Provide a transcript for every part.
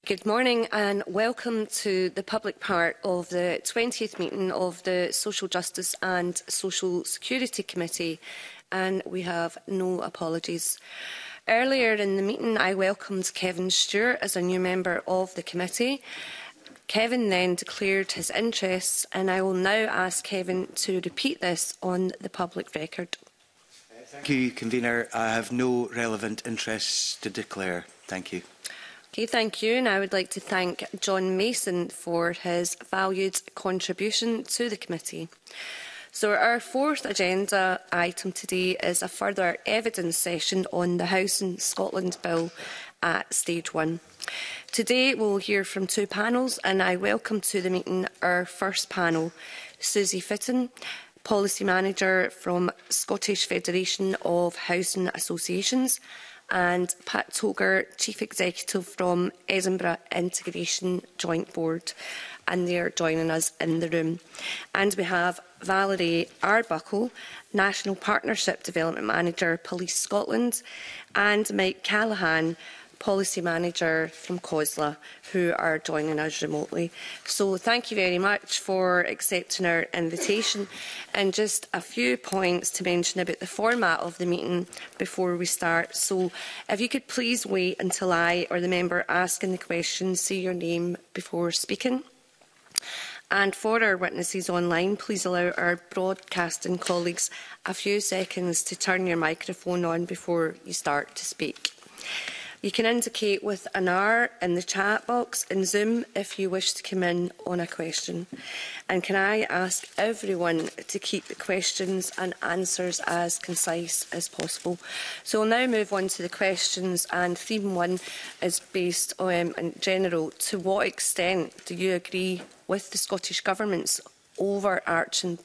Good morning and welcome to the public part of the 20th meeting of the Social Justice and Social Security Committee, and we have no apologies. Earlier in the meeting I welcomed Kevin Stewart as a new member of the committee. Kevin then declared his interests, and I will now ask Kevin to repeat this on the public record. Thank you, Convener. I have no relevant interests to declare. Thank you. Okay, thank you. And I would like to thank John Mason for his valued contribution to the committee. So our fourth agenda item today is a further evidence session on the Housing Scotland Bill at Stage 1. Today we'll hear from two panels, and I welcome to the meeting our first panel, Susie Fitton, Policy Manager from Scottish Federation of Housing Associations, and Pat Toger, Chief Executive from Edinburgh Integration Joint Board, and they are joining us in the room. And we have Valerie Arbuckle, National Partnership Development Manager, Police Scotland, and Mike Callaghan, Policy Manager from COSLA, who are joining us remotely. So thank you very much for accepting our invitation. And just a few points to mention about the format of the meeting before we start. So if you could please wait until I or the member asking the question say your name before speaking. And for our witnesses online, please allow our broadcasting colleagues a few seconds to turn your microphone on before you start to speak. You can indicate with an R in the chat box in Zoom if you wish to come in on a question. And can I ask everyone to keep the questions and answers as concise as possible? So we'll now move on to the questions, and theme one is based on, in general, to what extent do you agree with the Scottish Government's overarching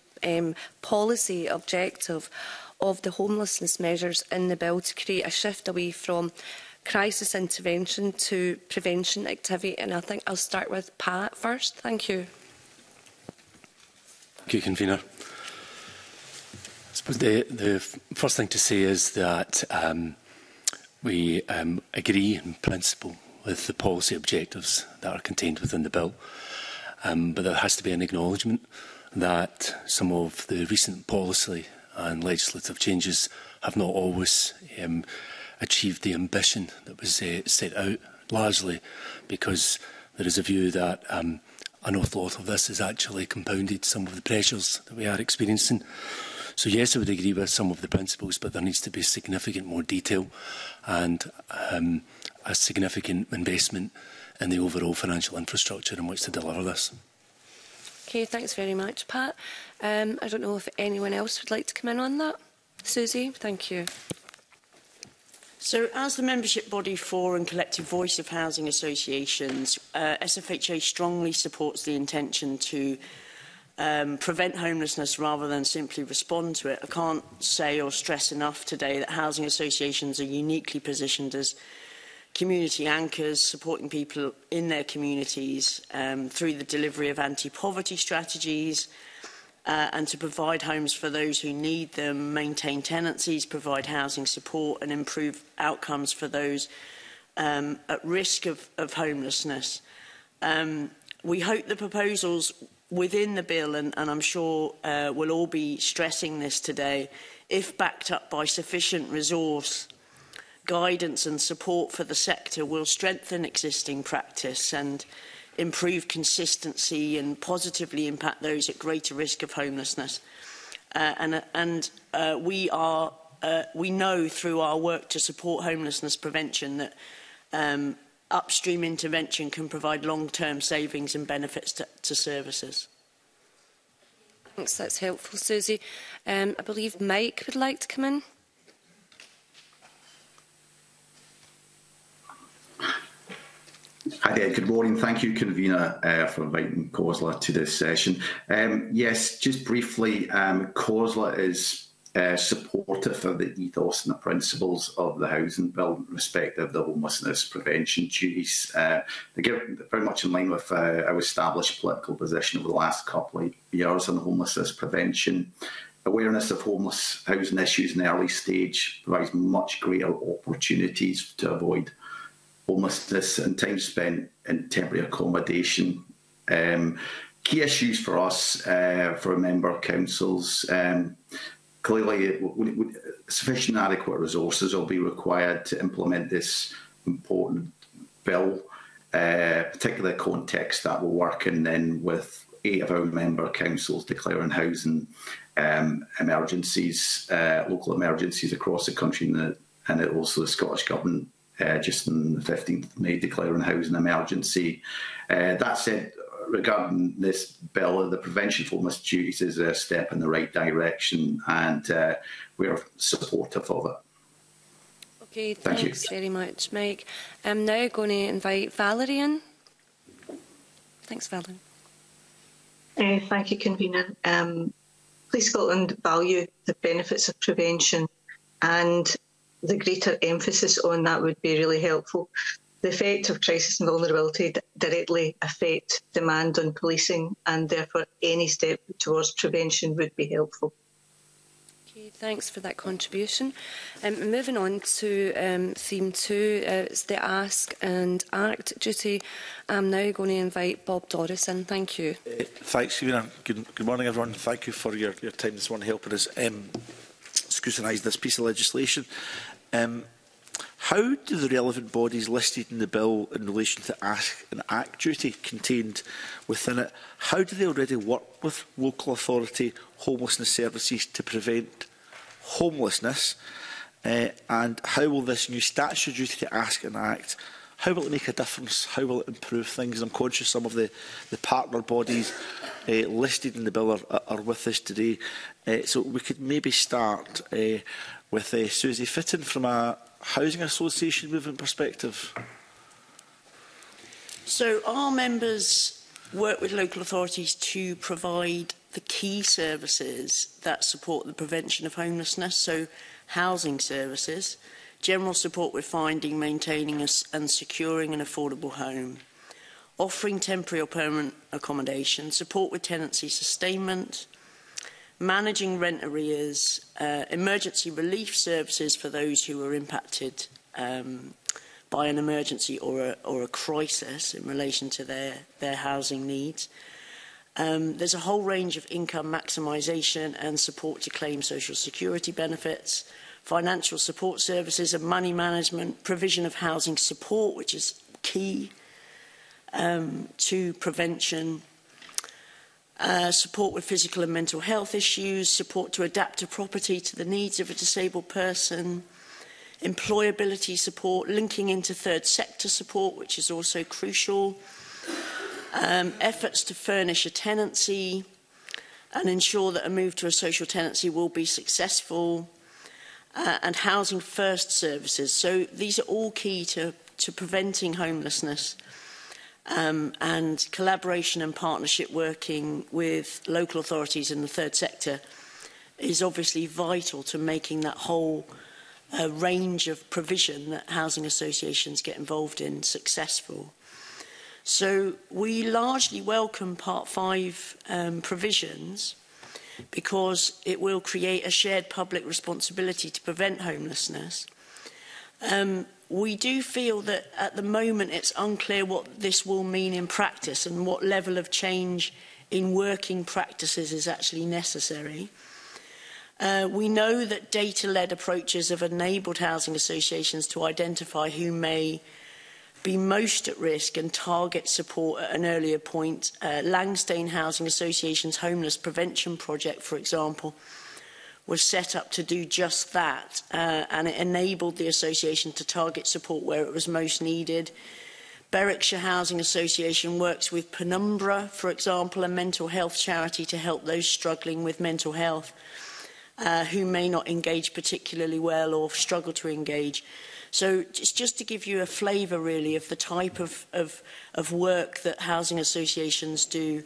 policy objective of the homelessness measures in the bill to create a shift away from crisis intervention to prevention activity? And I think I'll start with Pat first. Thank you. Thank you, Convener. I suppose the first thing to say is that we agree in principle with the policy objectives that are contained within the bill, but there has to be an acknowledgement that some of the recent policy and legislative changes have not always achieved the ambition that was set out, largely because there is a view that an awful lot of this has actually compounded some of the pressures that we are experiencing. So yes, I would agree with some of the principles, but there needs to be significant more detail and a significant investment in the overall financial infrastructure in which to deliver this. Okay, thanks very much, Pat. I don't know if anyone else would like to come in on that. Susie, thank you. So, as the membership body for and collective voice of housing associations, SFHA strongly supports the intention to prevent homelessness rather than simply respond to it. I can't say or stress enough today that housing associations are uniquely positioned as community anchors, supporting people in their communities through the delivery of anti-poverty strategies, and to provide homes for those who need them, maintain tenancies, provide housing support and improve outcomes for those at risk of homelessness. We hope the proposals within the bill, and I'm sure we'll all be stressing this today, if backed up by sufficient resource, guidance and support for the sector, will strengthen existing practice and improve consistency and positively impact those at greater risk of homelessness. We know through our work to support homelessness prevention that upstream intervention can provide long-term savings and benefits to services. Thanks, that's helpful, Susie. I believe Mike would like to come in. Hi there, good morning. Thank you, Convener, for inviting COSLA to this session. Yes, just briefly, COSLA is supportive of the ethos and the principles of the Housing Bill in respect of the homelessness prevention duties. They get very much in line with our established political position over the last couple of years on homelessness prevention. Awareness of homeless housing issues in the early stage provides much greater opportunities to avoid homelessness and time spent in temporary accommodation. Key issues for us, for member councils, clearly sufficient adequate resources will be required to implement this important bill, particularly the context that we're working in with 8 of our member councils declaring housing emergencies, local emergencies across the country, and also the Scottish Government just on the 15th of May declaring housing emergency. That said, regarding this bill, the prevention of homeless duties is a step in the right direction, and we're supportive of it. Okay, thanks very much, Mike. I'm now going to invite Valerie in. Thanks, Valerie. Thank you, Convener. Police Scotland value the benefits of prevention, and the greater emphasis on that would be really helpful. The effect of crisis and vulnerability directly affect demand on policing, and therefore any step towards prevention would be helpful. Okay, thanks for that contribution. Moving on to theme 2, it's the Ask and Act duty. I'm now going to invite Bob Doris in. Thank you. Thanks, Convener. Good morning, everyone. Thank you for your time this morning helping us scrutinise this piece of legislation. How do the relevant bodies listed in the bill in relation to Ask and Act duty contained within it, how do they already work with local authority homelessness services to prevent homelessness? And how will this new statutory duty to Ask and Act, how will it make a difference? How will it improve things? I'm conscious some of the partner bodies listed in the bill are with us today. So we could maybe start with Susie Fitton from a housing association movement perspective. So our members work with local authorities to provide the key services that support the prevention of homelessness, so housing services, general support with finding, maintaining and securing an affordable home, offering temporary or permanent accommodation, support with tenancy sustainment, managing rent arrears, emergency relief services for those who are impacted by an emergency or a crisis in relation to their housing needs. There's a whole range of income maximisation and support to claim social security benefits, financial support services and money management, provision of housing support, which is key to prevention, support with physical and mental health issues, support to adapt a property to the needs of a disabled person, employability support, linking into third sector support, which is also crucial, efforts to furnish a tenancy and ensure that a move to a social tenancy will be successful, and housing first services. So these are all key to preventing homelessness. And collaboration and partnership working with local authorities in the third sector is obviously vital to making that whole range of provision that housing associations get involved in successful. So we largely welcome Part 5 provisions because it will create a shared public responsibility to prevent homelessness. We do feel that at the moment it's unclear what this will mean in practice and what level of change in working practices is actually necessary. We know that data-led approaches have enabled housing associations to identify who may be most at risk and target support at an earlier point. Langstone Housing Association's Homeless Prevention Project, for example, was set up to do just that, and it enabled the association to target support where it was most needed. Berwickshire Housing Association works with Penumbra, for example, a mental health charity to help those struggling with mental health who may not engage particularly well or struggle to engage. So it's just to give you a flavour, really, of the type of work that housing associations do.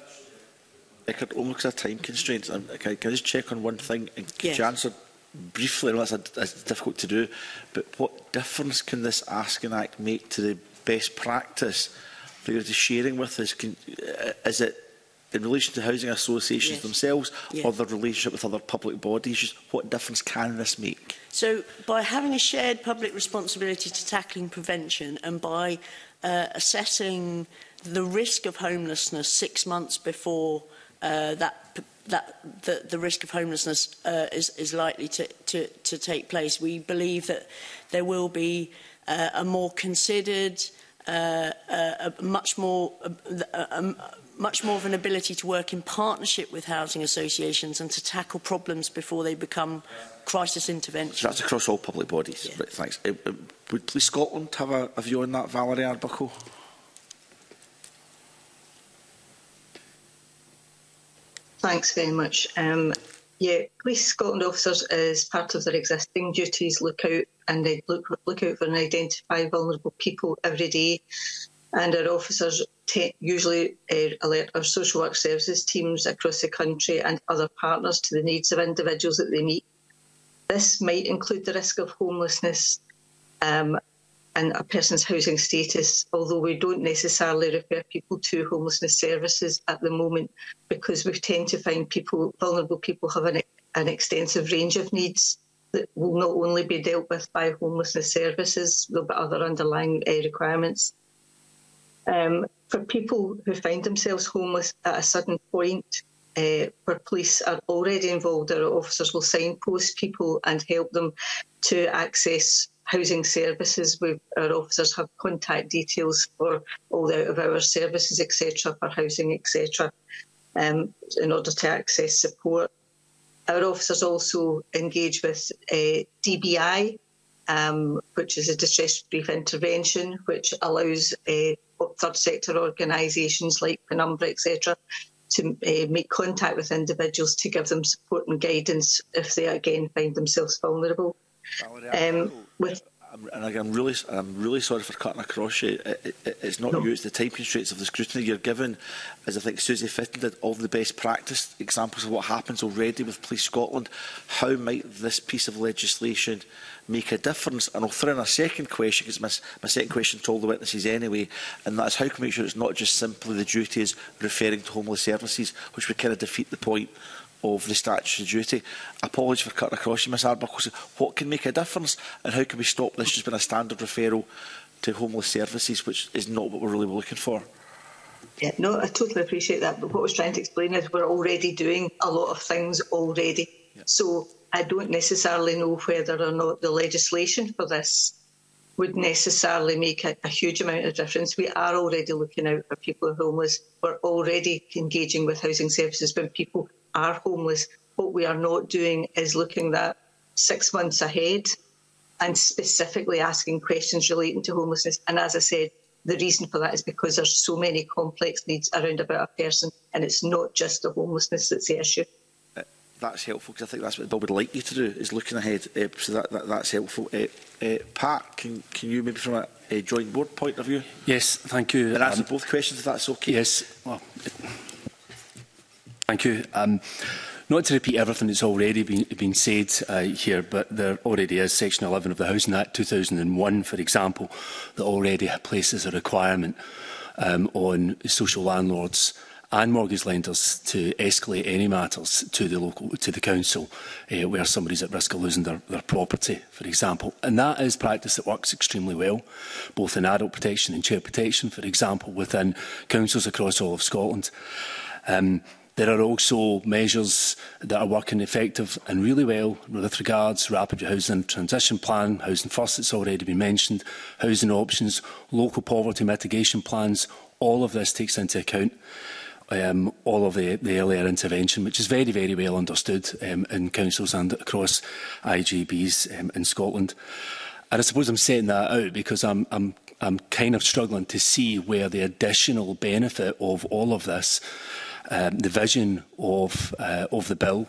Only because of time constraints, can I just check on one thing? And Yes. you answered briefly, I know that's difficult to do, but what difference can this Ask and Act make to the best practice that you're sharing with us? Is in relation to housing associations Yes. themselves Yeah. or their relationship with other public bodies? Just what difference can this make? So by having a shared public responsibility to tackling prevention and by assessing the risk of homelessness 6 months before the risk of homelessness is likely to take place, we believe that there will be a more considered, much more of an ability to work in partnership with housing associations and to tackle problems before they become crisis intervention. So that's across all public bodies. Yeah. Right, thanks. Would Police Scotland have a view on that, Valerie Arbuckle? Thanks very much. Police Scotland officers, as part of their existing duties, look out for and identify vulnerable people every day. And our officers usually alert our social work services teams across the country and other partners to the needs of individuals that they meet. This might include the risk of homelessness and a person's housing status, although we don't necessarily refer people to homelessness services at the moment, because we tend to find vulnerable people have an extensive range of needs that will not only be dealt with by homelessness services, there'll be other underlying requirements. For people who find themselves homeless at a sudden point, where police are already involved, our officers will signpost people and help them to access housing services. Our officers have contact details for all the out-of-hours services, etc., for housing, etc., in order to access support. Our officers also engage with DBI, which is a distress brief intervention, which allows third sector organisations like Penumbra, etc., to make contact with individuals to give them support and guidance if they again find themselves vulnerable. And I'm really sorry for cutting across you. It's not you, it's the time constraints of the scrutiny you're given, as I think Susie Fitton did, of the best practice examples of what happens already with Police Scotland. How might this piece of legislation make a difference? And I'll throw in a second question, because my second question to all the witnesses anyway, and that is how can we make sure it's not just simply the duties referring to homeless services, which would kind of defeat the point of the statutory duty. Apologies for cutting across you, Ms Arbuckle. What can make a difference, and how can we stop this just being a standard referral to homeless services, which is not what we're really looking for? Yeah, no, I totally appreciate that. But what I was trying to explain is we're already doing a lot of things already. Yeah. So I don't necessarily know whether or not the legislation for this would necessarily make a huge amount of difference. We are already looking out for people who are homeless. We're already engaging with housing services when people are homeless. What we are not doing is looking at 6 months ahead and specifically asking questions relating to homelessness. And as I said, the reason for that is because there's so many complex needs around about a person, and it's not just the homelessness that's the issue. That's helpful, because I think that's what the bill would like you to do, is looking ahead. So that's helpful. Pat, can you maybe from a joint board point of view? Yes, thank you. And answer both questions, if that's okay. Yes. Well, thank you. Not to repeat everything that's already been said here, but there already is Section 11 of the Housing Act 2001, for example, that already places a requirement on social landlords and mortgage lenders to escalate any matters to the council where somebody's at risk of losing their property, for example. And that is practice that works extremely well, both in adult protection and child protection, for example, within councils across all of Scotland. There are also measures that are working effective and really well with regards Rapid Housing Transition Plan, Housing First, it's already been mentioned, housing options, local poverty mitigation plans. All of this takes into account all of the earlier intervention, which is very, very well understood in councils and across IGBs in Scotland. And I suppose I'm setting that out because I'm kind of struggling to see where the additional benefit of all of this, the vision of the bill,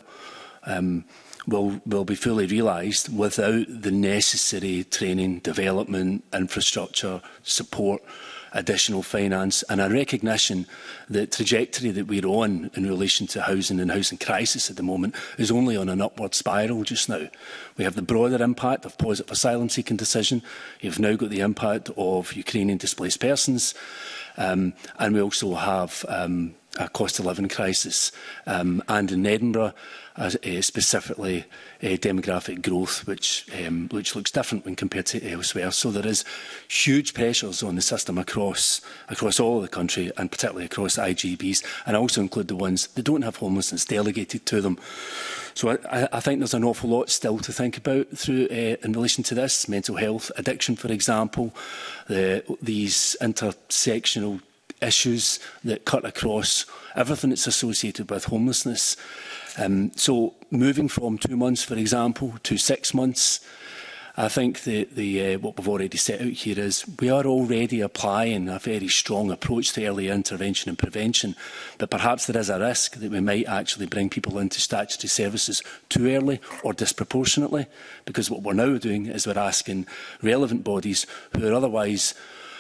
will be fully realised without the necessary training, development, infrastructure, support, additional finance, and a recognition that trajectory that we're on in relation to housing and housing crisis at the moment is only on an upward spiral just now. We have the broader impact of positive asylum-seeking decision. You've now got the impact of Ukrainian displaced persons, and we also have a cost of living crisis, and in Edinburgh, specifically demographic growth, which looks different when compared to elsewhere. So there is huge pressures on the system across all of the country, and particularly across IGBs, and I also include the ones that don't have homelessness delegated to them. So I think there's an awful lot still to think about through in relation to this. Mental health, addiction, for example, these intersectional issues that cut across everything that's associated with homelessness. So moving from 2 months, for example, to 6 months, I think what we've already set out here is we are already applying a very strong approach to early intervention and prevention, but perhaps there is a risk that we might actually bring people into statutory services too early or disproportionately, because what we're now doing is we're asking relevant bodies who are otherwise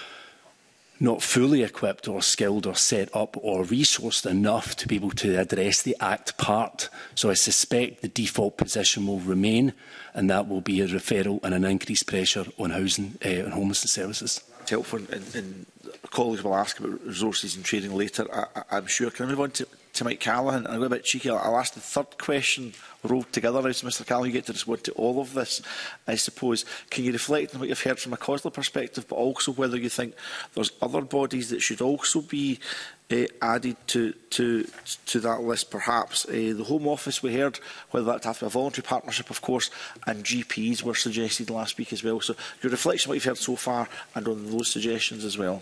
not fully equipped or skilled or set up or resourced enough to be able to address the ACT part. So I suspect the default position will remain, and that will be a referral and an increased pressure on housing and homelessness services. It's helpful, and colleagues will ask about resources and training later, I'm sure. Can I move on to Mike Callaghan? And I'm a bit cheeky, I'll ask the third question rolled together now, so Mr Callaghan, you get to respond to all of this, I suppose. Can you reflect on what you've heard from a COSLA perspective, but also whether you think there's other bodies that should also be added to that list, perhaps? The Home Office, we heard, whether that have to be a voluntary partnership, of course, and GPs were suggested last week as well. So your reflection on what you've heard so far and on those suggestions as well.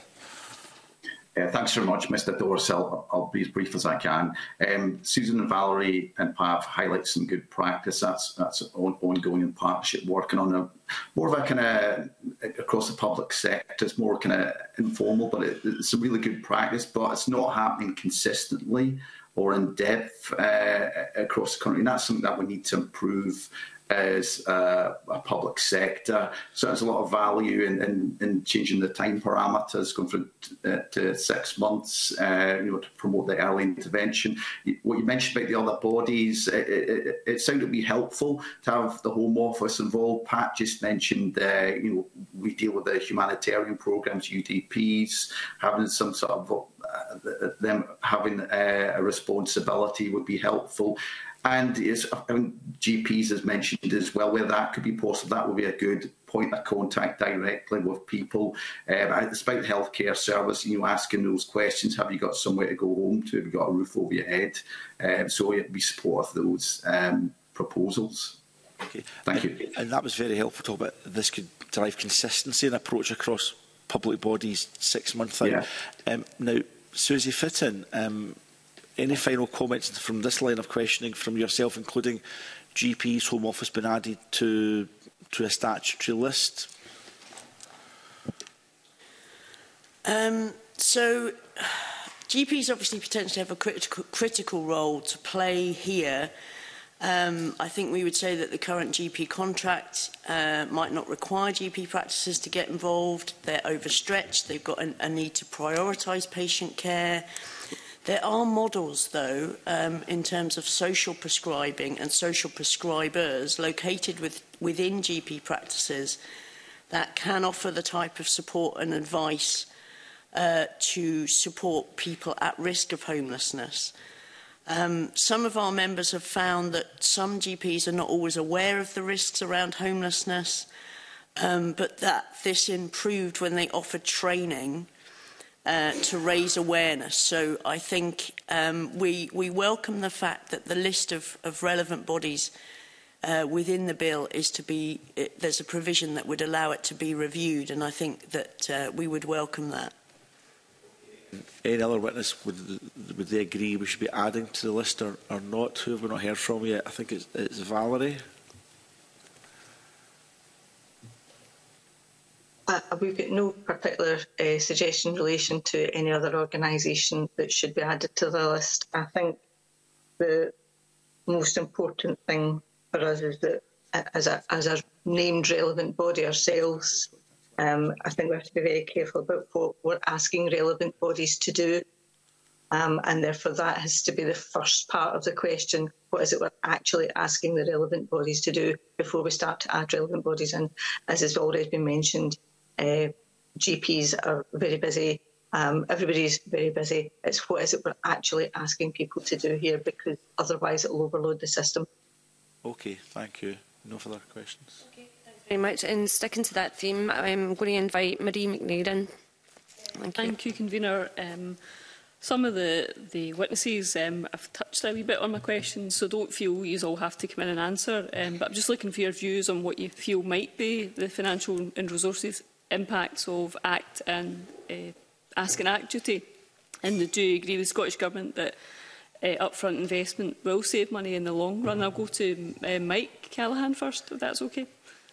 Thanks very much, Mr Doris. I'll be as brief as I can. Susan and Valerie and Pav highlight some good practice. That's ongoing in partnership, working on more of a kind of across the public sector. It's more kind of informal, but it's a really good practice. But it's not happening consistently or in depth across the country, and that's something that we need to improve as a public sector. So there's a lot of value in changing the time parameters, going from to 6 months, to promote the early intervention. What you mentioned about the other bodies, it sounded to be helpful to have the Home Office involved. Pat just mentioned, we deal with the humanitarian programmes, UDPs, having some sort of them having a responsibility would be helpful. And GPs, as mentioned as well, where that could be possible, that would be a good point of contact directly with people. Despite the healthcare service, asking those questions, have you got somewhere to go home to? Have you got a roof over your head? So we support those proposals. Okay. Thank you. And that was very helpful to talk about this could drive consistency and approach across public bodies 6 months out. Yeah. Now, Susie Fitton, any final comments from this line of questioning from yourself, including GPs, Home Office been added to a statutory list? So GPs obviously potentially have a critical role to play here. I think we would say that the current GP contract might not require GP practices to get involved. They're overstretched. They've got a need to prioritise patient care. There are models, though, in terms of social prescribing and social prescribers located within GP practices that can offer the type of support and advice to support people at risk of homelessness. Some of our members have found that some GPs are not always aware of the risks around homelessness, but that this improved when they offered training to raise awareness. So I think we welcome the fact that the list of relevant bodies within the bill is to be, there's a provision that would allow it to be reviewed, and I think that we would welcome that. Any other witness, would they agree we should be adding to the list or not? Who have we not heard from yet? I think it's Valerie. We've got no particular suggestion in relation to any other organisation that should be added to the list. I think the most important thing for us is that as a named relevant body ourselves, I think we have to be very careful about what we're asking relevant bodies to do. And therefore that has to be the first part of the question. What is it we're actually asking the relevant bodies to do before we start to add relevant bodies? And as has already been mentioned, GPs are very busy everybody's very busy. It's what is it we're actually asking people to do here, because otherwise it will overload the system. Okay, thank you. No further questions. Okay, thanks very much. And sticking to that theme, I'm going to invite Marie McNair in. Thank you, Convener. Some of the witnesses have touched a wee bit on my questions, so don't feel you all have to come in and answer. But I'm just looking for your views on what you feel might be the financial and resources impacts of ACT and Ask and Act duty. And do you agree with the Scottish Government that upfront investment will save money in the long run? I'll go to Mike Callaghan first, if that's okay.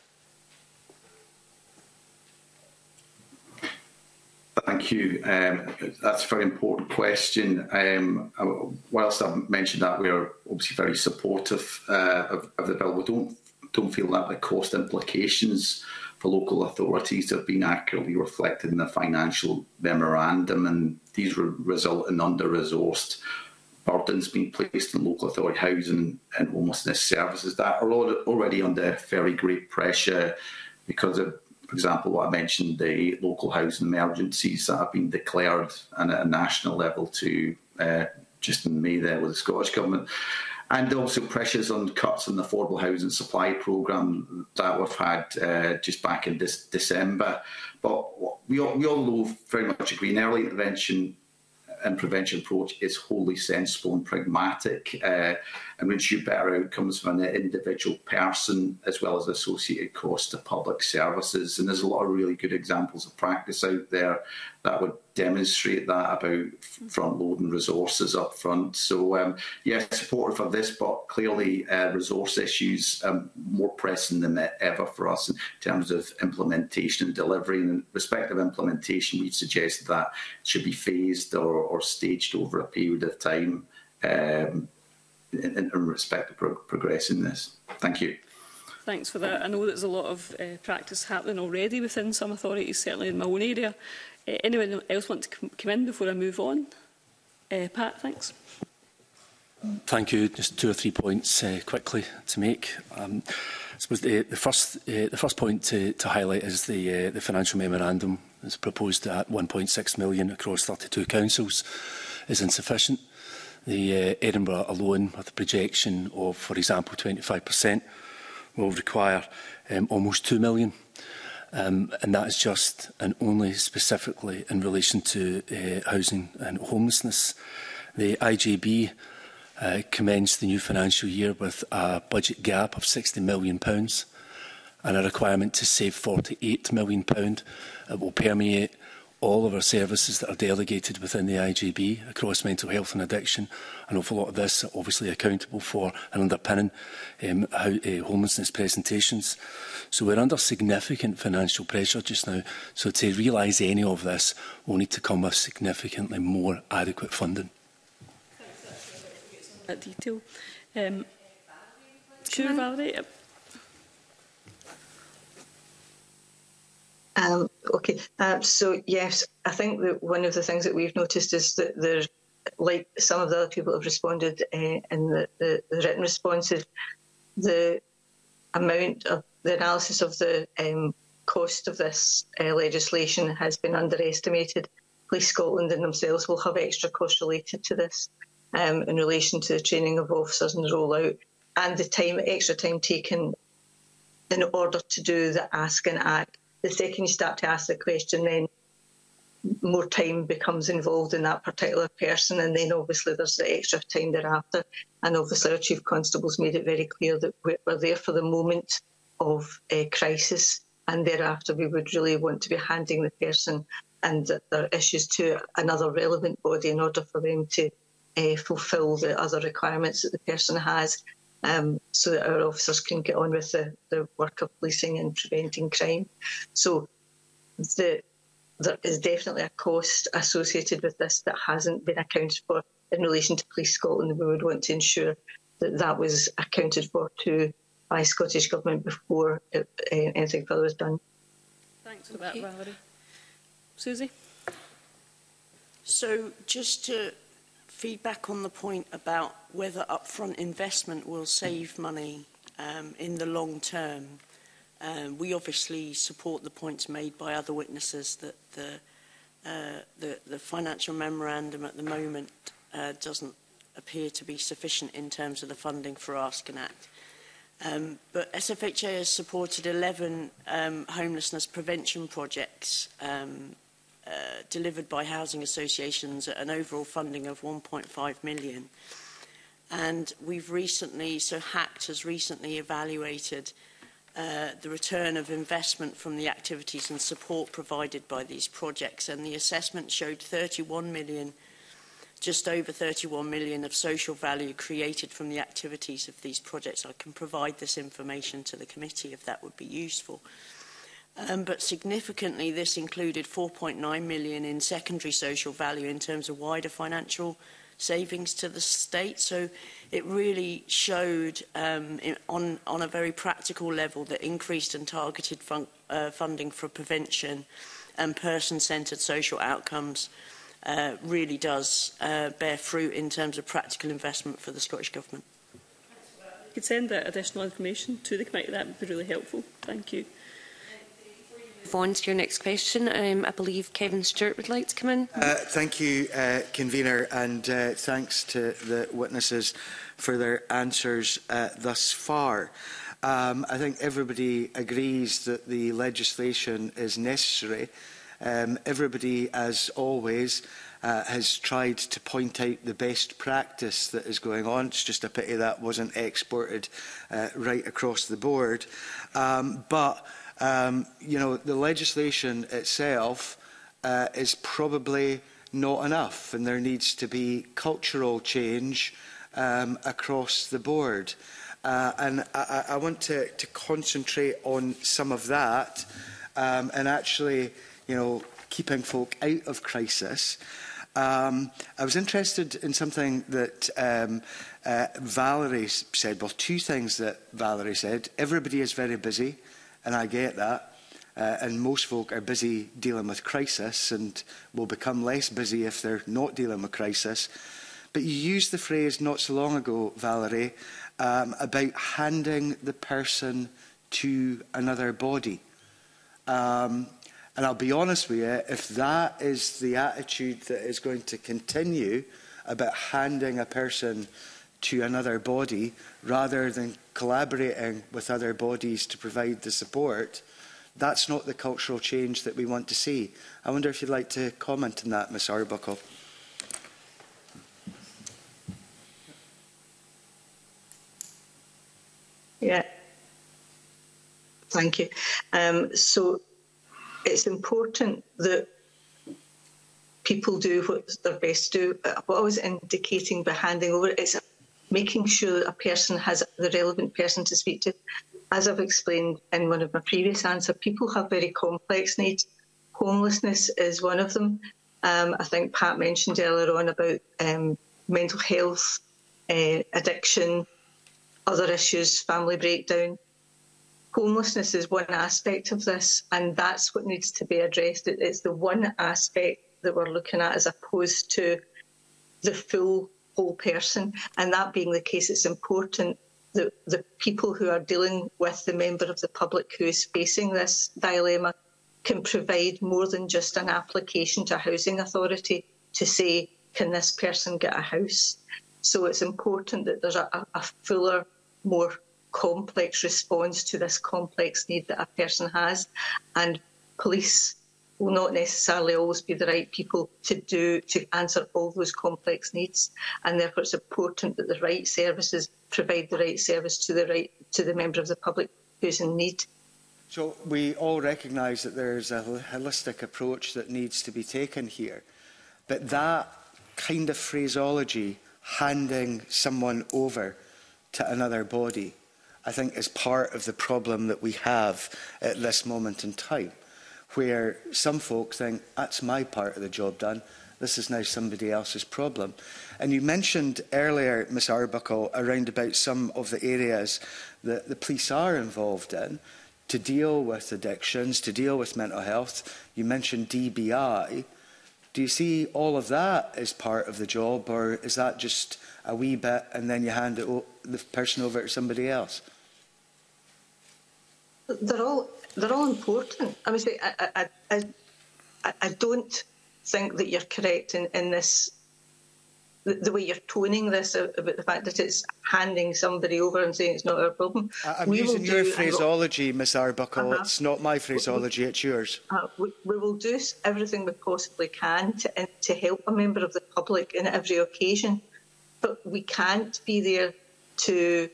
Thank you. That's a very important question. Whilst I've mentioned that we are obviously very supportive of the bill, we don't feel that the cost implications for local authorities have been accurately reflected in the financial memorandum, and these result in under-resourced burdens being placed on local authority housing and homelessness services that are already under very great pressure because of, for example, what I mentioned, the local housing emergencies that have been declared at a national level to just in May there with the Scottish Government, and also pressures on cuts in the affordable housing supply programme that we've had just back in this December. But we all know, very much agree, an early intervention and prevention approach is wholly sensible and pragmatic and would ensure better outcomes for an individual person as well as associated costs to public services. And there's a lot of really good examples of practice out there that would demonstrate that about front-loading resources up front. So, yes, supportive of this, but clearly resource issues more pressing than ever for us in terms of implementation and delivery. And in respect of implementation, we've suggested that it should be phased or staged over a period of time in respect of progressing this. Thank you. Thanks for that. I know there's a lot of practice happening already within some authorities, certainly in my own area. Anyone else want to come in before I move on? Pat, thanks. Thank you. Just 2 or 3 points quickly to make. I suppose the first point to highlight is the financial memorandum is proposed at 1.6 million across 32 councils is insufficient. The Edinburgh alone, with a projection of, for example, 25%, will require almost 2 million. And that is just and only specifically in relation to housing and homelessness. The IJB commenced the new financial year with a budget gap of £60 million and a requirement to save £48 million. It will permeate all of our services that are delegated within the IJB across mental health and addiction. An awful lot of this obviously accountable for and underpinning homelessness presentations. So we're under significant financial pressure just now. So to realise any of this, we'll need to come with significantly more adequate funding. That detail. Sure, Valerie. Okay, so yes, I think that one of the things that we've noticed is that there's, like some of the other people have responded in the written responses, the amount of the analysis of the cost of this legislation has been underestimated. Police Scotland in themselves will have extra costs related to this in relation to the training of officers and the rollout, and the extra time taken in order to do the Ask and Act. The second you start to ask the question, then more time becomes involved in that particular person, and then obviously there's the extra time thereafter. And obviously our Chief Constable's made it very clear that we're there for the moment of crisis, and thereafter we would really want to be handing the person and their issues to another relevant body in order for them to fulfil the other requirements that the person has, so that our officers can get on with the work of policing and preventing crime. So there is definitely a cost associated with this that hasn't been accounted for in relation to Police Scotland. We would want to ensure that that was accounted for too by Scottish Government before anything further was done. Thanks for that, Valerie. Susie? So just to feedback on the point about whether upfront investment will save money in the long term. We obviously support the points made by other witnesses that the the financial memorandum at the moment doesn't appear to be sufficient in terms of the funding for Ask and Act. But SFHA has supported 11 homelessness prevention projects delivered by housing associations at an overall funding of 1.5 million. And we've recently, so HACT has recently evaluated the return of investment from the activities and support provided by these projects, and the assessment showed 31 million, just over 31 million of social value created from the activities of these projects. I can provide this information to the committee if that would be useful. But significantly, this included 4.9 million in secondary social value in terms of wider financial savings to the state. So it really showed on a very practical level that increased and targeted funding for prevention and person-centred social outcomes really does bear fruit in terms of practical investment for the Scottish Government. If you could send that additional information to the committee, that would be really helpful. Thank you. Move on to your next question. I believe Kevin Stewart would like to come in. Thank you, Convener, and thanks to the witnesses for their answers thus far. I think everybody agrees that the legislation is necessary. Everybody, as always, has tried to point out the best practice that is going on. It's just a pity that wasn't exported right across the board. You know, the legislation itself is probably not enough, and there needs to be cultural change across the board. And I want to concentrate on some of that and actually, you know, keeping folk out of crisis. I was interested in something that Valerie said. Well, two things that Valerie said. Everybody is very busy, and I get that. And most folk are busy dealing with crisis and will become less busy if they're not dealing with crisis. But you used the phrase not so long ago, Valerie, about handing the person to another body. And I'll be honest with you, if that is the attitude that is going to continue about handing a person to another body rather than collaborating with other bodies to provide the support, that's not the cultural change that we want to see. I wonder if you'd like to comment on that, Ms Arbuckle. Yeah, thank you. So it's important that people do what they're best to do. What I was indicating by handing over is making sure that a person has the relevant person to speak to. As I've explained in one of my previous answers, people have very complex needs. Homelessness is one of them. I think Pat mentioned earlier on about mental health, addiction, other issues, family breakdown. Homelessness is one aspect of this, and that's what needs to be addressed. It's the one aspect that we're looking at as opposed to the full whole person. And that being the case, it's important that the people who are dealing with the member of the public who is facing this dilemma can provide more than just an application to a housing authority to say, can this person get a house? So it's important that there's a fuller, more complex response to this complex need that a person has. And police will not necessarily always be the right people to answer all those complex needs. And therefore it's important that the right services provide the right service to the member of the public who's in need. So we all recognise that there's a holistic approach that needs to be taken here. But that kind of phraseology, handing someone over to another body, I think is part of the problem that we have at this moment in time, where some folk think, that's my part of the job done, this is now somebody else's problem. And you mentioned earlier, Ms Arbuckle, around about some of the areas that the police are involved in to deal with addictions, to deal with mental health. You mentioned DBI. Do you see all of that as part of the job, or is that just a wee bit and then you hand the person over to somebody else? They're all important. I would say I don't think that you're correct in this, the way you're toning this about the fact that it's handing somebody over and saying it's not our problem. I'm using your phraseology, Ms Arbuckle. It's not my phraseology, it's yours. We will do everything we possibly can to help a member of the public in every occasion, but we can't be there to,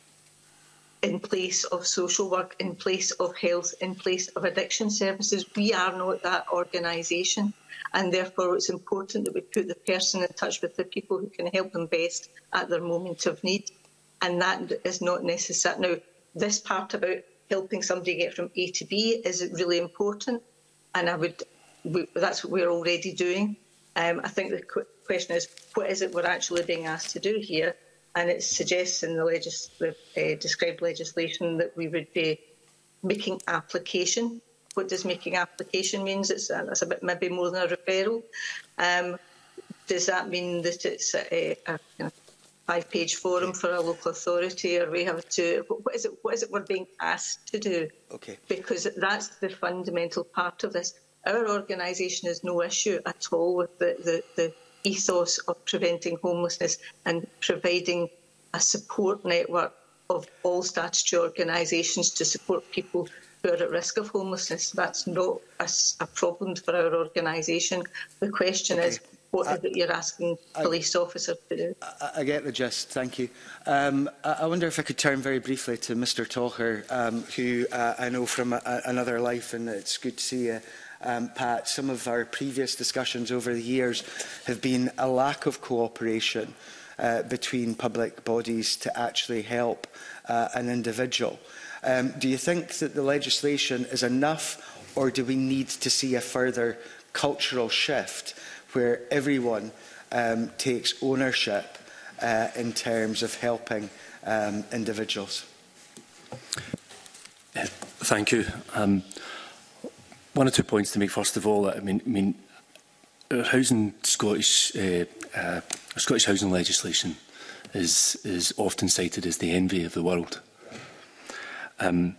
in place of social work, in place of health, in place of addiction services. We are not that organisation, and therefore it's important that we put the person in touch with the people who can help them best at their moment of need, and that is not necessary. Now, this part about helping somebody get from A to B is really important, and that's what we're already doing. I think the question is, what is it we're actually being asked to do here? And it suggests in the described legislation that we would be making application. What does making application mean? That's a bit maybe more than a referral. Does that mean that it's a 5-page form for a local authority, or we have to? What is it we're being asked to do? Okay. Because that's the fundamental part of this. Our organisation has no issue at all with the ethos of preventing homelessness and providing a support network of all statutory organisations to support people who are at risk of homelessness. That's not a problem for our organisation. The question is, what is it you're asking police officers to do? I get the gist, thank you. I wonder if I could turn very briefly to Mr Togher, who I know from another life, and it's good to see you. Pat, some of our previous discussions over the years have been a lack of cooperation between public bodies to actually help an individual. Do you think that the legislation is enough, or do we need to see a further cultural shift where everyone takes ownership in terms of helping individuals? Thank you. One or two points to make. First of all, I mean, our Scottish housing legislation is often cited as the envy of the world. In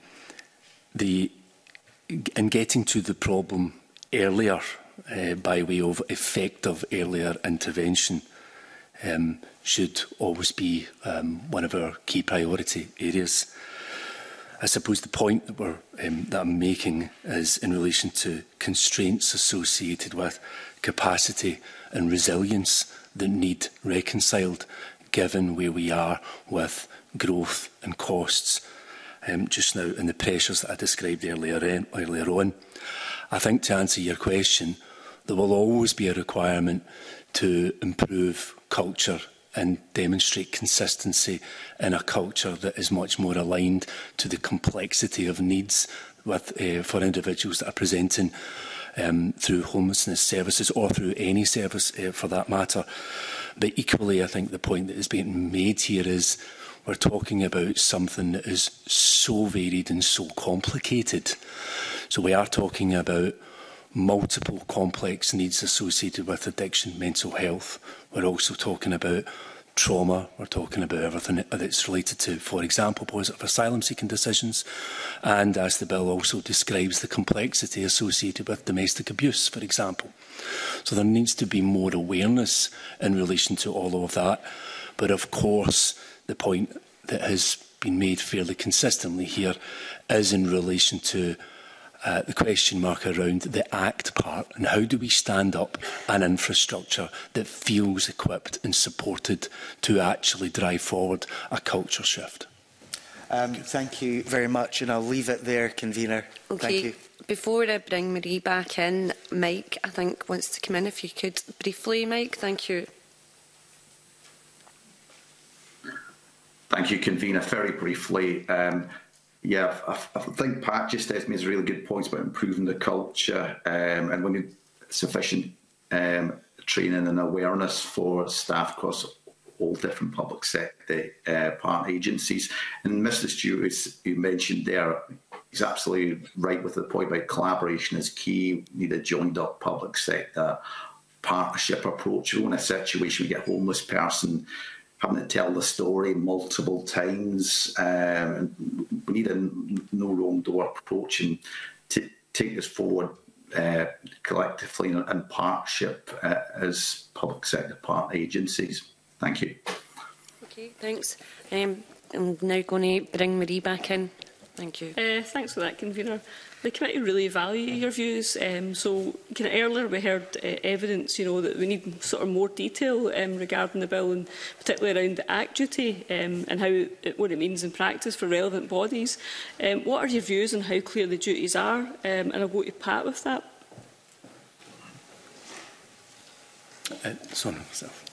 getting to the problem earlier, by way of effective earlier intervention, should always be one of our key priority areas. I suppose the point that I'm making is in relation to constraints associated with capacity and resilience that need reconciled, given where we are with growth and costs just now, and the pressures that I described earlier on. I think, to answer your question, there will always be a requirement to improve culture and demonstrate consistency in a culture that is much more aligned to the complexity of needs for individuals that are presenting through homelessness services, or through any service for that matter. But equally, I think the point that is being made here is we're talking about something that is so varied and so complicated. So we are talking about multiple complex needs associated with addiction, mental health. We're also talking about trauma. We're talking about everything that's related to, for example, positive asylum-seeking decisions. And as the bill also describes, the complexity associated with domestic abuse, for example. So there needs to be more awareness in relation to all of that. But of course, the point that has been made fairly consistently here is in relation to the question mark around the ACT part, and how do we stand up an infrastructure that feels equipped and supported to actually drive forward a culture shift. Thank you very much, and I'll leave it there, convener. Okay. Thank you. Before I bring Marie back in, Mike, I think, wants to come in. If you could briefly, Mike. Thank you. Thank you, convener. Very briefly. Yeah, I think Pat just has made really good points about improving the culture, and we need sufficient training and awareness for staff across all different public sector partner agencies. And Mr Stewart, who mentioned there, he's absolutely right with the point about collaboration is key. We need a joined up public sector partnership approach. We're in a situation we get a homeless person having to tell the story multiple times. And we need a no wrong door approach and to take this forward collectively and partnership as public sector partner agencies. Thank you. Okay, thanks. I'm now going to bring Marie back in. Thank you. Thanks for that, Convener. The committee really value your views. So earlier we heard evidence, that we need sort of more detail regarding the bill, and particularly around the Act duty and what it means in practice for relevant bodies. What are your views on how clear the duties are? And I'll go to Pat with that. Sorry, myself.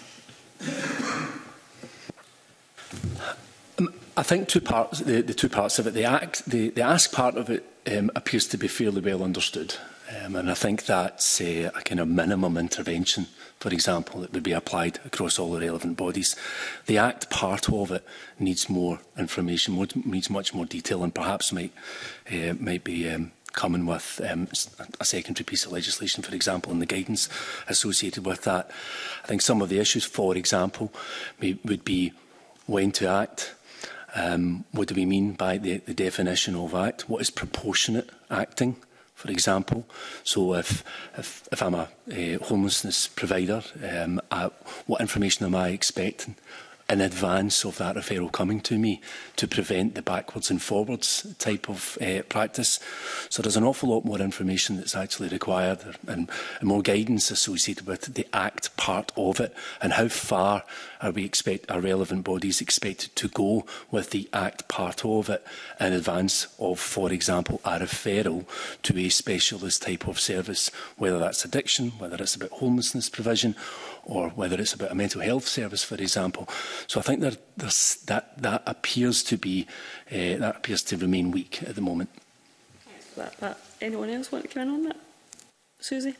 I think two parts. The two parts of it. The ask part of it appears to be fairly well understood, and I think that's a kind of minimum intervention, for example, that would be applied across all the relevant bodies. The act part of it needs more information, needs much more detail, and perhaps might be coming with a secondary piece of legislation, for example, and the guidance associated with that. I think some of the issues, for example, would be when to act. What do we mean by the definition of act? What is proportionate acting, for example? So if I'm a homelessness provider, what information am I expecting in advance of that referral coming to me to prevent the backwards and forwards type of practice? So there's an awful lot more information that's actually required, and more guidance associated with the act part of it, and how far are relevant bodies expected to go with the act part of it in advance of, for example, a referral to a specialist type of service, whether that's addiction, whether it's about homelessness provision, or whether it's about a mental health service, for example. So I think that appears to remain weak at the moment. Anyone else want to come in on that? Susie?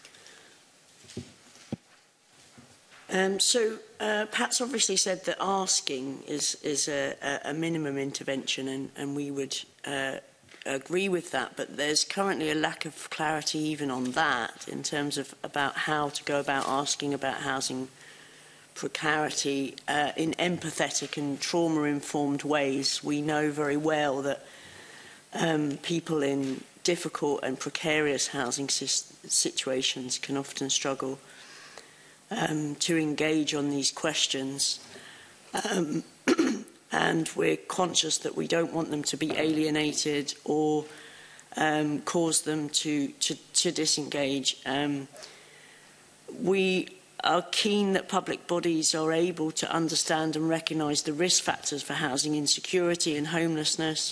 Pat's obviously said that asking is a minimum intervention, and we would agree with that, but there's currently a lack of clarity even on that in terms of about how to go about asking about housing precarity in empathetic and trauma-informed ways. We know very well that people in difficult and precarious housing situations can often struggle to engage on these questions. And we're conscious that we don't want them to be alienated or cause them to disengage. We are keen that public bodies are able to understand and recognise the risk factors for housing insecurity and homelessness.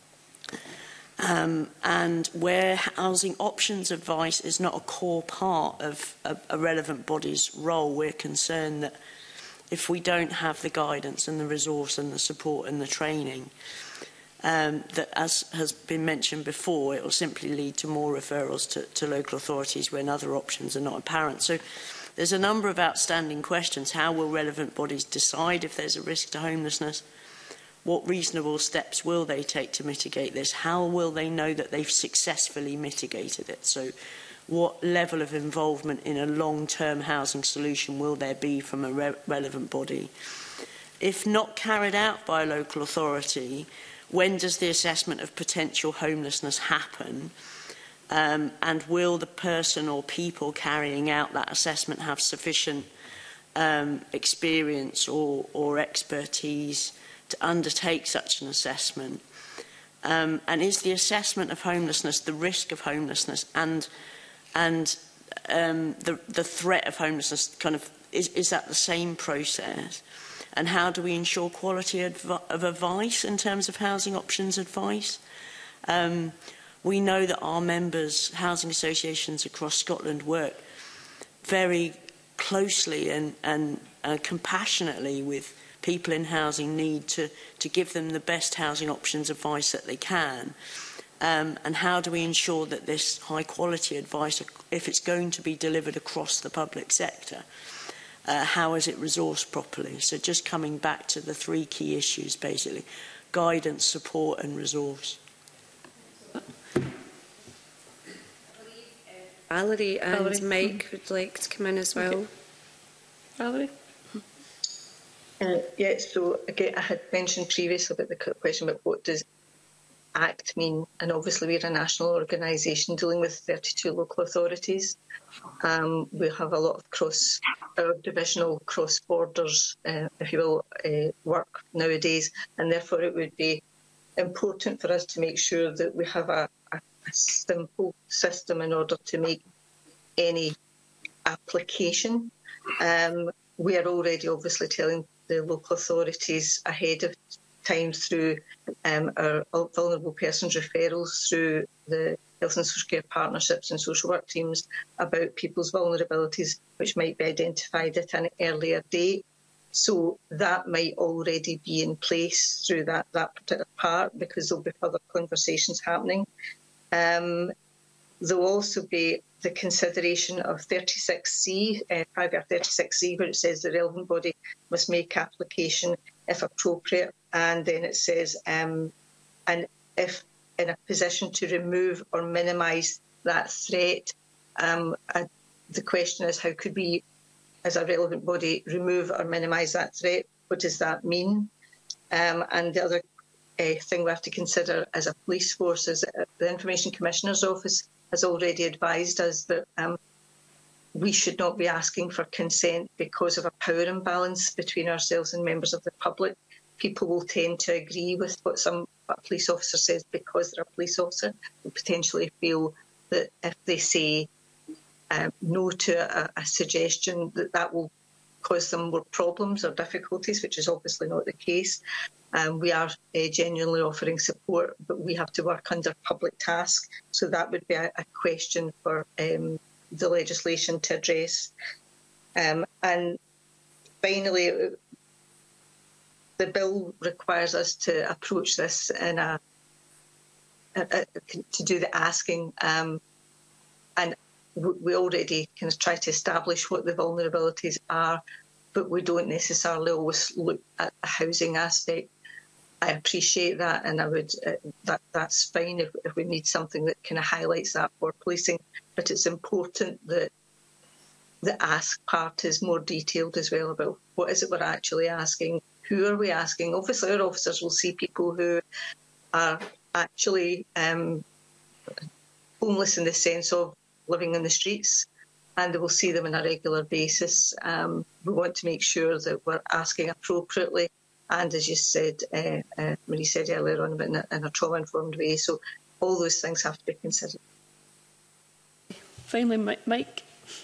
And where housing options advice is not a core part of a relevant body's role, we're concerned that if we don't have the guidance and the resource and the support and the training, that, as has been mentioned before, it will simply lead to more referrals to local authorities when other options are not apparent. So there's a number of outstanding questions. How will relevant bodies decide if there's a risk to homelessness? What reasonable steps will they take to mitigate this? How will they know that they've successfully mitigated it? So what level of involvement in a long-term housing solution will there be from a relevant body? If not carried out by a local authority, when does the assessment of potential homelessness happen? And will the person or people carrying out that assessment have sufficient experience or expertise to undertake such an assessment? And is the assessment of homelessness, the risk of homelessness, and the threat of homelessness is that the same process? And how do we ensure quality of advice in terms of housing options advice? We know that our members, housing associations across Scotland, work very closely and compassionately with people in housing need to give them the best housing options advice that they can. And how do we ensure that this high quality advice, if it's going to be delivered across the public sector, how is it resourced properly? So just coming back to the three key issues, basically: guidance, support and resource. Valerie and Mike would like to come in as well. Okay. Valerie? Yeah, so again, I had mentioned previously about the question about what does Act mean? And obviously we're a national organisation dealing with 32 local authorities. We have a lot of divisional cross borders, if you will, work nowadays, and therefore it would be important for us to make sure that we have a simple system in order to make any application. We are already obviously telling the local authorities ahead of time through our vulnerable persons referrals through the health and social care partnerships and social work teams about people's vulnerabilities, which might be identified at an earlier date. So that might already be in place through that particular part, because there'll be further conversations happening. There'll also be the consideration of 36C, paragraph 36C, where it says the relevant body must make application if appropriate, and then it says, and if in a position to remove or minimise that threat. The question is, how could we, as a relevant body, remove or minimise that threat? What does that mean? And the other thing we have to consider as a police force is the Information Commissioner's Office has already advised us that we should not be asking for consent because of a power imbalance between ourselves and members of the public. People will tend to agree with what a police officer says because they're a police officer, will potentially feel that if they say no to a suggestion, that will cause them more problems or difficulties, which is obviously not the case. We are genuinely offering support, but we have to work under public task. So that would be a question for the legislation to address. And finally, the bill requires us to approach this in to do the asking. And we already kind of try to establish what the vulnerabilities are, but we don't necessarily always look at the housing aspect. I appreciate that, and I would that's fine if we need something that kind of highlights that for policing. But it's important that the ask part is more detailed as well about what is it we're actually asking, who are we asking. Obviously, our officers will see people who are actually homeless in the sense of living in the streets, and they will see them on a regular basis. We want to make sure that we're asking appropriately, and as you said, Marie said earlier on, about in a trauma-informed way. So all those things have to be considered. Finally, Mike.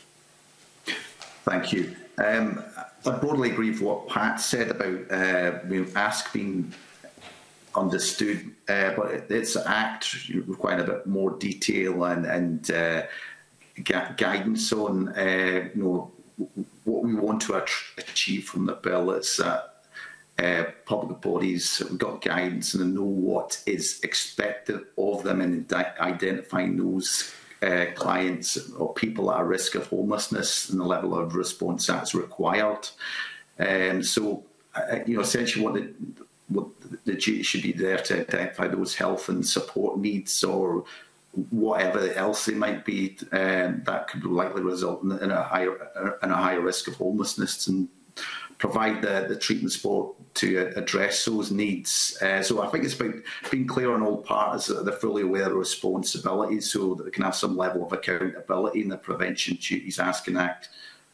Thank you. I broadly agree with what Pat said about ask being understood, but it's an act requiring a bit more detail and guidance on what we want to achieve from the bill. It's public bodies have got guidance and know what is expected of them in identifying those clients or people at a risk of homelessness and the level of response that's required. So, essentially what the duty should be there to identify those health and support needs or whatever else they might be that could likely result in a higher risk of homelessness, and provide the treatment support to address those needs. So I think it's about being clear on all parties that they're fully aware of responsibilities, so that they can have some level of accountability in the Prevention Duties Asking Act.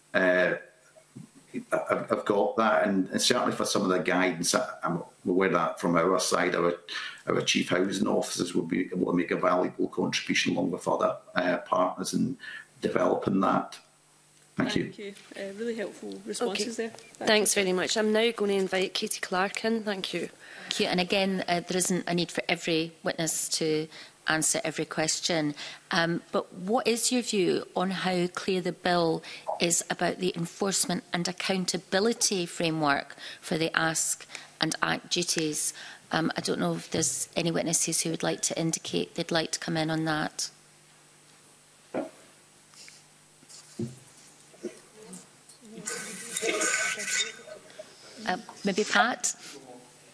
I've got that, and certainly for some of the guidance, I'm aware that from our side, our chief housing officers will be able to make a valuable contribution along with other partners in developing that. Thank you. Really helpful responses there. Thanks very much. I'm now going to invite Katie Clark in. Thank you. Thank you. And again, there isn't a need for every witness to answer every question. But what is your view on how clear the bill is about the enforcement and accountability framework for the Ask and Act duties? I don't know if there's any witnesses who would like to indicate they'd like to come in on that. Maybe Pat?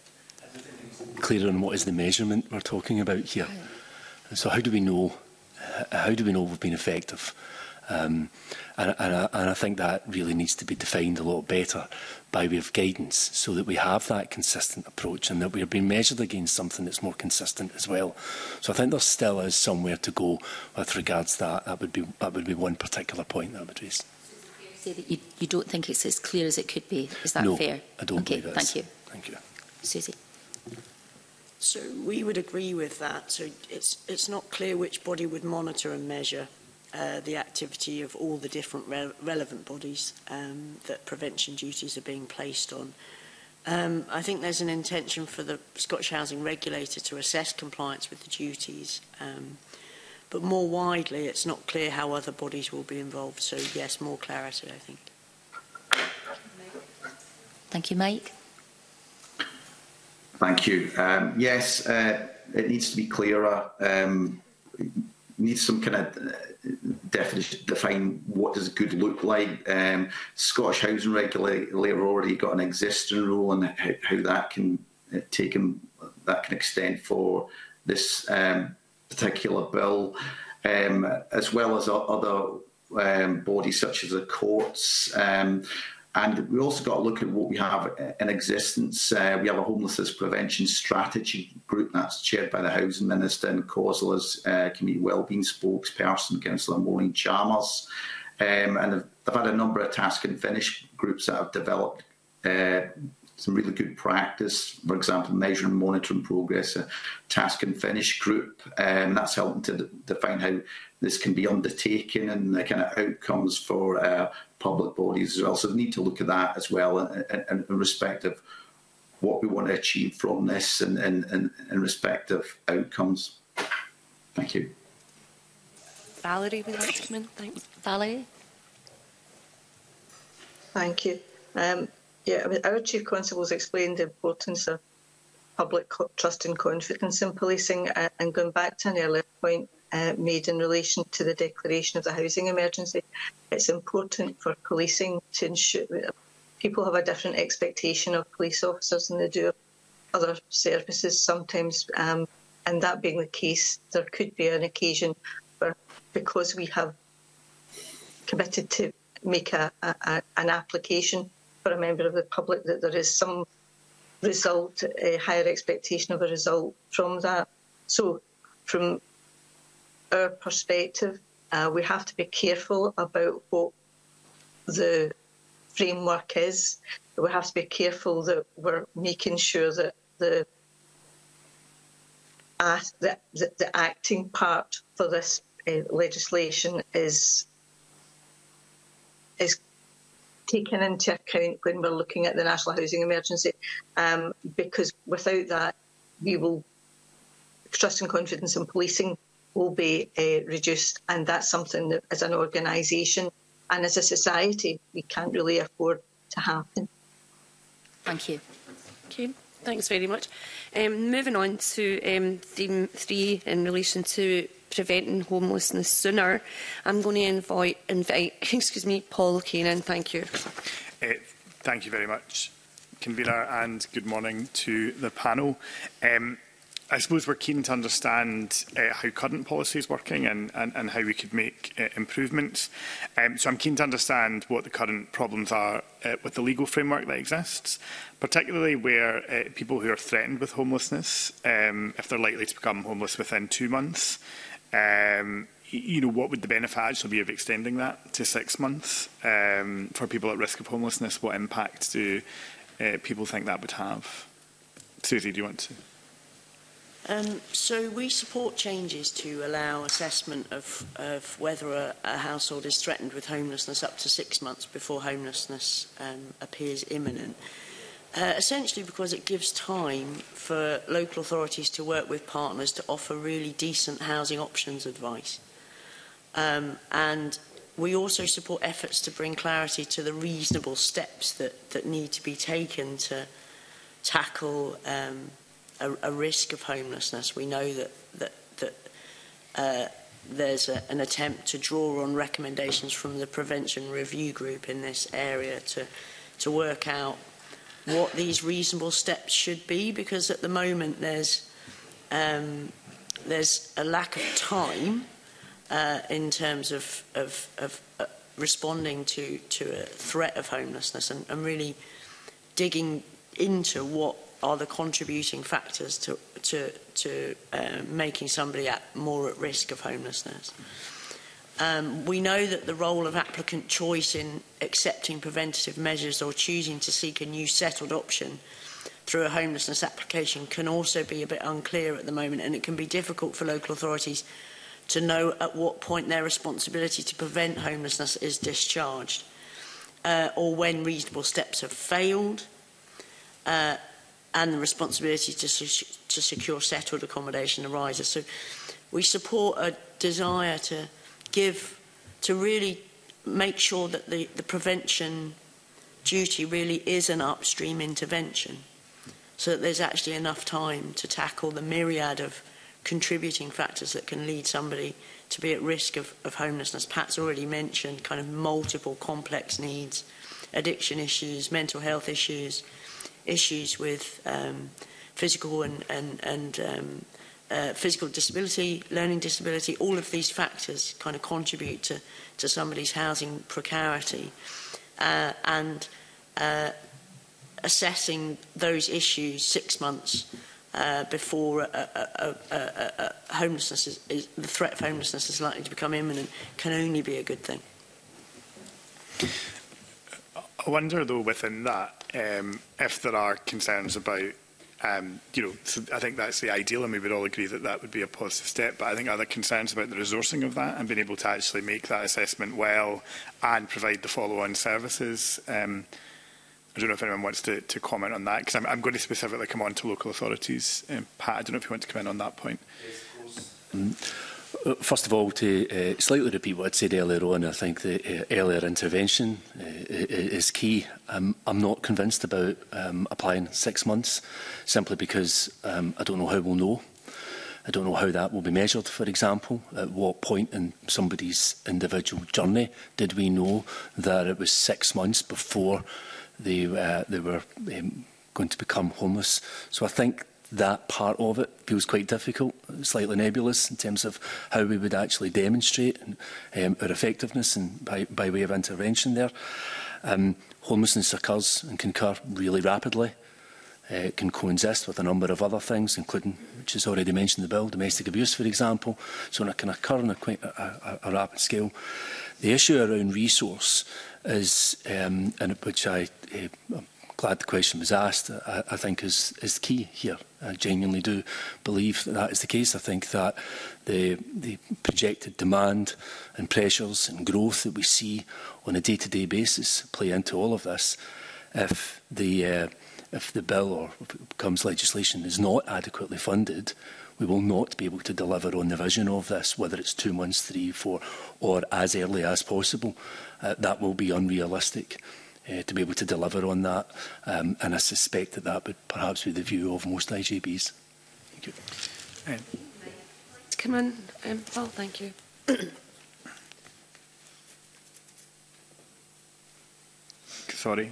Clear on what is the measurement we're talking about here. So how do we know how do we know we've been effective? And I think that really needs to be defined a lot better by way of guidance, so that we have that consistent approach and that we are being measured against something that's more consistent as well. So I think there still is somewhere to go with regards to that. That would be one particular point that I would raise. Say that you don't think it's as clear as it could be. Is that fair? No, I don't believe it is. Thank you. Thank you. Susie. So we would agree with that. So it's not clear which body would monitor and measure the activity of all the different relevant bodies that prevention duties are being placed on. I think there's an intention for the Scottish Housing Regulator to assess compliance with the duties, but more widely it's not clear how other bodies will be involved. So yes, more clarity, I think. Thank you, Mike. Thank you. Yes, it needs to be clearer. Needs some kind of definition, define what does good look like. Scottish Housing Regulator already got an existing rule on how that can extend for this particular bill, as well as other bodies such as the courts. And we also got to look at what we have in existence. We have a homelessness prevention strategy group that's chaired by the Housing Minister, and COSLA's Community Wellbeing spokesperson, Councillor Maureen Chalmers. And they've had a number of task and finish groups that have developed some really good practice. For example, measuring and monitoring progress, a task and finish group. That's helping to define how this can be undertaken and the kind of outcomes for public bodies as well. So we need to look at that as well in respect of what we want to achieve from this and in respect of outcomes. Thank you. Valerie would like to come in. Thanks. Valerie? Thank you. Yeah, I mean, our Chief Constable's explained the importance of public trust and confidence in policing, and going back to an earlier point made in relation to the declaration of the housing emergency, it's important for policing to ensure that people have a different expectation of police officers than they do of other services sometimes, and that being the case, there could be an occasion where, because we have committed to make an application for a member of the public, that there is some result, a higher expectation of a result from that. So from our perspective, we have to be careful about what the framework is. We have to be careful that we're making sure that the acting part for this legislation is taken into account when we're looking at the National Housing Emergency, because without that, trust and confidence in policing will be reduced, and that's something that, as an organisation and as a society, we can't really afford to happen. Thank you. Okay, thanks very much. Moving on to theme 3 in relation to preventing homelessness sooner, I'm going to invite excuse me, Paul Keenan. Thank you. Thank you very much, Convener, and good morning to the panel. I suppose we're keen to understand how current policy is working and how we could make improvements. So I'm keen to understand what the current problems are with the legal framework that exists, particularly where people who are threatened with homelessness, if they're likely to become homeless within 2 months, what would the benefit actually be of extending that to 6 months for people at risk of homelessness? What impact do people think that would have? Susie, do you want to? So we support changes to allow assessment of whether a household is threatened with homelessness up to 6 months before homelessness appears imminent. Essentially because it gives time for local authorities to work with partners to offer really decent housing options advice. And we also support efforts to bring clarity to the reasonable steps that need to be taken to tackle a risk of homelessness. We know that there's an attempt to draw on recommendations from the Prevention Review Group in this area to work out what these reasonable steps should be, because at the moment there's a lack of time in terms of responding to a threat of homelessness and really digging into what are the contributing factors to making somebody more at risk of homelessness. We know that the role of applicant choice in accepting preventative measures or choosing to seek a new settled option through a homelessness application can also be a bit unclear at the moment, and it can be difficult for local authorities to know at what point their responsibility to prevent homelessness is discharged, or when reasonable steps have failed, and the responsibility to secure settled accommodation arises. So we support a desire to really make sure that the prevention duty really is an upstream intervention, so that there's actually enough time to tackle the myriad of contributing factors that can lead somebody to be at risk of homelessness. Pat's already mentioned kind of multiple complex needs, addiction issues, mental health issues, issues with physical and physical disability, learning disability. All of these factors kind of contribute to somebody's housing precarity, and assessing those issues 6 months before homelessness the threat of homelessness is likely to become imminent can only be a good thing. I wonder, though, within that, if there are concerns about, so I think that's the ideal, and we would all agree that that would be a positive step, but I think are there concerns about the resourcing of that and being able to actually make that assessment well and provide the follow-on services? I don't know if anyone wants to comment on that, because I'm going to specifically come on to local authorities. Pat, I don't know if you want to come in on that point. First of all, to slightly repeat what I said earlier on, I think the earlier intervention is key. I'm not convinced about applying 6 months, simply because I don't know how we'll know. I don't know how that will be measured, for example. At what point in somebody's individual journey did we know that it was 6 months before they were going to become homeless? So I think that part of it feels quite difficult, slightly nebulous in terms of how we would actually demonstrate our effectiveness and by way of intervention there. Homelessness occurs and can occur really rapidly. It can coexist with a number of other things, including, which is already mentioned in the bill, domestic abuse, for example. So it can occur on a rapid scale. The issue around resource is, and which I'm glad the question was asked, I think is key here. I genuinely do believe that is the case. I think that the projected demand and pressures and growth that we see on a day-to-day basis play into all of this. If the bill, or if it becomes legislation, is not adequately funded, we will not be able to deliver on the vision of this, whether it's 2 months, 3, 4, or as early as possible. That will be unrealistic to be able to deliver on that, and I suspect that that would perhaps be the view of most IJBs. Thank you. Come in, Paul, thank you. Sorry.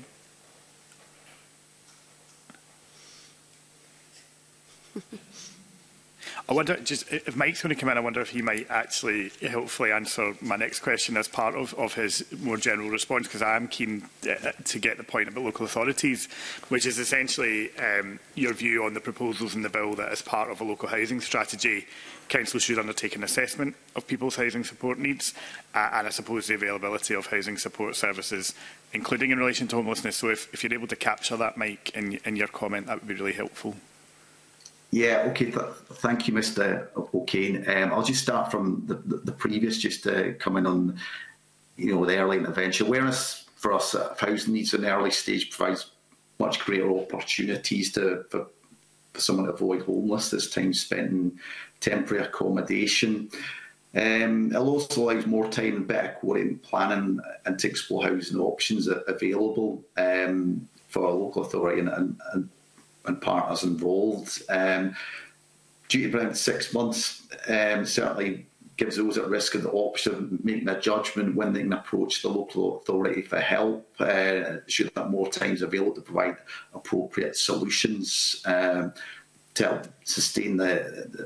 I wonder, just if Mike's going to come in, I wonder if he might actually hopefully answer my next question as part of his more general response, because I am keen to get the point about local authorities, which is essentially your view on the proposals in the bill that as part of a local housing strategy, council should undertake an assessment of people's housing support needs and I suppose the availability of housing support services, including in relation to homelessness. So if you're able to capture that, Mike, in your comment, that would be really helpful. Yeah, okay. Thank you, Mr. O'Kane. I'll just start from the previous, just to come in on, the early intervention. Awareness for us of housing needs in the early stage provides much greater opportunities for someone to avoid homelessness, time spent in temporary accommodation. It also allows more time and better coordinated planning and to explore housing options available for a local authority and partners involved. Due to around 6 months, certainly gives those at risk of the option of making a judgment when they can approach the local authority for help, should have more time available to provide appropriate solutions to help sustain the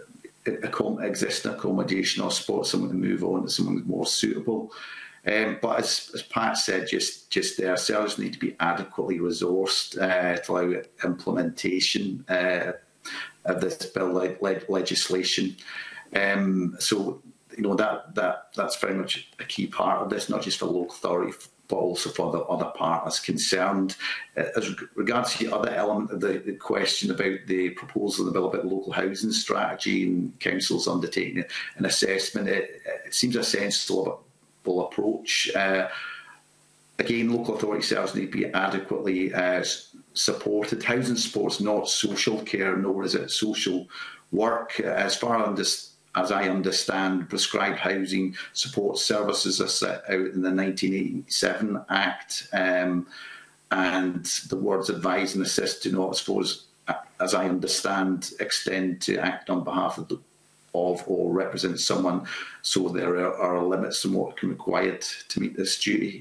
existing accommodation or spot someone to move on to someone more suitable. But as Pat said just there, services need to be adequately resourced to allow implementation of this bill legislation. So that's very much a key part of this, not just for local authority, but also for the other partners concerned. As regards to the other element of the question about the proposal in the bill about local housing strategy and councils undertaking an assessment, it seems a sensible approach. Again, local authority services need to be adequately supported. Housing support's not social care, nor is it social work. As I understand, prescribed housing support services are set out in the 1987 Act, and the words advise and assist do not, I suppose, as I understand, extend to act on behalf of or represent someone. So there are limits on what can be required to meet this duty.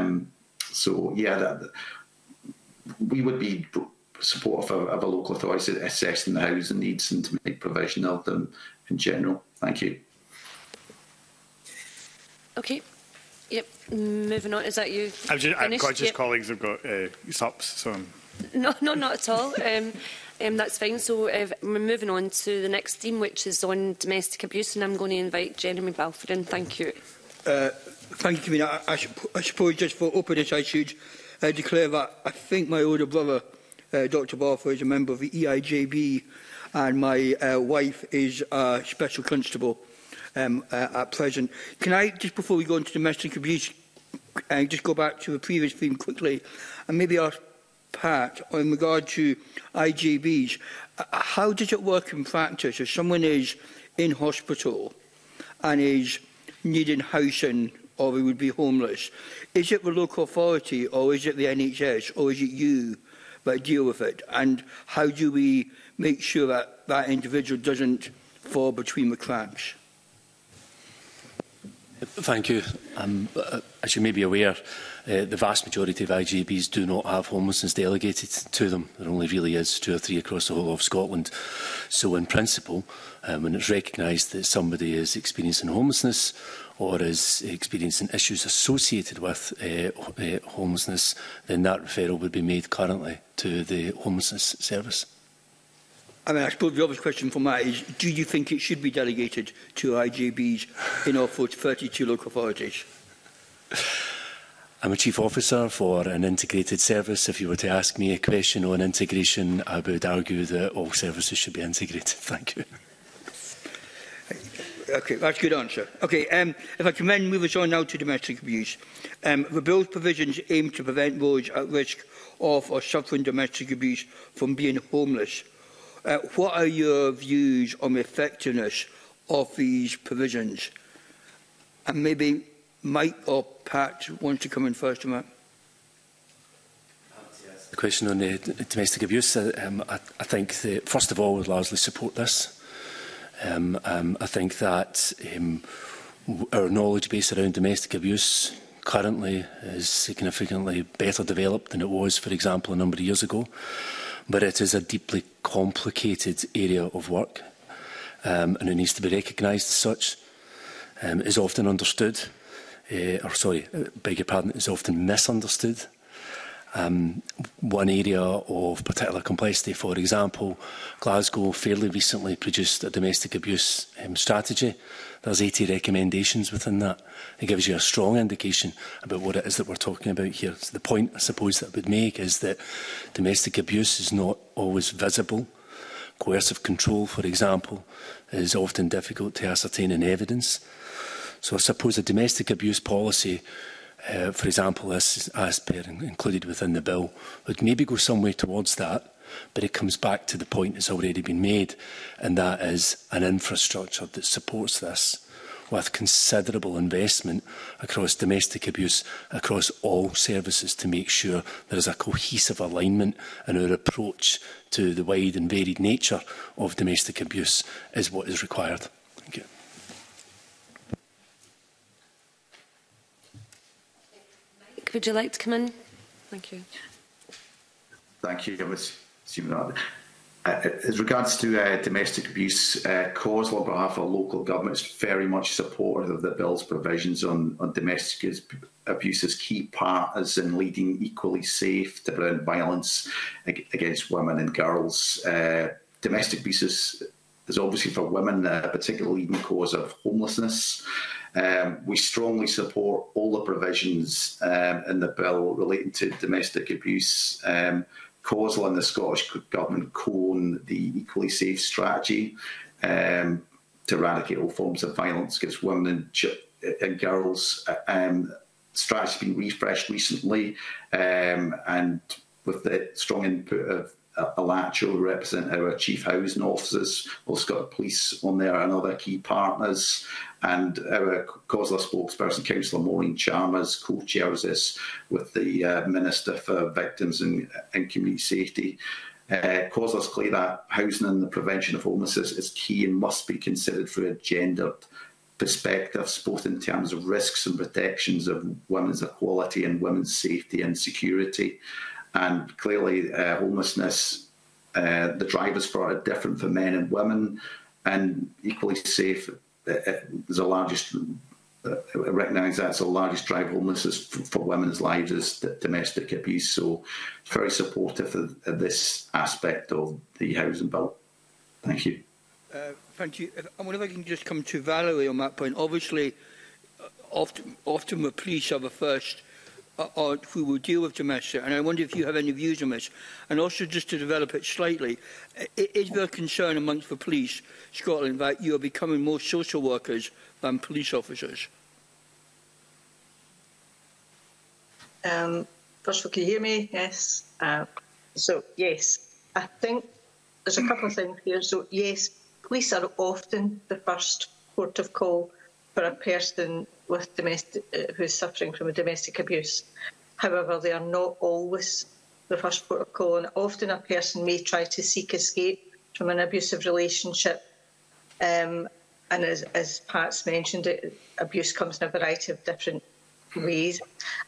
We would be supportive of a local authority assessing the housing needs and to make provision of them in general. Thank you. Okay. Yep. Moving on. Is that you? I've got just colleagues have got stops. So no, not at all. That's fine. So we're moving on to the next theme, which is on domestic abuse, and I'm going to invite Jeremy Balfour in. Thank you. Thank you, Convener. I suppose just for openness, I should declare that I think my older brother, Dr. Balfour, is a member of the EIJB, and my wife is a special constable at present. Can I, just before we go into domestic abuse, just go back to the previous theme quickly, and maybe ask Pat, in regard to IJBs, how does it work in practice if someone is in hospital and is needing housing or they would be homeless? Is it the local authority or is it the NHS or is it you that deal with it? And how do we make sure that that individual doesn't fall between the cracks? Thank you. As you may be aware, the vast majority of IJBs do not have homelessness delegated to them. There only really is 2 or 3 across the whole of Scotland. So in principle, when it's recognised that somebody is experiencing homelessness or is experiencing issues associated with homelessness, then that referral would be made currently to the homelessness service. I mean, I suppose the obvious question from that is, do you think it should be delegated to IJBs in our 32 local authorities? I'm a chief officer for an integrated service. If you were to ask me a question on integration, I would argue that all services should be integrated. Thank you. Okay, that's a good answer. Okay, if I can then move us on now to domestic abuse. The bill's provisions aim to prevent those at risk of or suffering domestic abuse from being homeless. What are your views on the effectiveness of these provisions? And maybe Mike or Pat wants to come in first on that. The question on the domestic abuse, I think that, first of all, we largely support this. I think that our knowledge base around domestic abuse currently is significantly better developed than it was, for example, a number of years ago. But it is a deeply complicated area of work, and it needs to be recognised as such. Is often understood, is often misunderstood. One area of particular complexity, for example, Glasgow fairly recently produced a domestic abuse strategy. There's 80 recommendations within that. It gives you a strong indication about what it is that we're talking about here. So the point, I suppose, that I would make is that domestic abuse is not always visible. Coercive control, for example, is often difficult to ascertain in evidence. So I suppose a domestic abuse policy, for example, as per included within the bill, would maybe go some way towards that, but it comes back to the point that's already been made, and that is an infrastructure that supports this with considerable investment across domestic abuse, across all services, to make sure there is a cohesive alignment in our approach to the wide and varied nature of domestic abuse is what is required. Thank you. Would you like to come in? Thank you. Thank you. I was assuming that. As regards to domestic abuse, COSLA, on behalf of local government, is very much supportive of the bill's provisions on domestic abuse as key partners in leading Equally Safe to prevent violence against women and girls. Domestic abuse is obviously for women a particularly leading cause of homelessness. We strongly support all the provisions in the bill relating to domestic abuse. COSLA and the Scottish Government co-own the Equally Safe strategy to eradicate all forms of violence against women and girls. Strategy has been refreshed recently, and with the strong input of Alacho, who represent our chief housing officers, also got police on there and other key partners, and our COSLA spokesperson, Councillor Maureen Chalmers, co-chairs this with the Minister for Victims and Community Safety. COSLA is clear that housing and the prevention of homelessness is key and must be considered through a gendered perspectives, both in terms of risks and protections of women's equality and women's safety and security. And clearly, homelessness, the drivers for it are different for men and women, and Equally Safe is the largest, recognise that's the largest driver of homelessness for women's lives is domestic abuse. So, very supportive of this aspect of the housing bill. Thank you. Thank you. I wonder if I can just come to Valerie on that point. Obviously, often the police are the first who will deal with domestic, and I wonder if you have any views on this. And also, just to develop it slightly, is there a concern amongst the police, Scotland, that you are becoming more social workers than police officers? First of all, can you hear me? Yes. So, yes, I think there's a couple of things here. So, yes, police are often the first port of call for a person with who's suffering from a domestic abuse. However, they are not always the first port of call, and often a person may try to seek escape from an abusive relationship. And as Pat's mentioned, abuse comes in a variety of different ways,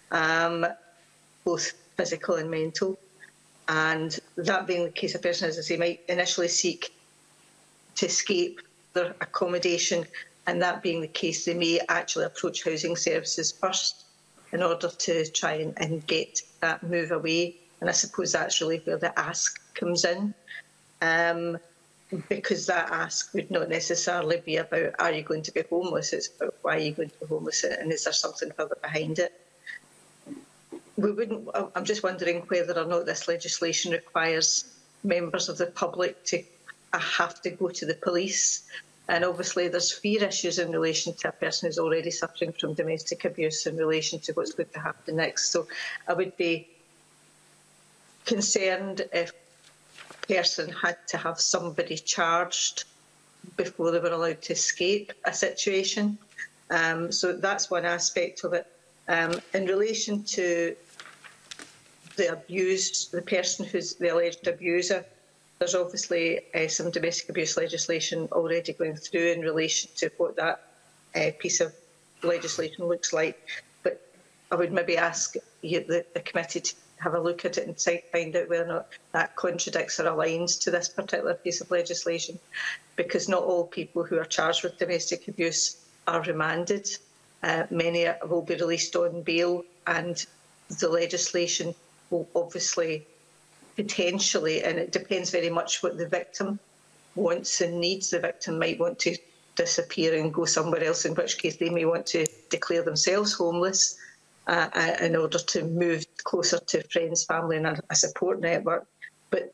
both physical and mental. And that being the case, a person, as I say, might initially seek to escape their accommodation, and that being the case, they may actually approach housing services first in order to try and get that move away. And I suppose that's really where the ask comes in, because that ask would not necessarily be about, are you going to be homeless? It's about, why are you going to be homeless, and is there something further behind it? I'm just wondering whether or not this legislation requires members of the public to have to go to the police. And obviously there's fear issues in relation to a person who's already suffering from domestic abuse in relation to what's going to happen next. So I would be concerned if a person had to have somebody charged before they were allowed to escape a situation. So that's one aspect of it. In relation to the person who's the alleged abuser, there's obviously some domestic abuse legislation already going through in relation to what that piece of legislation looks like. But I would maybe ask the committee to have a look at it and find out whether or not that contradicts or aligns to this particular piece of legislation, because not all people who are charged with domestic abuse are remanded. Many will be released on bail, and the legislation will obviously potentially, and it depends very much what the victim wants and needs. The victim might want to disappear and go somewhere else, in which case they may want to declare themselves homeless in order to move closer to friends, family and a support network. But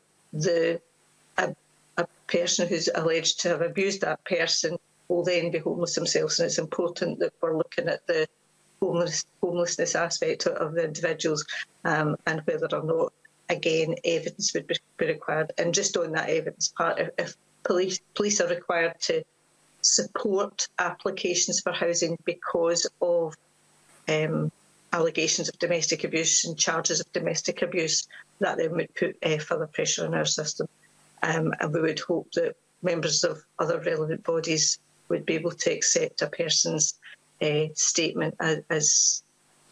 a person who's alleged to have abused that person will then be homeless themselves, and it's important that we're looking at the homelessness aspect of the individuals, and whether or not, again, evidence would be required. And just on that evidence part, if police are required to support applications for housing because of allegations of domestic abuse and charges of domestic abuse, that then would put further pressure on our system. And we would hope that members of other relevant bodies would be able to accept a person's statement as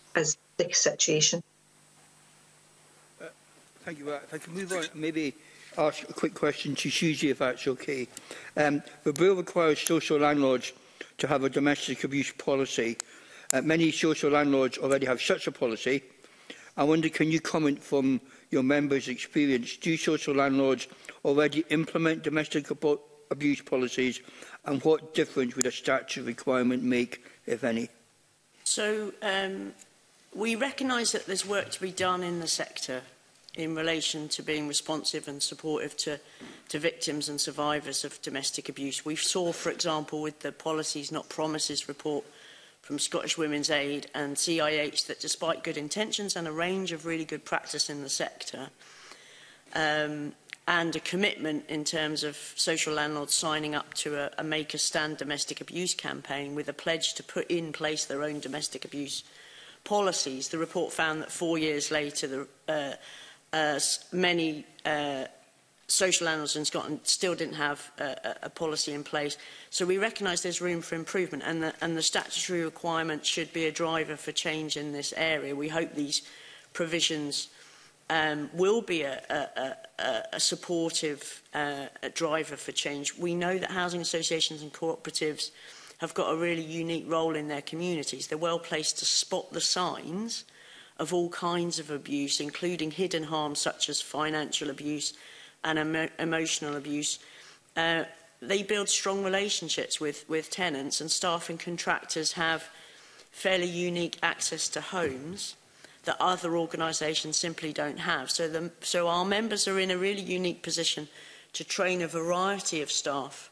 the situation. Thank you. If I can move on, maybe ask a quick question to Susie, if that's okay. The bill requires social landlords to have a domestic abuse policy. Many social landlords already have such a policy. I wonder, can you comment from your members' experience, do social landlords already implement domestic abuse policies, and what difference would a statute requirement make, if any? So we recognise that there's work to be done in the sector in relation to being responsive and supportive to victims and survivors of domestic abuse. We saw, for example, with the Policies Not Promises report from Scottish Women's Aid and CIH, that despite good intentions and a range of really good practice in the sector, and a commitment in terms of social landlords signing up to a Make a Stand domestic abuse campaign with a pledge to put in place their own domestic abuse policies, the report found that 4 years later, many social landlords in Scotland still didn't have a policy in place. So we recognise there's room for improvement, and the statutory requirement should be a driver for change in this area. We hope these provisions will be a supportive driver for change. We know that housing associations and cooperatives have got a really unique role in their communities. They're well placed to spot the signs of all kinds of abuse, including hidden harms such as financial abuse and emotional abuse. They build strong relationships with tenants, and staff and contractors have fairly unique access to homes that other organisations simply don't have. So our members are in a really unique position to train a variety of staff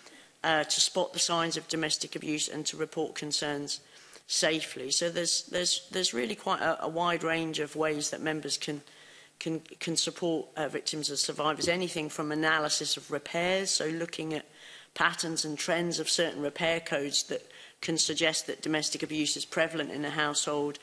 to spot the signs of domestic abuse and to report concerns safely. So there's really quite a wide range of ways that members can support victims and survivors. Anything from analysis of repairs, so looking at patterns and trends of certain repair codes that can suggest that domestic abuse is prevalent in a household,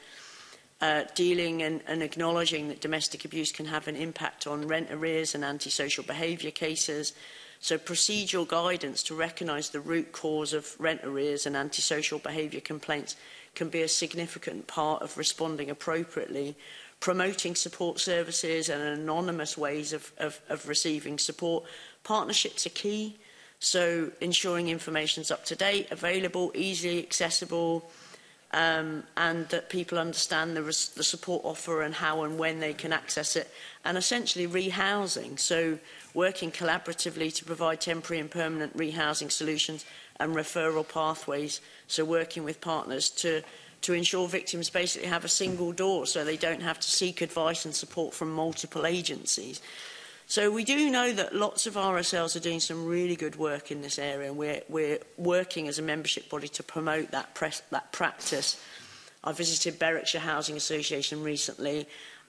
dealing and acknowledging that domestic abuse can have an impact on rent arrears and antisocial behaviour cases. So procedural guidance to recognise the root cause of rent arrears and antisocial behaviour complaints can be a significant part of responding appropriately. Promoting support services and anonymous ways of receiving support. Partnerships are key, so ensuring information is up to date, available, easily accessible, and that people understand the support offer and how and when they can access it, and essentially rehousing, so working collaboratively to provide temporary and permanent rehousing solutions and referral pathways, so working with partners to ensure victims basically have a single door so they don't have to seek advice and support from multiple agencies. So we do know that lots of RSLs are doing some really good work in this area, and we're working as a membership body to promote that practice. I visited Berwickshire Housing Association recently,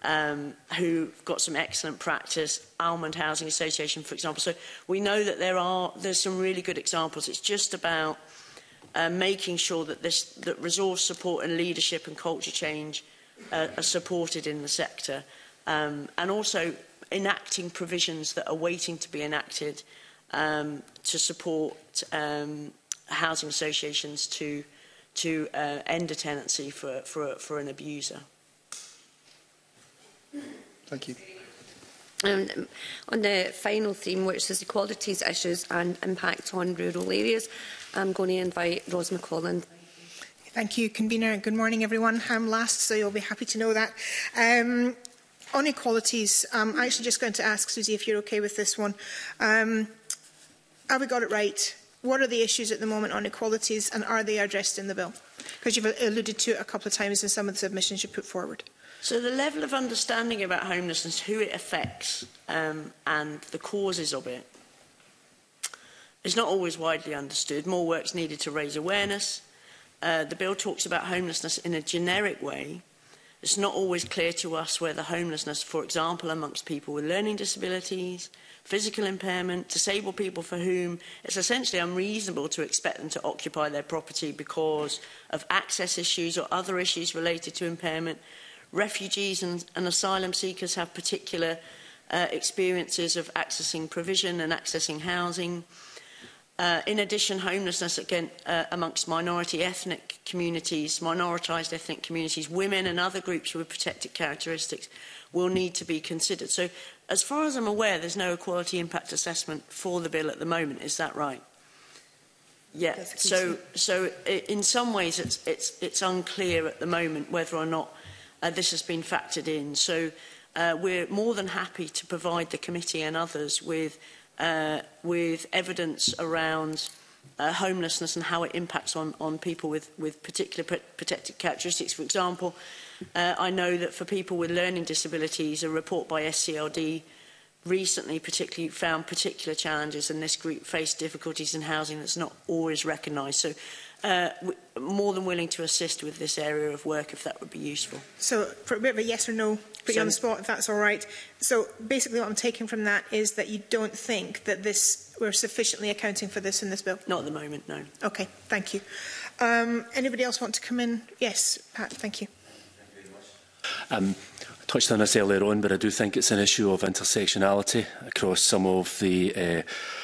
who've got some excellent practice, Almond Housing Association, for example. So we know that there's some really good examples. It's just about making sure that that resource support and leadership and culture change are supported in the sector, and also enacting provisions that are waiting to be enacted to support housing associations to end a tenancy for an abuser. Thank you. On the final theme, which is equalities issues and impact on rural areas, I'm going to invite Ros McColland. Thank you, Convener. Good morning, everyone. I'm last, so you'll be happy to know that. On equalities, I'm actually just going to ask Susie if you're okay with this one. Have we got it right? What are the issues at the moment on equalities, and are they addressed in the bill? Because you've alluded to it a couple of times in some of the submissions you put forward. So the level of understanding about homelessness, who it affects, and the causes of it, is not always widely understood. More work's needed to raise awareness. The bill talks about homelessness in a generic way. It's not always clear to us whether homelessness, for example, amongst people with learning disabilities, physical impairment, disabled people for whom it's essentially unreasonable to expect them to occupy their property because of access issues or other issues related to impairment. Refugees and asylum seekers have particular experiences of accessing provision and accessing housing. In addition, homelessness again amongst minority ethnic communities, minoritised ethnic communities, women and other groups with protected characteristics will need to be considered. So, as far as I'm aware, there's no equality impact assessment for the bill at the moment. Is that right? Yeah. So in some ways, it's unclear at the moment whether or not this has been factored in. So we're more than happy to provide the committee and others with evidence around homelessness and how it impacts on people with particular protected characteristics. For example, I know that for people with learning disabilities, a report by SCLD recently particularly found particular challenges, and this group faced difficulties in housing that's not always recognised. So more than willing to assist with this area of work if that would be useful. So for a bit of a yes or no, put you on the spot if that's all right. So basically what I'm taking from that is that you don't think that we're sufficiently accounting for this in this bill? Not at the moment, no. Okay, thank you. Anybody else want to come in? Yes, Pat, thank you. I touched on this earlier on, but I do think it's an issue of intersectionality across some of the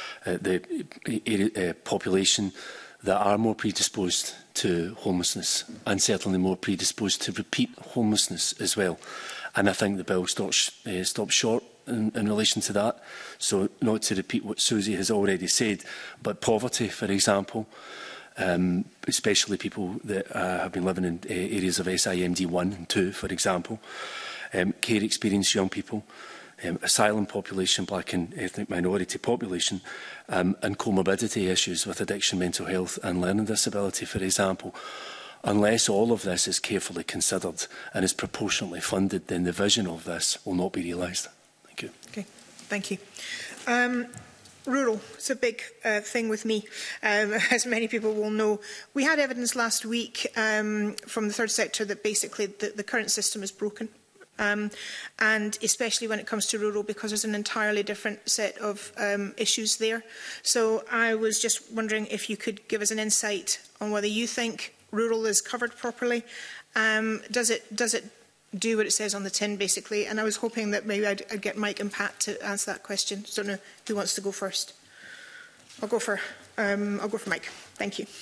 population that are more predisposed to homelessness and certainly more predisposed to repeat homelessness as well. And I think the bill stops short in relation to that. So not to repeat what Susie has already said, but poverty, for example, especially people that have been living in areas of SIMD 1 and 2, for example, care experienced young people, asylum population, black and ethnic minority population, and comorbidity issues with addiction, mental health and learning disability, for example. Unless all of this is carefully considered and is proportionately funded, then the vision of this will not be realised. Thank you. Okay, thank you. Rural, it's a big thing with me, as many people will know. We had evidence last week from the third sector that basically the current system is broken. And especially when it comes to rural, because there's an entirely different set of issues there. So I was just wondering if you could give us an insight on whether you think rural is covered properly. Does it do what it says on the tin, basically? And I was hoping that maybe I'd get Mike and Pat to answer that question. So I don't know who wants to go first. I'll go for Mike. Thank you.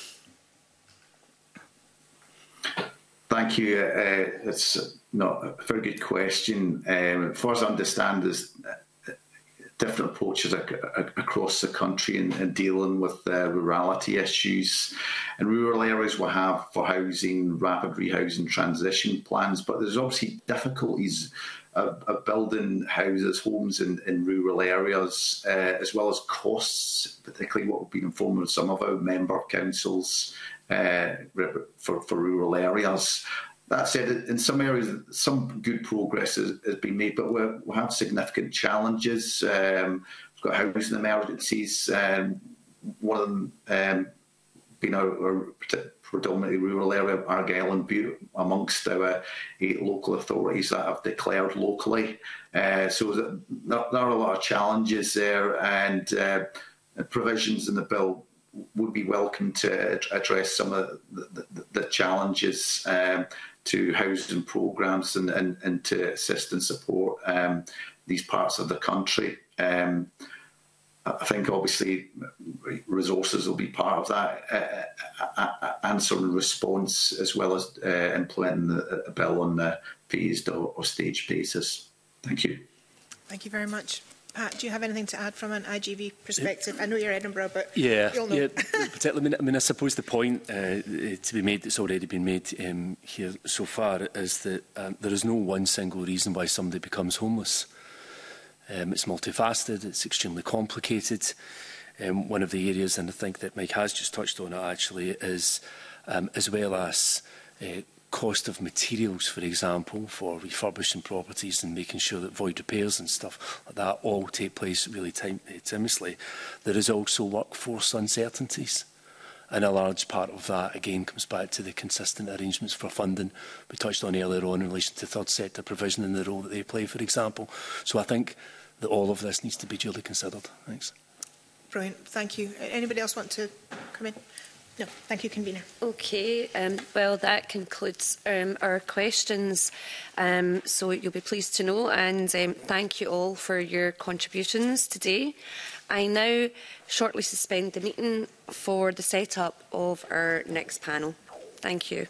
Thank you. It's not a very good question. As far as I understand, there's different approaches across the country in dealing with rurality issues. In rural areas, we have for housing, rapid rehousing transition plans, but there's obviously difficulties of building houses, homes in rural areas, as well as costs, particularly what we've been informed of some of our member councils for rural areas. That said, in some areas, some good progress has been made, but we have significant challenges. We've got housing emergencies, one of them being our predominantly rural area, Argyll and Bute, amongst our 8 local authorities that have declared locally. So there are a lot of challenges there, and provisions in the bill would be welcome to address some of the challenges to housing programmes and to assist and support these parts of the country. I think obviously resources will be part of that answer and response, as well as implementing a bill on the phased or staged basis. Thank you. Thank you very much. Pat, do you have anything to add from an IGV perspective? I know you're Edinburgh, but you'll know. Particularly, I suppose the point to be made that's already been made here so far is that there is no one single reason why somebody becomes homeless. It's multifaceted, it's extremely complicated. One of the areas, and I think that Mike has just touched on it actually, is as well as cost of materials, for example, for refurbishing properties and making sure that void repairs and stuff like that all take place really seamlessly. There is also workforce uncertainties. And a large part of that, again, comes back to the consistent arrangements for funding we touched on earlier on in relation to third sector provision and the role that they play, for example. So I think that all of this needs to be duly considered. Thanks. Brilliant. Thank you. Anybody else want to come in? No. Thank you, Convener. Okay. Well, that concludes our questions. So you'll be pleased to know, and thank you all for your contributions today. I now shortly suspend the meeting for the set-up of our next panel. Thank you.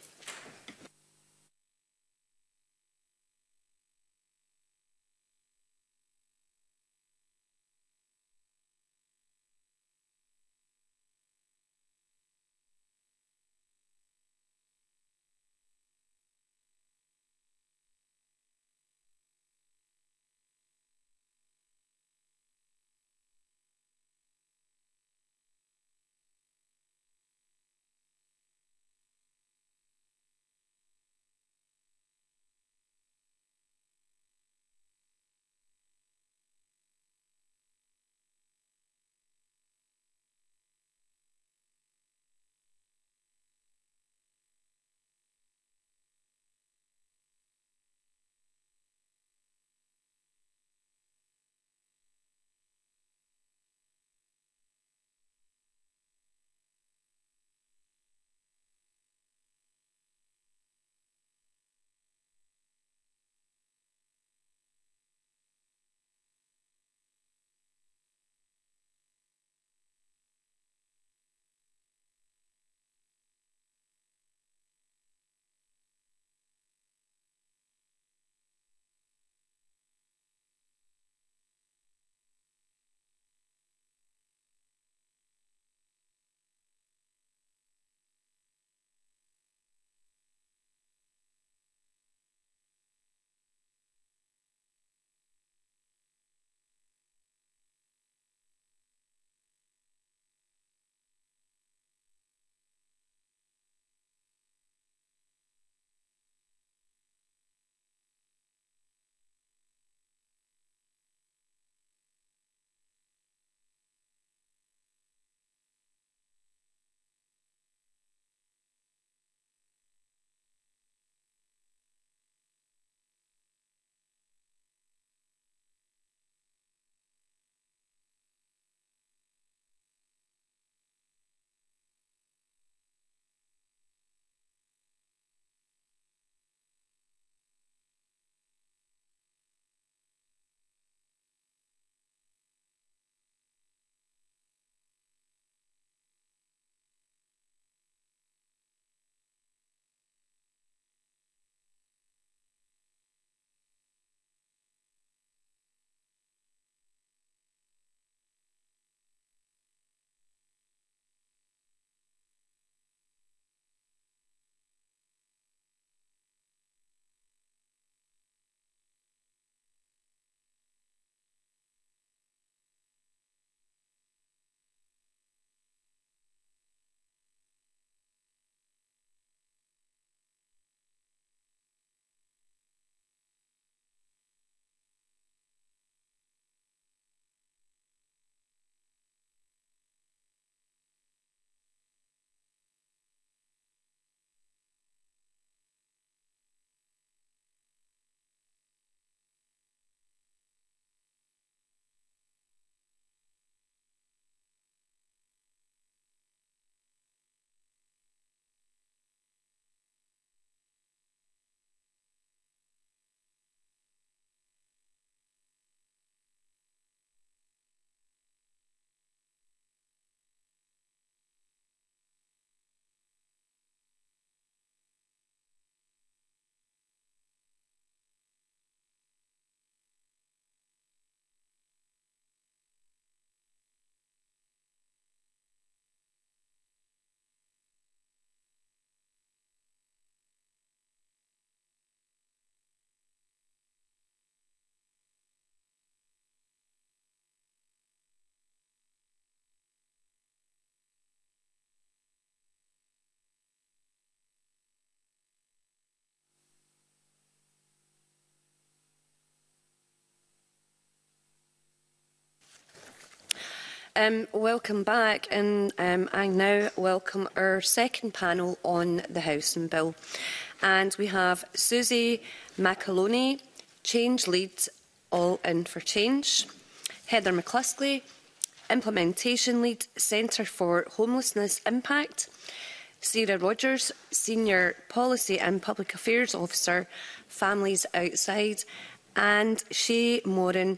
Welcome back, and I now welcome our second panel on the Housing Bill. And we have Susie McAloney, Change Lead, All In for Change; Heather McCluskey, Implementation Lead, Centre for Homelessness Impact; Sarah Rogers, Senior Policy and Public Affairs Officer, Families Outside; and Shay Moran,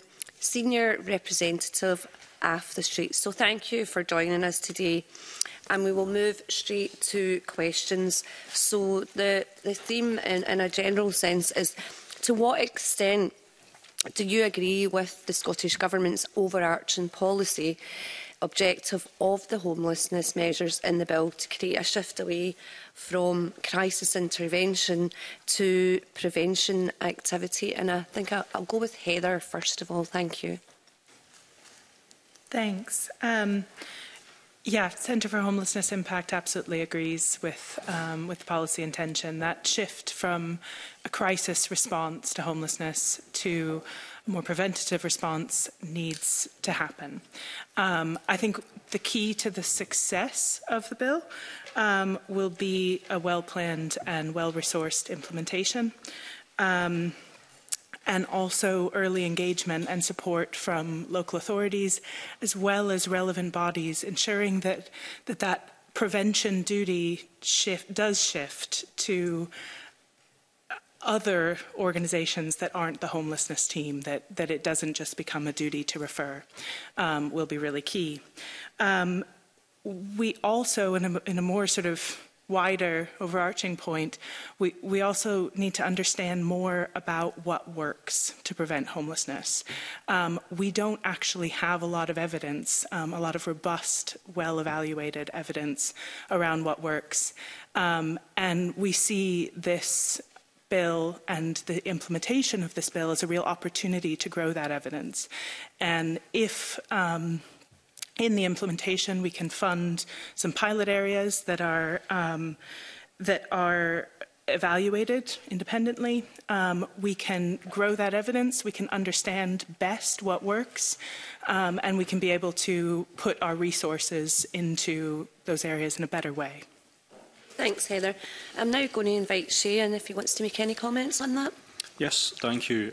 Senior Representative AF the Streets. So thank you for joining us today. And we will move straight to questions. So the theme in a general sense is, to what extent do you agree with the Scottish Government's overarching policy objective of the homelessness measures in the bill to create a shift away from crisis intervention to prevention activity? And I think I'll go with Heather first of all. Thank you. Thanks. Yeah, Centre for Homelessness Impact absolutely agrees with policy intention. That shift from a crisis response to homelessness to a more preventative response needs to happen. I think the key to the success of the bill will be a well-planned and well-resourced implementation. And also early engagement and support from local authorities, as well as relevant bodies, ensuring that prevention duty does shift to other organisations that aren't the homelessness team, that it doesn't just become a duty to refer, will be really key. We also, in a more sort of wider overarching point, we also need to understand more about what works to prevent homelessness. We don't actually have a lot of evidence, a lot of robust, well-evaluated evidence around what works. And we see this bill and the implementation of this bill as a real opportunity to grow that evidence. And if in the implementation, we can fund some pilot areas that are evaluated independently. We can grow that evidence. We can understand best what works, and we can be able to put our resources into those areas in a better way. Thanks, Heather. I'm now going to invite Shane if he wants to make any comments on that. Yes, thank you.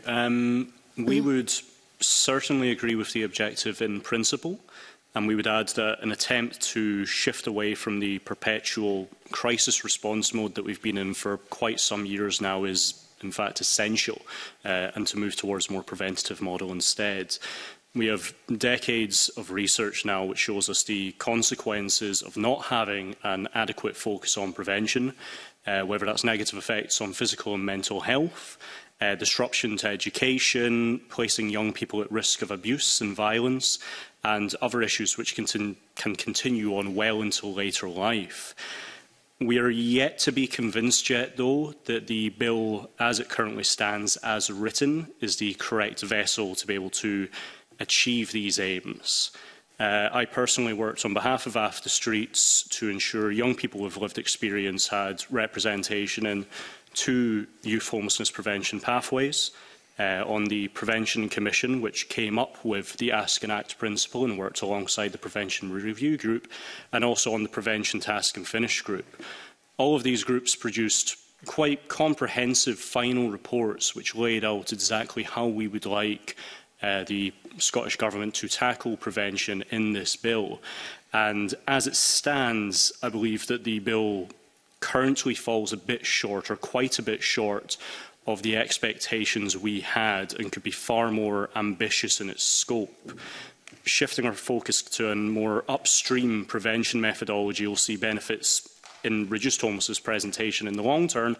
We would certainly agree with the objective in principle. And we would add that an attempt to shift away from the perpetual crisis response mode that we've been in for quite some years now is, in fact, essential, and to move towards a more preventative model instead. We have decades of research now which shows us the consequences of not having an adequate focus on prevention, whether that's negative effects on physical and mental health, disruption to education, placing young people at risk of abuse and violence, and other issues which can continue on well into later life. We are yet to be convinced yet, though, that the bill, as it currently stands, as written, is the correct vessel to be able to achieve these aims. I personally worked on behalf of AF the Streets to ensure young people with lived experience had representation in 2 youth homelessness prevention pathways. On the Prevention Commission, which came up with the Ask and Act principle and worked alongside the Prevention Review Group, and also on the Prevention Task and Finish Group. All of these groups produced quite comprehensive final reports which laid out exactly how we would like the Scottish Government to tackle prevention in this bill. And as it stands, I believe that the bill currently falls a bit short, or quite a bit short, of the expectations we had, and could be far more ambitious in its scope. Shifting our focus to a more upstream prevention methodology will see benefits in reduced homelessness presentation in the long term,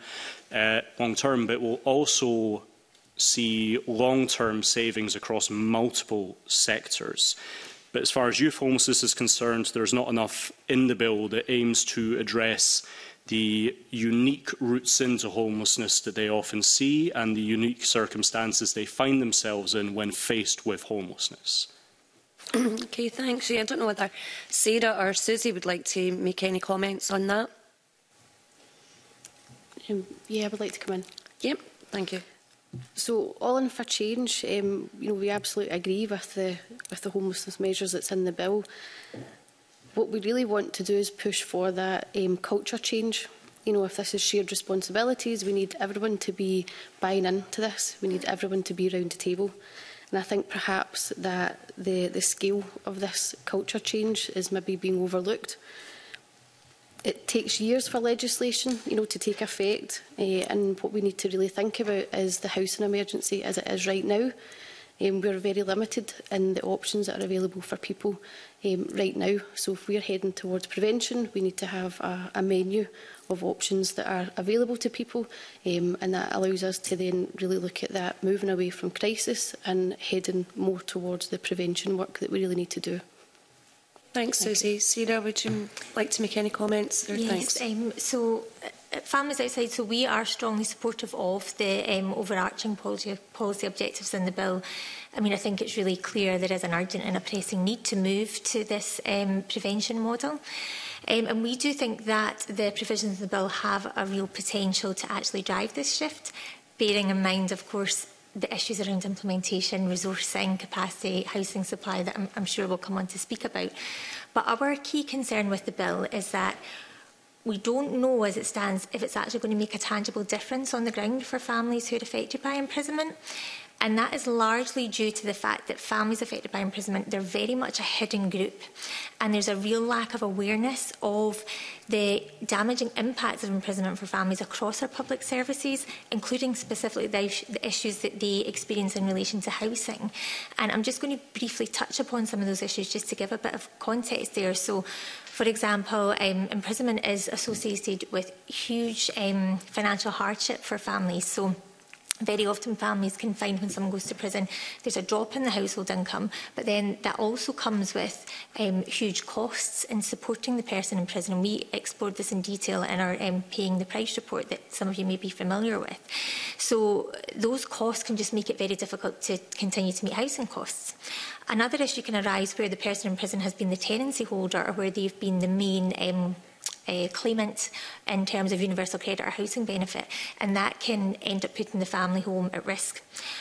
but will also see long-term savings across multiple sectors. But as far as youth homelessness is concerned, there's not enough in the bill that aims to address the unique routes into homelessness that they often see and the unique circumstances they find themselves in when faced with homelessness. Okay, thanks. I don't know whether Sarah or Susie would like to make any comments on that. Yeah, I would like to come in. Yep, thank you. So, all in for change. We absolutely agree with the homelessness measures that's in the bill. What we really want to do is push for that culture change. If this is shared responsibilities, we need everyone to be buying into this. We need everyone to be around the table. And I think perhaps that the scale of this culture change is maybe being overlooked. It takes years for legislation, to take effect. And what we need to really think about is the housing emergency as it is right now. We're very limited in the options that are available for people right now. So if we're heading towards prevention, we need to have a menu of options that are available to people, and that allows us to then really look at that, moving away from crisis and heading more towards the prevention work that we really need to do. Thanks, Susie. Sarah, would you like to make any comments? Yes, so Families Outside, so we are strongly supportive of the overarching policy objectives in the bill. I mean, I think it's really clear there is an urgent and a pressing need to move to this prevention model. And we do think that the provisions of the bill have a real potential to actually drive this shift, bearing in mind, of course, the issues around implementation, resourcing, capacity, housing supply that I'm sure we'll come on to speak about. But our key concern with the bill is that we don't know as it stands if it's actually going to make a tangible difference on the ground for families who are affected by imprisonment. And that is largely due to the fact that families affected by imprisonment, they're very much a hidden group. And there's a real lack of awareness of the damaging impacts of imprisonment for families across our public services, including specifically the issues that they experience in relation to housing. And I'm just going to briefly touch upon some of those issues just to give a bit of context there. So, for example, imprisonment is associated with huge financial hardship for families. So, very often families can find when someone goes to prison, there's a drop in the household income, but then that also comes with huge costs in supporting the person in prison. And we explored this in detail in our Paying the Price report that some of you may be familiar with. So those costs can just make it very difficult to continue to meet housing costs. Another issue can arise where the person in prison has been the tenancy holder or where they've been the main claimant in terms of universal credit or housing benefit, and that can end up putting the family home at risk.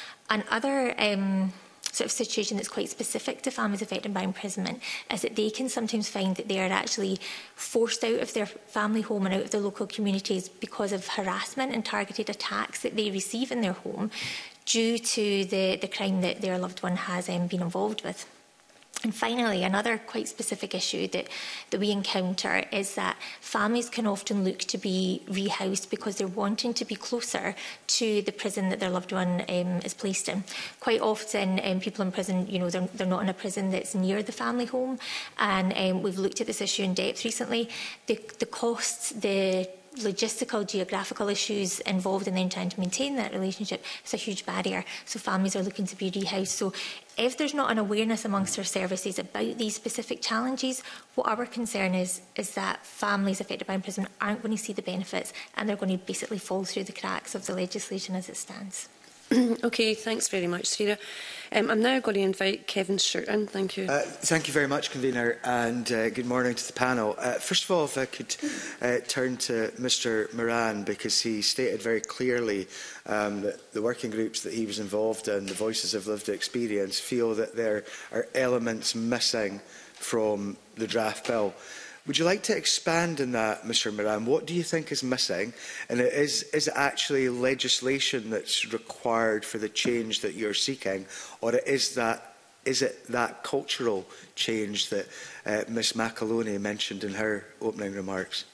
Another sort of situation that's quite specific to families affected by imprisonment is that they can sometimes find that they are actually forced out of their family home and out of their local communities because of harassment and targeted attacks that they receive in their home due to the crime that their loved one has been involved with. And finally, another quite specific issue that we encounter is that families can often look to be rehoused because they're wanting to be closer to the prison that their loved one is placed in. Quite often, people in prison, you know, they're not in a prison that's near the family home, and we've looked at this issue in depth recently. The costs, the logistical, geographical issues involved in then trying to maintain that relationship is a huge barrier. So families are looking to be rehoused. So if there's not an awareness amongst our services about these specific challenges, what our concern is that families affected by imprisonment aren't going to see the benefits and they're going to basically fall through the cracks of the legislation as it stands. Okay, thanks very much, Sarah. I'm now going to invite Kevin Shorten. Thank you. Thank you very much, Convener, and good morning to the panel. First of all, if I could turn to Mr Moran, because he stated very clearly that the working groups that he was involved in, the Voices of Lived Experience, feel that there are elements missing from the draft bill. Would you like to expand on that, Mr Moran? What do you think is missing? And is it actually legislation that's required for the change that you're seeking? Or is it that cultural change that Ms McAloney mentioned in her opening remarks?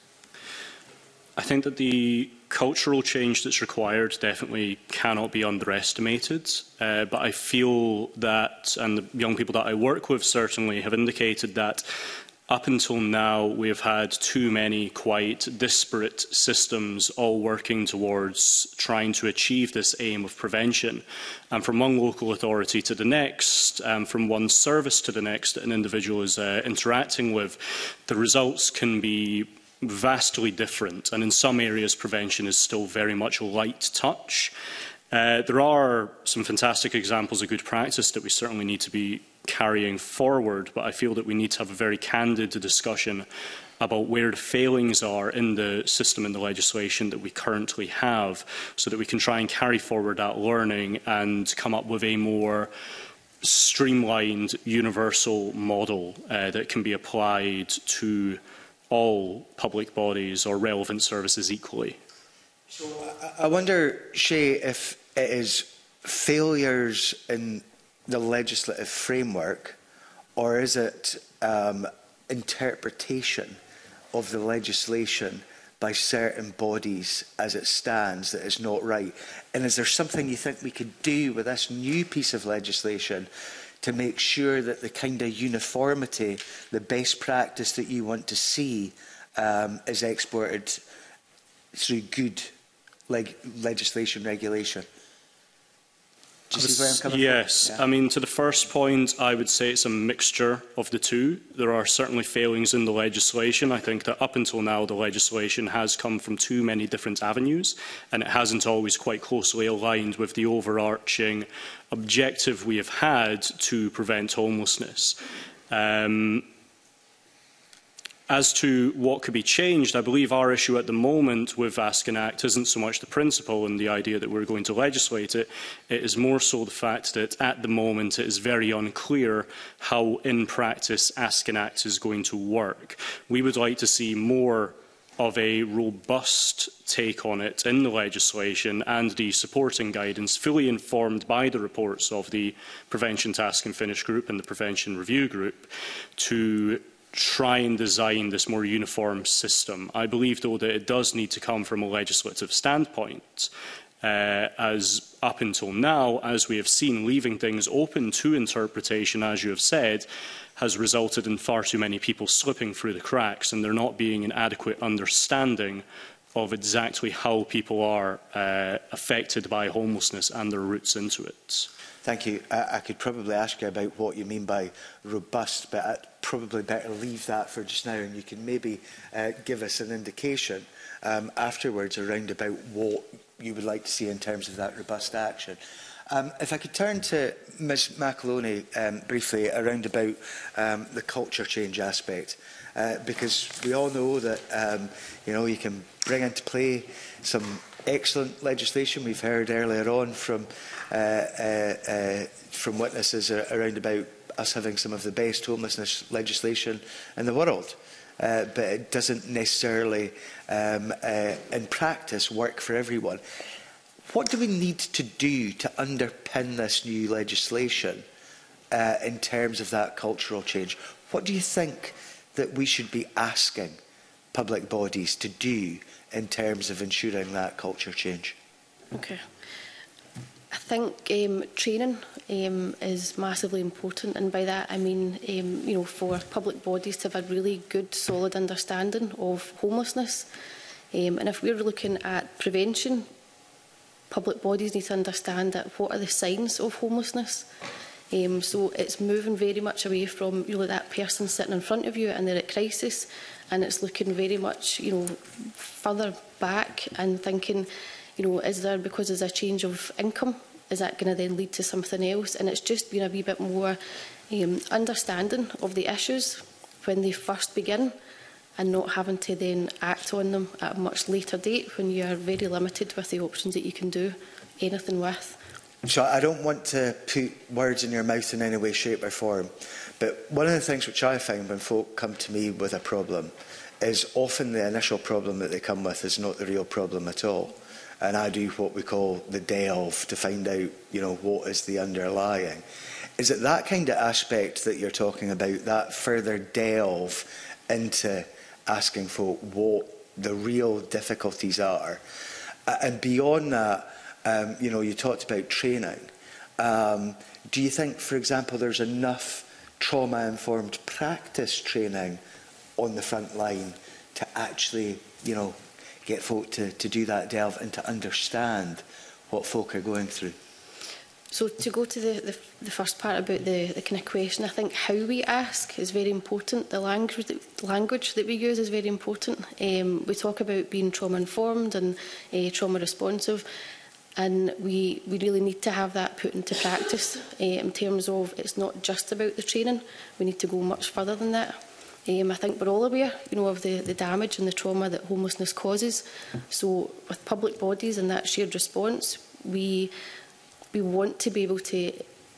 I think that the cultural change that's required definitely cannot be underestimated. But I feel that, and the young people that I work with certainly have indicated that up until now, we have had too many quite disparate systems all working towards trying to achieve this aim of prevention. And from one local authority to the next, from one service to the next that an individual is interacting with, the results can be vastly different. And in some areas, prevention is still very much light touch. There are some fantastic examples of good practice that we certainly need to be carrying forward, but I feel that we need to have a very candid discussion about where the failings are in the system and the legislation that we currently have, so that we can try and carry forward that learning and come up with a more streamlined, universal model that can be applied to all public bodies or relevant services equally. So I wonder, Shay, if it is failures in the legislative framework, or is it interpretation of the legislation by certain bodies as it stands that is not right? And is there something you think we could do with this new piece of legislation to make sure that the kind of uniformity, the best practice that you want to see is exported through good legislation regulation? Do you see where I'm coming from? Yes. Yeah. I mean, to the first point, I would say it's a mixture of the two. There are certainly failings in the legislation. I think that up until now, the legislation has come from too many different avenues, and it hasn't always quite closely aligned with the overarching objective we have had to prevent homelessness. As to what could be changed, I believe our issue at the moment with Ask and Act isn't so much the principle and the idea that we're going to legislate it. It is more so the fact that at the moment it is very unclear how in practice Ask and Act is going to work. We would like to see more of a robust take on it in the legislation and the supporting guidance fully informed by the reports of the Prevention Task and Finish Group and the Prevention Review Group to try and design this more uniform system. I believe, though, that it does need to come from a legislative standpoint, as up until now, as we have seen, leaving things open to interpretation, as you have said, has resulted in far too many people slipping through the cracks and there not being an adequate understanding of exactly how people are affected by homelessness and their routes into it. Thank you. I could probably ask you about what you mean by robust, but I'd probably better leave that for just now, and you can maybe give us an indication afterwards around about what you would like to see in terms of that robust action. If I could turn to Ms McAloney briefly around about the culture change aspect, because we all know that you can bring into play some excellent legislation. We've heard earlier on from witnesses around about us having some of the best homelessness legislation in the world. But it doesn't necessarily, in practice, work for everyone. What do we need to do to underpin this new legislation in terms of that cultural change? What do you think that we should be asking public bodies to do in terms of ensuring that culture change? Okay. I think training is massively important, and by that I mean, for public bodies to have a really good, solid understanding of homelessness. And if we're looking at prevention, public bodies need to understand that what are the signs of homelessness. So it's moving very much away from that person sitting in front of you and they're at crisis, and it's looking very much further back and thinking, is there, because there's a change of income, is that going to then lead to something else? And it's just been a wee bit more understanding of the issues when they first begin, and not having to then act on them at a much later date when you are very limited with the options that you can do anything with. So I don't want to put words in your mouth in any way, shape or form, but one of the things which I find when folk come to me with a problem is often the initial problem that they come with is not the real problem at all. And I do what we call the delve to find out, what is the underlying. Is it that kind of aspect that you're talking about, that further delve into asking folk what the real difficulties are? And beyond that, you talked about training. Do you think, for example, there's enough trauma-informed practice training on the front line to actually, get folk to do that delve and to understand what folk are going through? So to go to the first part about the kind of question, I think how we ask is very important. The language that we use is very important. We talk about being trauma-informed and trauma responsive, and we really need to have that put into practice in terms of it's not just about the training. We need to go much further than that. I think we're all aware, of the damage and the trauma that homelessness causes. So with public bodies and that shared response, we want to be able to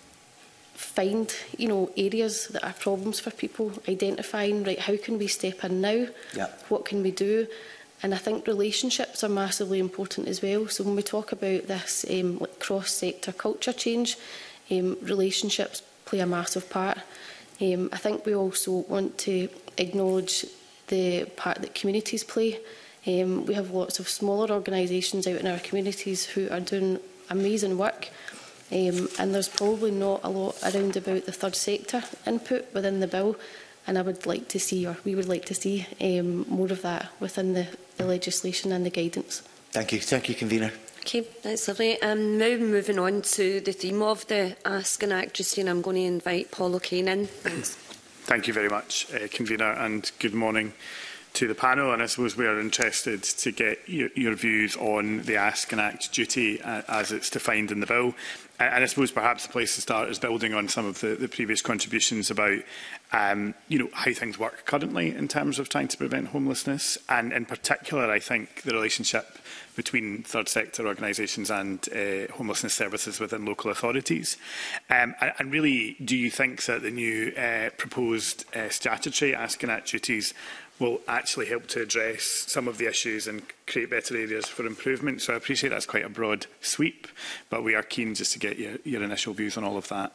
find, areas that are problems for people, identifying, right, how can we step in now? Yeah. What can we do? And I think relationships are massively important as well. So when we talk about this cross-sector culture change, relationships play a massive part. I think we also want to acknowledge the part that communities play We have lots of smaller organisations out in our communities who are doing amazing work. And there's probably not a lot around about the third sector input within the bill. And I would like to see, or we would like to see, more of that within the legislation and the guidance. Thank you. Thank you, Convener. Okay, that's lovely. Now moving on to the theme of the Ask and Act, Justine, I'm going to invite Paul O'Kane in. Thanks. Thank you very much, Convener, and good morning to the panel. And I suppose we are interested to get your views on the Ask and Act duty as it's defined in the bill. And I suppose perhaps the place to start is building on some of the previous contributions about how things work currently in terms of trying to prevent homelessness. And in particular, I think the relationship between third sector organisations and homelessness services within local authorities. And really, do you think that the new proposed statutory Ask and Act duties will actually help to address some of the issues and create better areas for improvement? So I appreciate that's quite a broad sweep, but we are keen just to get your initial views on all of that.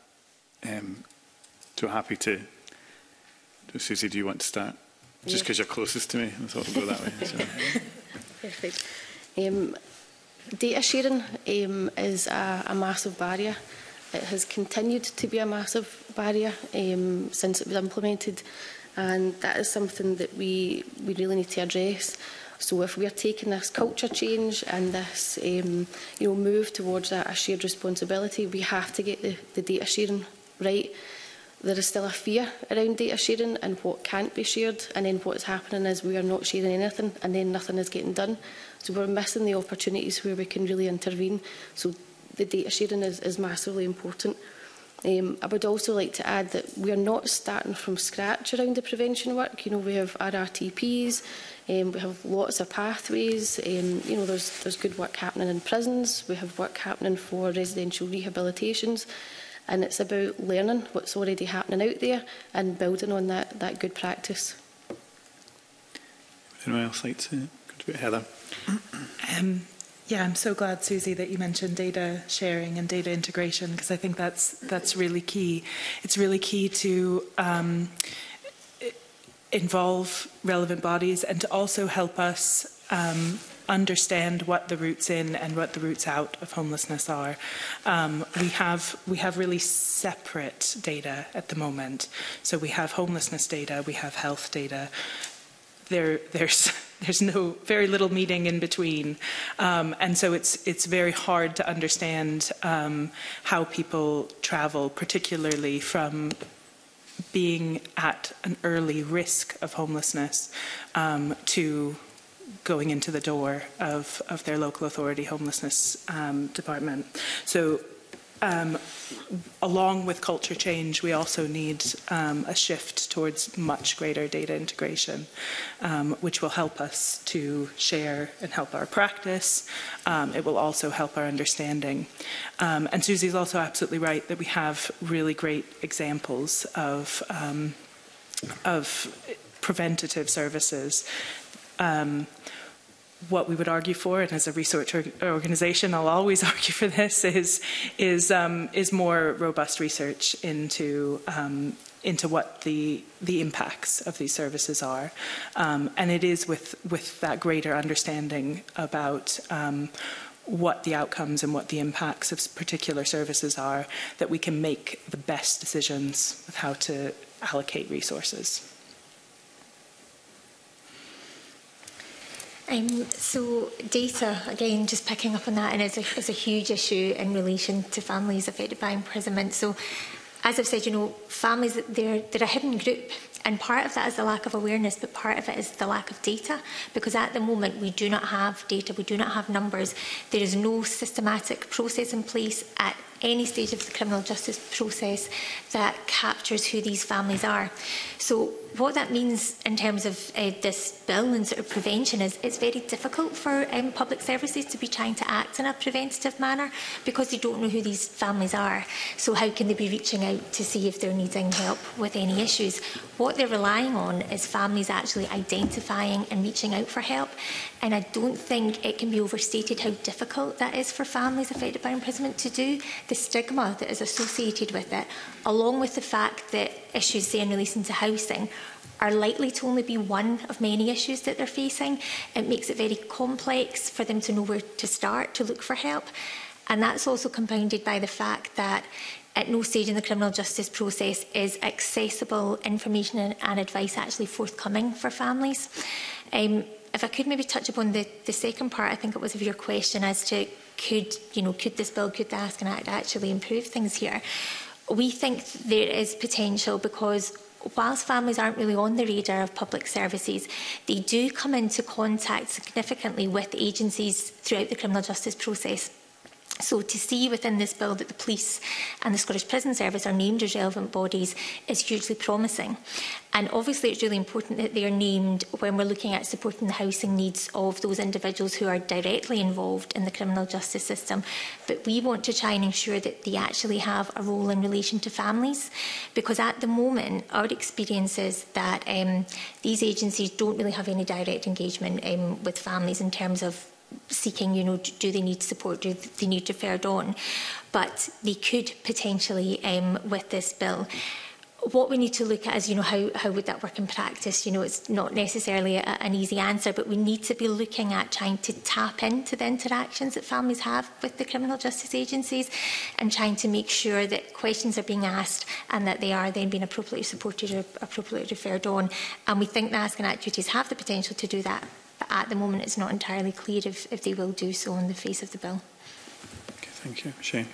So happy to... Susie, do you want to start? Just because you're closest to me, I thought we'll go that way. So. Perfect. Data sharing is a massive barrier. It has continued to be a massive barrier since it was implemented, and that is something that we really need to address. So if we are taking this culture change and this move towards a shared responsibility, we have to get the data sharing right. There is still a fear around data sharing and what can't be shared, and then what is happening is we are not sharing anything and then nothing is getting done. So we're missing the opportunities where we can really intervene. So the data sharing is massively important. I would also like to add that we are not starting from scratch around the prevention work. We have RRTPs, we have lots of pathways. There's good work happening in prisons. We have work happening for residential rehabilitations. And it's about learning what's already happening out there and building on that good practice. Would anyone else like to contribute? Heather? Yeah, I'm so glad, Susie, that you mentioned data sharing and data integration, because I think that's really key. It's really key to involve relevant bodies and to also help us understand what the roots in and what the roots out of homelessness are. We have really separate data at the moment. So we have homelessness data, we have health data. There's very little meeting in between, and so it's very hard to understand how people travel, particularly from being at an early risk of homelessness to going into the door of their local authority homelessness department. So along with culture change, we also need a shift towards much greater data integration, which will help us to share and help our practice. It will also help our understanding. And Susie's also absolutely right that we have really great examples of preventative services. What we would argue for, and as a research organisation, I'll always argue for this, is more robust research into what the impacts of these services are, and it is with that greater understanding about what the outcomes and what the impacts of particular services are that we can make the best decisions with how to allocate resources. So data, again, just picking up on that, and is a huge issue in relation to families affected by imprisonment. So, as I've said, families, they're a hidden group, and part of that is the lack of awareness, but part of it is the lack of data, because at the moment we do not have data, we do not have numbers. There is no systematic process in place at any stage of the criminal justice process that captures who these families are. So what that means in terms of this bill and sort of prevention is it's very difficult for public services to be trying to act in a preventative manner because they don't know who these families are. So how can they be reaching out to see if they're needing help with any issues? What they're relying on is families actually identifying and reaching out for help. And I don't think it can be overstated how difficult that is for families affected by imprisonment to do. The stigma that is associated with it, along with the fact that issues, say, in relation to housing, are likely to only be one of many issues that they're facing. It makes it very complex for them to know where to start to look for help. And that's also compounded by the fact that at no stage in the criminal justice process is accessible information and advice actually forthcoming for families. If I could maybe touch upon the second part, I think it was of your question as to could this bill, could the Askin Act actually improve things here? We think there is potential because whilst families aren't really on the radar of public services, they do come into contact significantly with agencies throughout the criminal justice process. So to see within this bill that the police and the Scottish Prison Service are named as relevant bodies is hugely promising. And obviously it's really important that they are named when we're looking at supporting the housing needs of those individuals who are directly involved in the criminal justice system. But we want to try and ensure that they actually have a role in relation to families, because at the moment our experience is that these agencies don't really have any direct engagement with families in terms of seeking, do they need support, do they need referred on? But they could potentially with this bill. What we need to look at is, how would that work in practice? It's not necessarily an easy answer, but we need to be looking at trying to tap into the interactions that families have with the criminal justice agencies and trying to make sure that questions are being asked and that they are then being appropriately supported or appropriately referred on. And we think the Askin Act duties have the potential to do that. But at the moment, it's not entirely clear if they will do so on the face of the bill. Okay, thank you. Shane.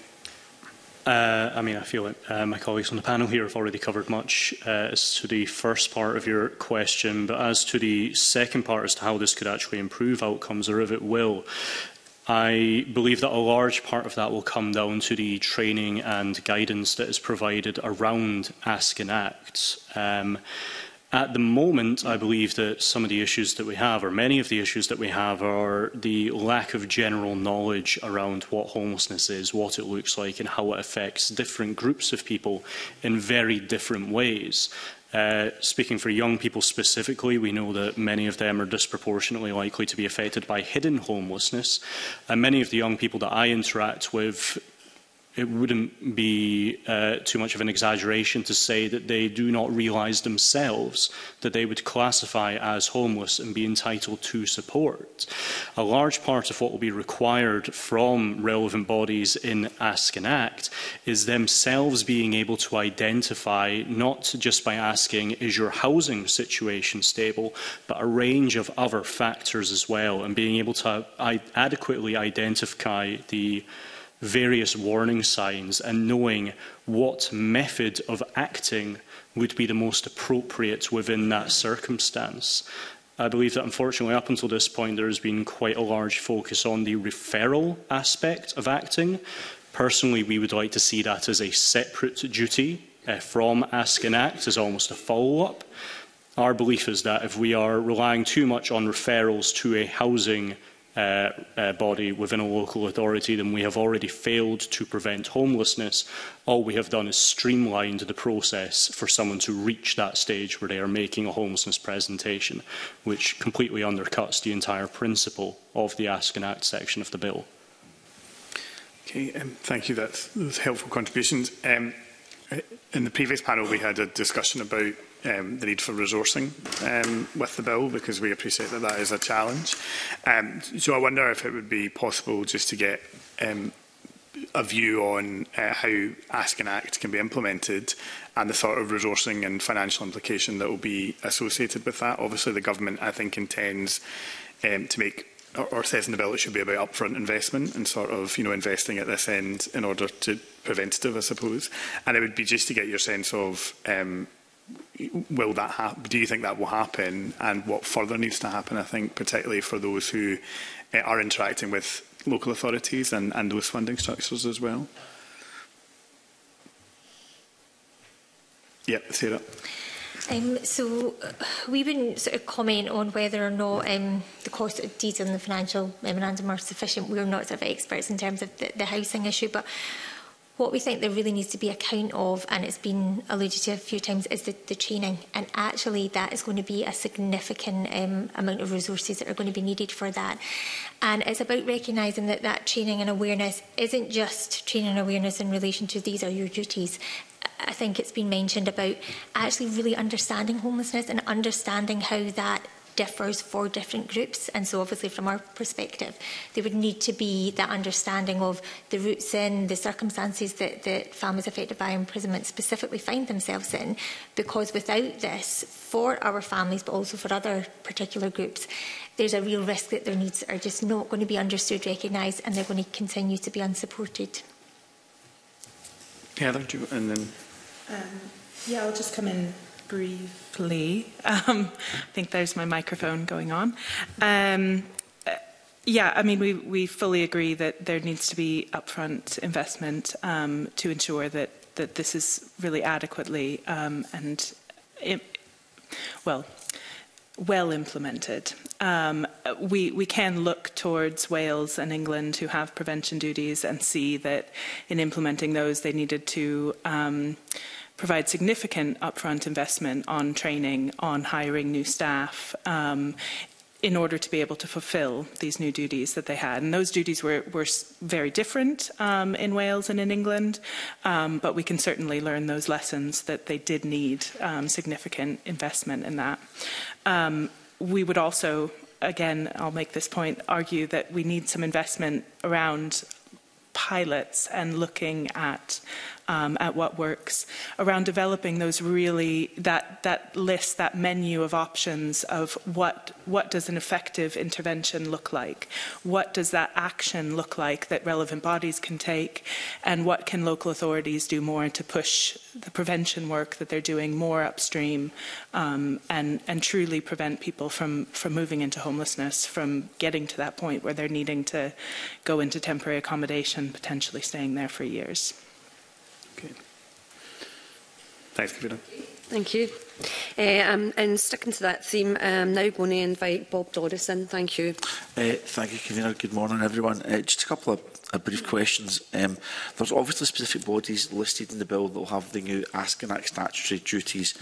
I feel like my colleagues on the panel here have already covered much as to the first part of your question, but as to the second part as to how this could actually improve outcomes, or if it will, I believe that a large part of that will come down to the training and guidance that is provided around Askin Acts. At the moment, I believe that some of the issues that we have, or many of the issues that we have, are the lack of general knowledge around what homelessness is, what it looks like, and how it affects different groups of people in very different ways. Speaking for young people specifically, we know that many of them are disproportionately likely to be affected by hidden homelessness. And many of the young people that I interact with, it wouldn't be too much of an exaggeration to say that they do not realise themselves that they would classify as homeless and be entitled to support. A large part of what will be required from relevant bodies in Askin Act is themselves being able to identify, not just by asking, is your housing situation stable, but a range of other factors as well, and being able to adequately identify the various warning signs and knowing what method of acting would be the most appropriate within that circumstance. I believe that unfortunately up until this point there has been quite a large focus on the referral aspect of acting. Personally, we would like to see that as a separate duty from Askin Act, as almost a follow-up. Our belief is that if we are relying too much on referrals to a housing body within a local authority, then we have already failed to prevent homelessness. All we have done is streamlined the process for someone to reach that stage where they are making a homelessness presentation, which completely undercuts the entire principle of the Askin Act section of the bill. Okay, thank you. Those helpful contributions. In the previous panel, we had a discussion about the need for resourcing with the bill, because we appreciate that that is a challenge. So I wonder if it would be possible just to get a view on how Askin Act can be implemented and the sort of resourcing and financial implication that will be associated with that. Obviously, the government, I think, intends to make, or says in the bill, it should be about upfront investment and sort of, investing at this end in order to preventative, I suppose. And it would be just to get your sense of, will that happen? Do you think that will happen, and what further needs to happen? I think particularly for those who are interacting with local authorities and those funding structures as well. Yeah, Sarah. So we wouldn't sort of comment on whether or not the cost of detail in the financial memorandum are sufficient. We're not sort of experts in terms of the housing issue, but what we think there really needs to be account of, and it's been alluded to a few times, is the training. And actually that is going to be a significant amount of resources that are going to be needed for that. And it's about recognising that that training and awareness isn't just training and awareness in relation to these are your duties. I think it's been mentioned about actually really understanding homelessness and understanding how that differs for different groups. And so obviously from our perspective, there would need to be that understanding of the roots in, the circumstances that families affected by imprisonment specifically find themselves in, because without this, for our families but also for other particular groups, there's a real risk that their needs are just not going to be understood, recognised, and they're going to continue to be unsupported. Heather, and then... Yeah, I'll just come in briefly. I think there's my microphone going on. Yeah, I mean, we fully agree that there needs to be upfront investment to ensure that this is really adequately well implemented. We can look towards Wales and England, who have prevention duties, and see that in implementing those, they needed to provide significant upfront investment on training, on hiring new staff, in order to be able to fulfil these new duties that they had. And those duties were very different in Wales and in England, but we can certainly learn those lessons that they did need significant investment in that. We would also, again, I'll make this point, argue that we need some investment around pilots and looking at what works, around developing those really, that list, that menu of options of what does an effective intervention look like, what does that action look like that relevant bodies can take, and what can local authorities do more to push the prevention work that they're doing more upstream, and truly prevent people from moving into homelessness, from getting to that point where they're needing to go into temporary accommodation, potentially staying there for years. Okay. Thanks, Kavina. Thank you. And sticking to that theme, I'm now going to invite Bob Dodison. Thank you. Thank you, Kavina. Good morning, everyone. Just a couple of brief questions. There's obviously specific bodies listed in the bill that will have the new Ask and Act statutory duties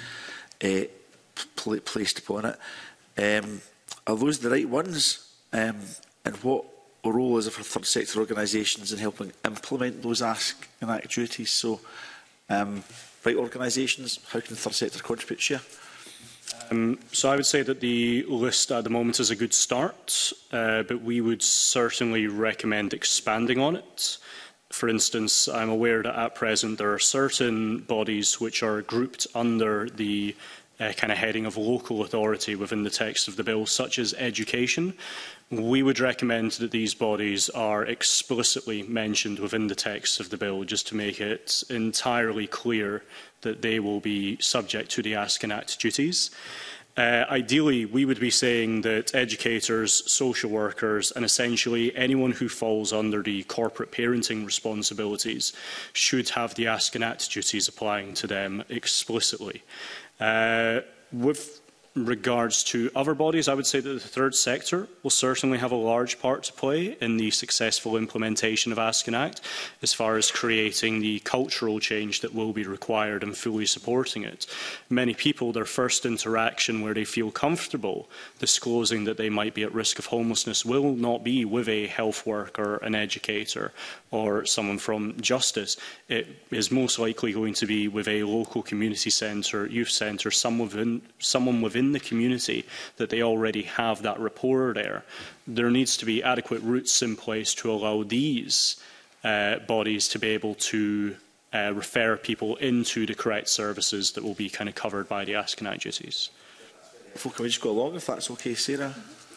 placed upon it. Are those the right ones? And what role is it for third sector organisations in helping implement those Ask and Act duties? So, right organisations, how can the third sector contribute here? So I would say that the list at the moment is a good start, but we would certainly recommend expanding on it. For instance, I'm aware that at present there are certain bodies which are grouped under the kind of heading of local authority within the text of the bill, such as education. We would recommend that these bodies are explicitly mentioned within the text of the bill, just to make it entirely clear that they will be subject to the Ask and Act duties. Ideally, we would be saying that educators, social workers, and essentially anyone who falls under the corporate parenting responsibilities should have the Ask and Act duties applying to them explicitly. With regards to other bodies, I would say that the third sector will certainly have a large part to play in the successful implementation of Ask and Act, as far as creating the cultural change that will be required and fully supporting it. Many people, their first interaction where they feel comfortable disclosing that they might be at risk of homelessness will not be with a health worker, an educator, or someone from justice. It is most likely going to be with a local community centre, youth centre, someone within the community that they already have that rapport there. There needs to be adequate routes in place to allow these bodies to be able to refer people into the correct services that will be kind of covered by the Ask and Act duties. Can we just go along if that's okay, Sarah?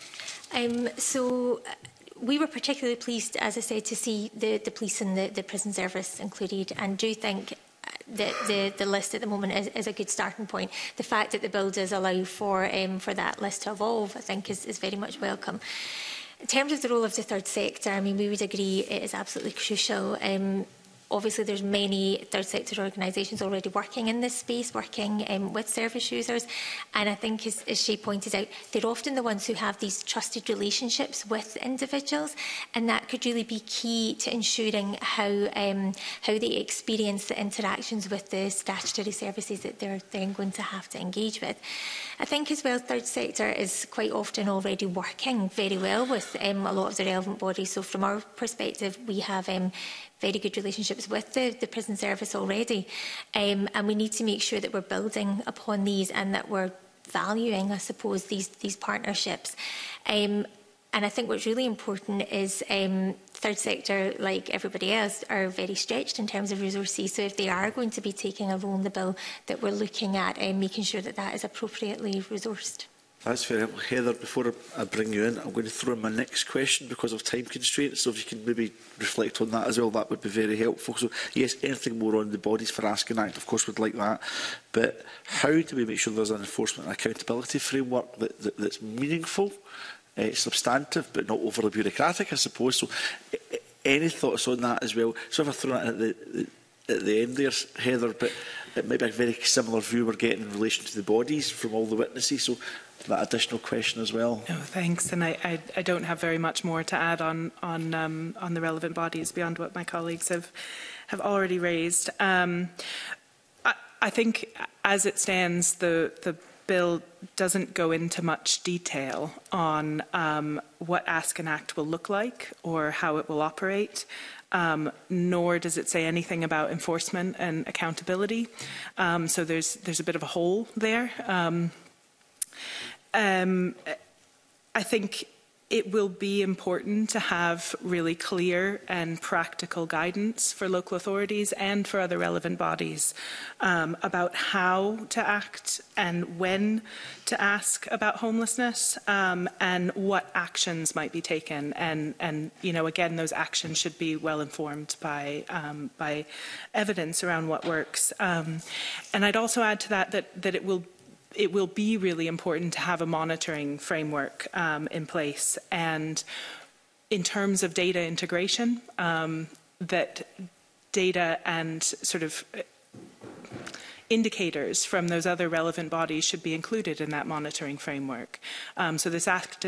We were particularly pleased, as I said, to see the police and the prison service included, and do think that the list at the moment is a good starting point. The fact that the bill does allow for that list to evolve, I think, is very much welcome. In terms of the role of the third sector, I mean, we would agree it is absolutely crucial. Obviously, there's many third sector organisations already working in this space, working with service users. And I think, as she pointed out, they're often the ones who have these trusted relationships with individuals. And that could really be key to ensuring how they experience the interactions with the statutory services that they're going to have to engage with. I think as well, third sector is quite often already working very well with a lot of the relevant bodies. So from our perspective, we have very good relationships with the prison service already, and we need to make sure that we're building upon these and that we're valuing, I suppose, these partnerships. And I think what's really important is third sector, like everybody else, are very stretched in terms of resources. So if they are going to be taking a role in the bill, that we're looking at making sure that that is appropriately resourced. That's very helpful. Heather, before I bring you in, I'm going to throw in my next question because of time constraints. So if you can maybe reflect on that as well, that would be very helpful. So yes, anything more on the Bodies for Asking Act, of course, would like that. But how do we make sure there's an enforcement and accountability framework that's meaningful, substantive, but not overly bureaucratic, I suppose? So any thoughts on that as well? So if I throw it at the end there, Heather, but it might be a very similar view we're getting in relation to the bodies from all the witnesses. So that additional question as well. No, thanks. And I don't have very much more to add on the relevant bodies beyond what my colleagues have already raised. I think, as it stands, the bill doesn't go into much detail on what Ask and Act will look like or how it will operate. Nor does it say anything about enforcement and accountability. So there's a bit of a hole there. I think it will be important to have really clear and practical guidance for local authorities and for other relevant bodies about how to act and when to ask about homelessness and what actions might be taken. And you know, again, those actions should be well informed by evidence around what works. And I'd also add to that it will be really important to have a monitoring framework in place. And in terms of data integration, that data and sort of indicators from those other relevant bodies should be included in that monitoring framework. So this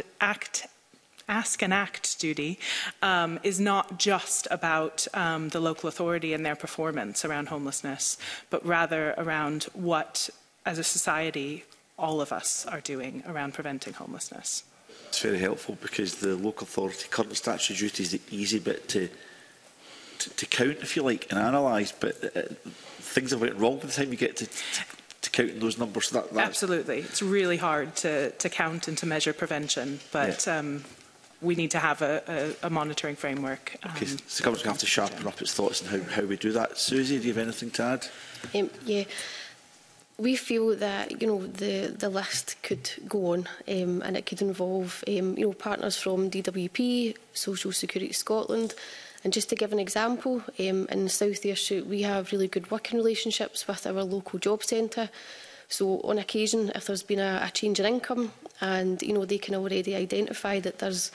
Ask and Act duty is not just about the local authority and their performance around homelessness, but rather around what, as a society, all of us are doing around preventing homelessness. It's very helpful because the local authority current statutory duty is the easy bit to count, if you like, and analyse, but things have went wrong by the time you get to counting those numbers. So that's absolutely. It's really hard to count and to measure prevention, but we need to have a monitoring framework. Okay, so the government's going to have to sharpen up its thoughts on how we do that. Susie, do you have anything to add? Yeah. We feel that, you know, the list could go on and it could involve, you know, partners from DWP, Social Security Scotland. And just to give an example, in South Ayrshire, we have really good working relationships with our local job centre. So on occasion, if there's been a change in income and, you know, they can already identify that there's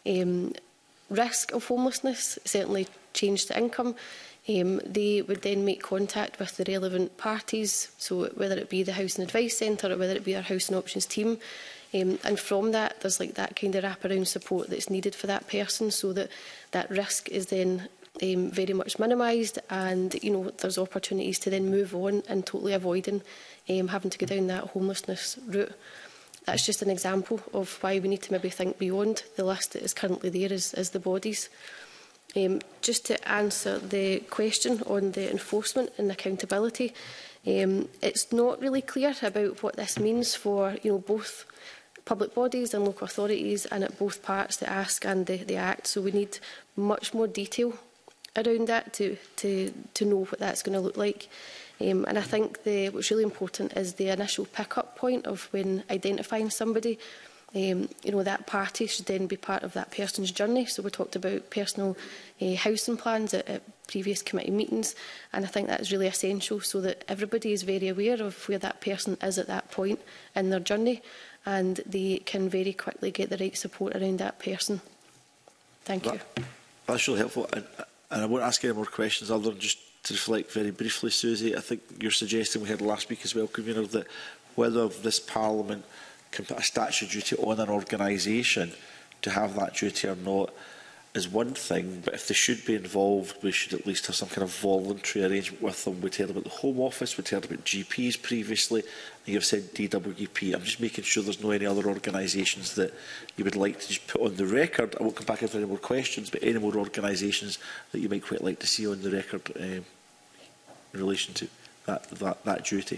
risk of homelessness, certainly change to income, they would then make contact with the relevant parties, so whether it be the Housing Advice Centre or whether it be our Housing Options team. And from that, there's like that kind of wraparound support that's needed for that person, so that that risk is then very much minimised, and you know, there's opportunities to then move on and totally avoiding having to go down that homelessness route. That's just an example of why we need to maybe think beyond the list that is currently there as the bodies. Just to answer the question on the enforcement and accountability, it's not really clear about what this means for, you know, both public bodies and local authorities, and at both parts, the Ask and the Act. So we need much more detail around that to know what that's going to look like. And I think what's really important is the initial pick-up point of when identifying somebody. You know, that party should then be part of that person's journey. So we talked about personal housing plans at previous committee meetings, and I think that is really essential so that everybody is very aware of where that person is at that point in their journey, and they can very quickly get the right support around that person. Thank you. That's really helpful, and I won't ask any more questions other than just to reflect very briefly, Susie. I think you're suggesting, we heard last week as well, Convener, that whether this Parliament can put a statutory duty on an organisation to have that duty or not, is one thing, but if they should be involved, we should at least have some kind of voluntary arrangement with them. We'd heard about the Home Office, we'd heard about GPs previously, and you've said DWP. I'm just making sure there's no any other organisations that you would like to just put on the record. I won't come back if there are any more questions, but any more organisations that you might quite like to see on the record in relation to that duty?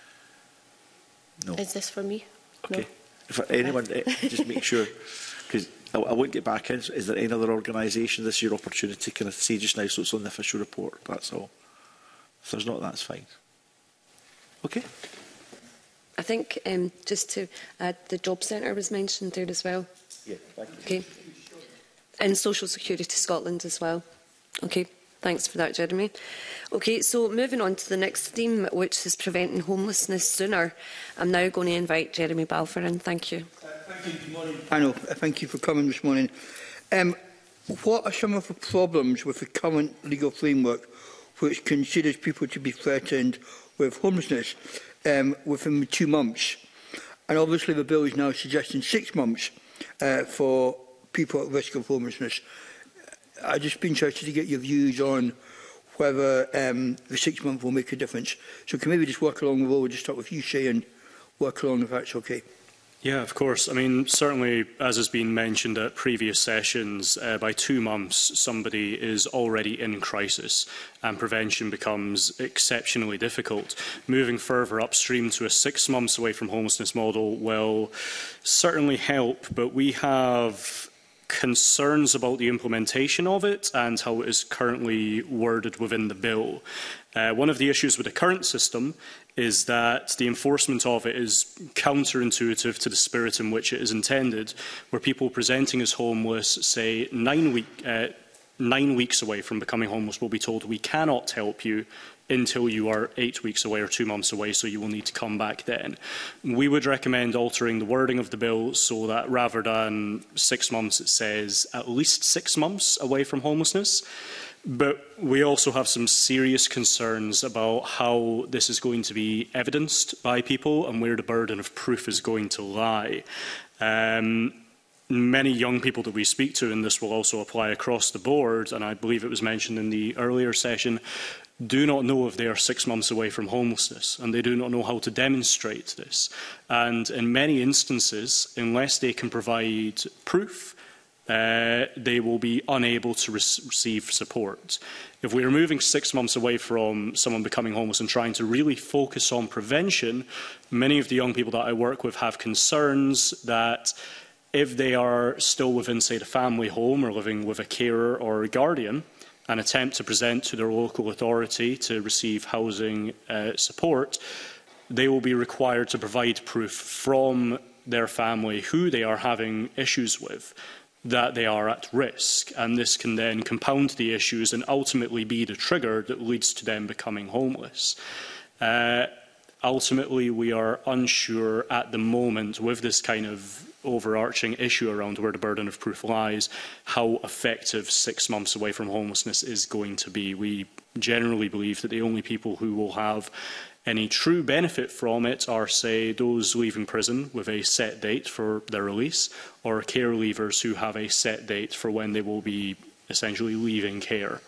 No. Is this for me? Okay. No. If anyone, just make sure, because I won't get back in. Is there any other organisation? This is your opportunity. Can I say just now so it's on the official report? That's all. If there's not, that's fine. Okay. I think just to add, the Job Centre was mentioned there as well. Yeah, thank you. Okay. And Social Security Scotland as well. Okay. Thanks for that, Jeremy. Okay, so moving on to the next theme, which is preventing homelessness sooner. I'm now going to invite Jeremy Balfour in. Thank you. Thank you. Good morning, panel. Thank you for coming this morning. What are some of the problems with the current legal framework which considers people to be threatened with homelessness within 2 months? And obviously the bill is now suggesting 6 months for people at risk of homelessness. I'd just be interested to get your views on whether the 6 months will make a difference. So can maybe just work along the road, just start with you, Shay, and work along if that's okay. Yeah, of course. I mean, certainly, as has been mentioned at previous sessions, by 2 months, somebody is already in crisis and prevention becomes exceptionally difficult. Moving further upstream to a 6 months away from homelessness model will certainly help, but we have concerns about the implementation of it and how it is currently worded within the bill. One of the issues with the current system is that the enforcement of it is counterintuitive to the spirit in which it is intended, where people presenting as homeless, say 9 weeks away from becoming homeless, will be told, we cannot help you until you are 8 weeks away or 2 months away, so you will need to come back then. We would recommend altering the wording of the bill so that rather than 6 months, it says at least 6 months away from homelessness. But we also have some serious concerns about how this is going to be evidenced by people and where the burden of proof is going to lie. Many young people that we speak to, and this will also apply across the board, and I believe it was mentioned in the earlier session, do not know if they are 6 months away from homelessness, and they do not know how to demonstrate this. And in many instances, unless they can provide proof, they will be unable to receive support. If we are moving 6 months away from someone becoming homeless and trying to really focus on prevention, many of the young people that I work with have concerns that if they are still within, say, the family home or living with a carer or a guardian, and attempt to present to their local authority to receive housing support, they will be required to provide proof from their family who they are having issues with, that they are at risk. And this can then compound the issues and ultimately be the trigger that leads to them becoming homeless. Ultimately, we are unsure at the moment with this kind of overarching issue around where the burden of proof lies, how effective 6 months away from homelessness is going to be. We generally believe that the only people who will have any true benefit from it are, say, those leaving prison with a set date for their release, or care leavers who have a set date for when they will be essentially leaving care.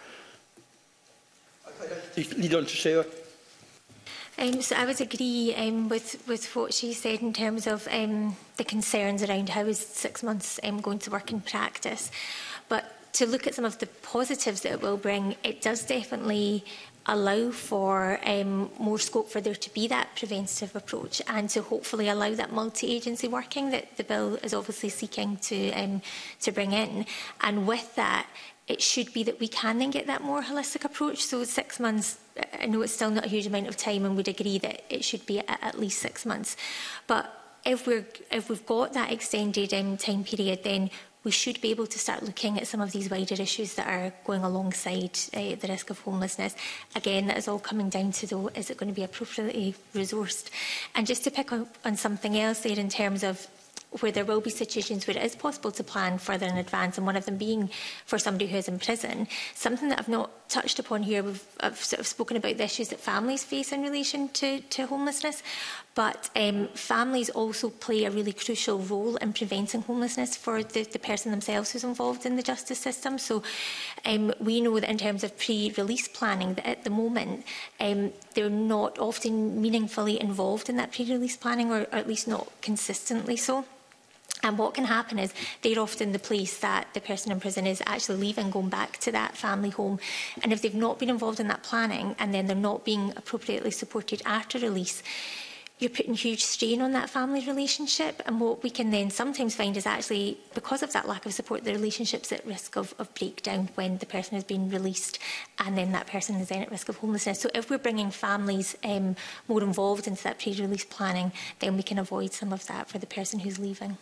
Lead on to Sarah. So I would agree with what she said in terms of the concerns around how is 6 months going to work in practice. But to look at some of the positives that it will bring, it does definitely allow for more scope for there to be that preventative approach and to hopefully allow that multi-agency working that the bill is obviously seeking to bring in. And with that, it should be that we can then get that more holistic approach. So 6 months, I know it's still not a huge amount of time, and would agree that it should be at least 6 months. But if we've got that extended time period, then we should be able to start looking at some of these wider issues that are going alongside the risk of homelessness. Again, that is all coming down to, though, is it going to be appropriately resourced? And just to pick on something else there in terms of where there will be situations where it is possible to plan further in advance, and one of them being for somebody who is in prison. Something that I've not touched upon here, I've sort of spoken about the issues that families face in relation to homelessness, but families also play a really crucial role in preventing homelessness for the person themselves who's involved in the justice system. So we know that in terms of pre-release planning, that at the moment they're not often meaningfully involved in that pre-release planning, or at least not consistently so. And what can happen is they're often the place that the person in prison is actually leaving, going back to that family home. And if they've not been involved in that planning, and then they're not being appropriately supported after release, you're putting huge strain on that family relationship. And what we can then sometimes find is actually, because of that lack of support, the relationship's at risk of breakdown when the person has been released, and then that person is then at risk of homelessness. So if we're bringing families more involved into that pre-release planning, then we can avoid some of that for the person who's leaving.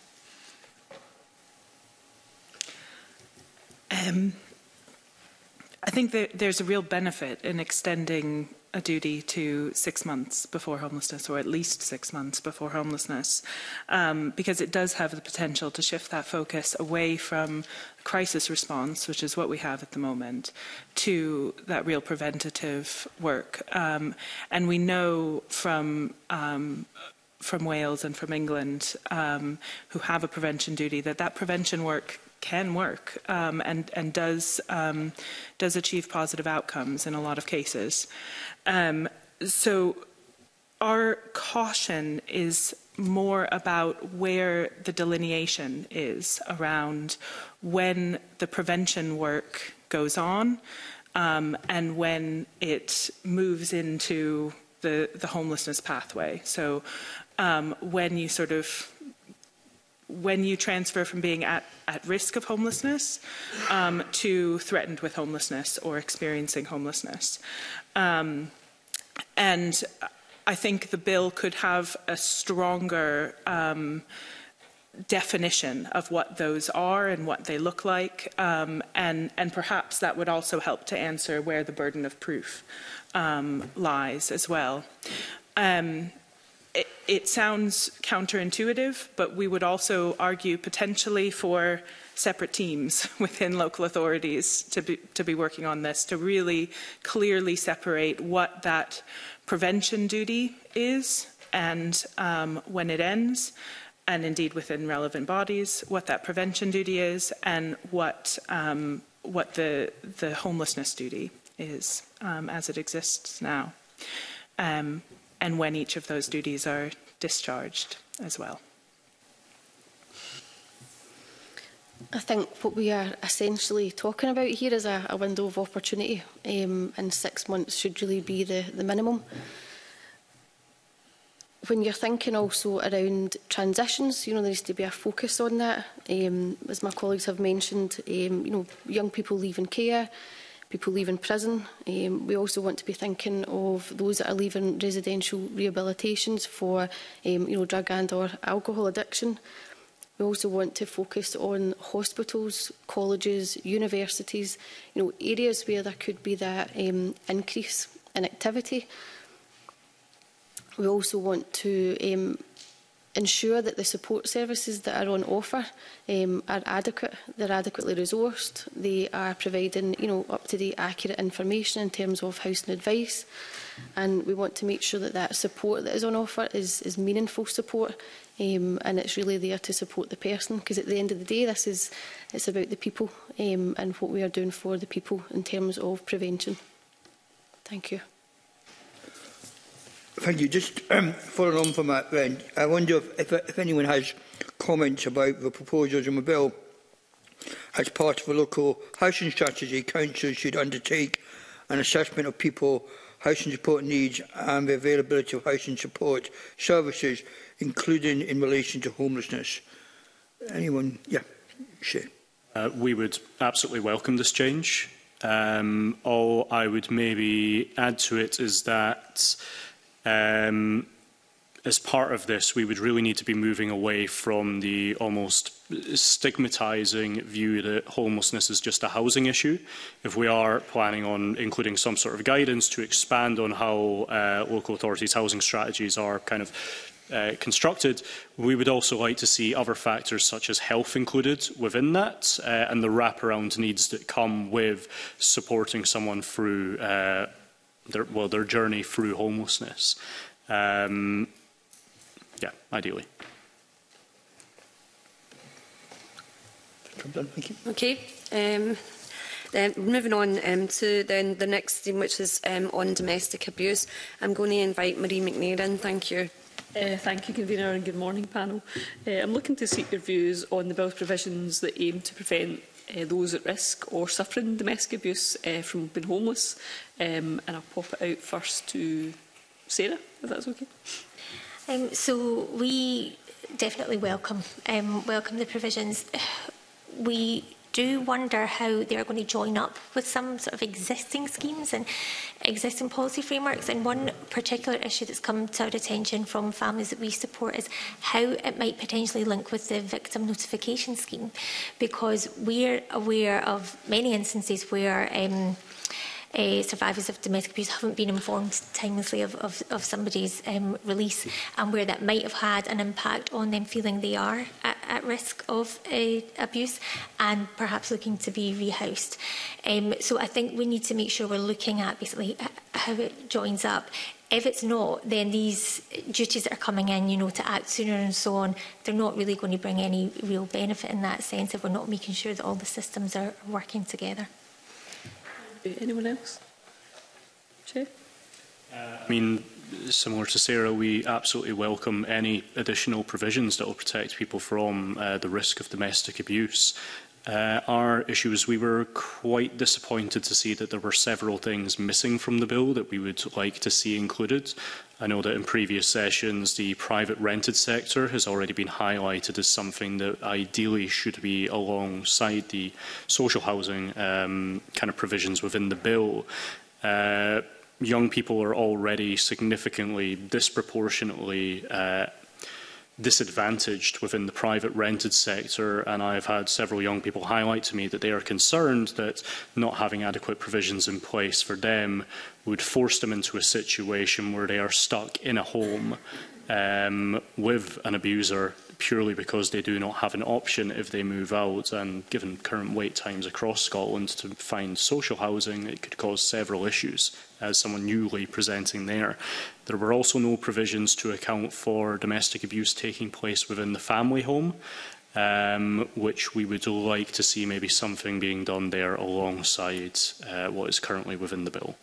I think that there's a real benefit in extending a duty to 6 months before homelessness, or at least 6 months before homelessness, because it does have the potential to shift that focus away from crisis response, which is what we have at the moment, to that real preventative work. And we know from Wales and from England, who have a prevention duty, that prevention work can work and does achieve positive outcomes in a lot of cases. So our caution is more about where the delineation is around when the prevention work goes on and when it moves into the homelessness pathway. So when you transfer from being at risk of homelessness to threatened with homelessness or experiencing homelessness. And I think the bill could have a stronger definition of what those are and what they look like, and perhaps that would also help to answer where the burden of proof lies as well. It sounds counterintuitive, but we would also argue potentially for separate teams within local authorities to be working on this, to really clearly separate what that prevention duty is and when it ends, and indeed within relevant bodies, what that prevention duty is and what the homelessness duty is as it exists now. And when each of those duties are discharged as well. I think what we are essentially talking about here is a window of opportunity, and 6 months should really be the minimum. When you're thinking also around transitions, there needs to be a focus on that. As my colleagues have mentioned, young people leaving care, people leaving prison. We also want to be thinking of those that are leaving residential rehabilitations for drug and or alcohol addiction. We also want to focus on hospitals, colleges, universities, areas where there could be that increase in activity. We also want to ensure that the support services that are on offer are adequate, they're adequately resourced, they are providing up-to-date accurate information in terms of housing advice, and we want to make sure that support that is on offer is meaningful support, and it's really there to support the person, because at the end of the day it's about the people and what we are doing for the people in terms of prevention. Thank you. Thank you. Just following on from that then, I wonder if anyone has comments about the proposals in the bill. As part of a local housing strategy, councils should undertake an assessment of people, housing support needs and the availability of housing support services, including in relation to homelessness. Anyone? Yeah, Shane. We would absolutely welcome this change. All I would maybe add to it is that as part of this, we would really need to be moving away from the almost stigmatising view that homelessness is just a housing issue. If we are planning on including some sort of guidance to expand on how local authorities' housing strategies are kind of constructed, we would also like to see other factors such as health included within that, and the wraparound needs that come with supporting someone through their journey through homelessness. Yeah, ideally. Okay. Then moving on to then the next theme, which is on domestic abuse. I'm going to invite Marie McNair in. Thank you. Thank you, Convener, and good morning, panel. I'm looking to seek your views on the bill's provisions that aim to prevent those at risk or suffering domestic abuse from being homeless. And I'll pop it out first to Sarah, if that's okay. So we definitely welcome the provisions. We do wonder how they're going to join up with some sort of existing schemes and existing policy frameworks. And one particular issue that's come to our attention from families that we support is how it might potentially link with the victim notification scheme, because we're aware of many instances where survivors of domestic abuse haven't been informed timelessly of somebody's release, and where that might have had an impact on them feeling they are at risk of abuse and perhaps looking to be rehoused. So I think we need to make sure we're looking at basically how it joins up. If it's not, then these duties that are coming in, to act sooner and so on, they're not really going to bring any real benefit in that sense if we're not making sure that all the systems are working together. Anyone else? Chair? I mean, similar to Sarah, we absolutely welcome any additional provisions that will protect people from the risk of domestic abuse. Our issue is we were quite disappointed to see that there were several things missing from the bill that we would like to see included. I know that in previous sessions the private rented sector has already been highlighted as something that ideally should be alongside the social housing kind of provisions within the bill. Young people are already significantly, disproportionately disadvantaged within the private rented sector, and I've had several young people highlight to me that they are concerned that not having adequate provisions in place for them would force them into a situation where they are stuck in a home with an abuser purely because they do not have an option if they move out, and given current wait times across Scotland to find social housing, it could cause several issues as someone newly presenting there. There were also no provisions to account for domestic abuse taking place within the family home, which we would like to see maybe something being done there alongside what is currently within the bill.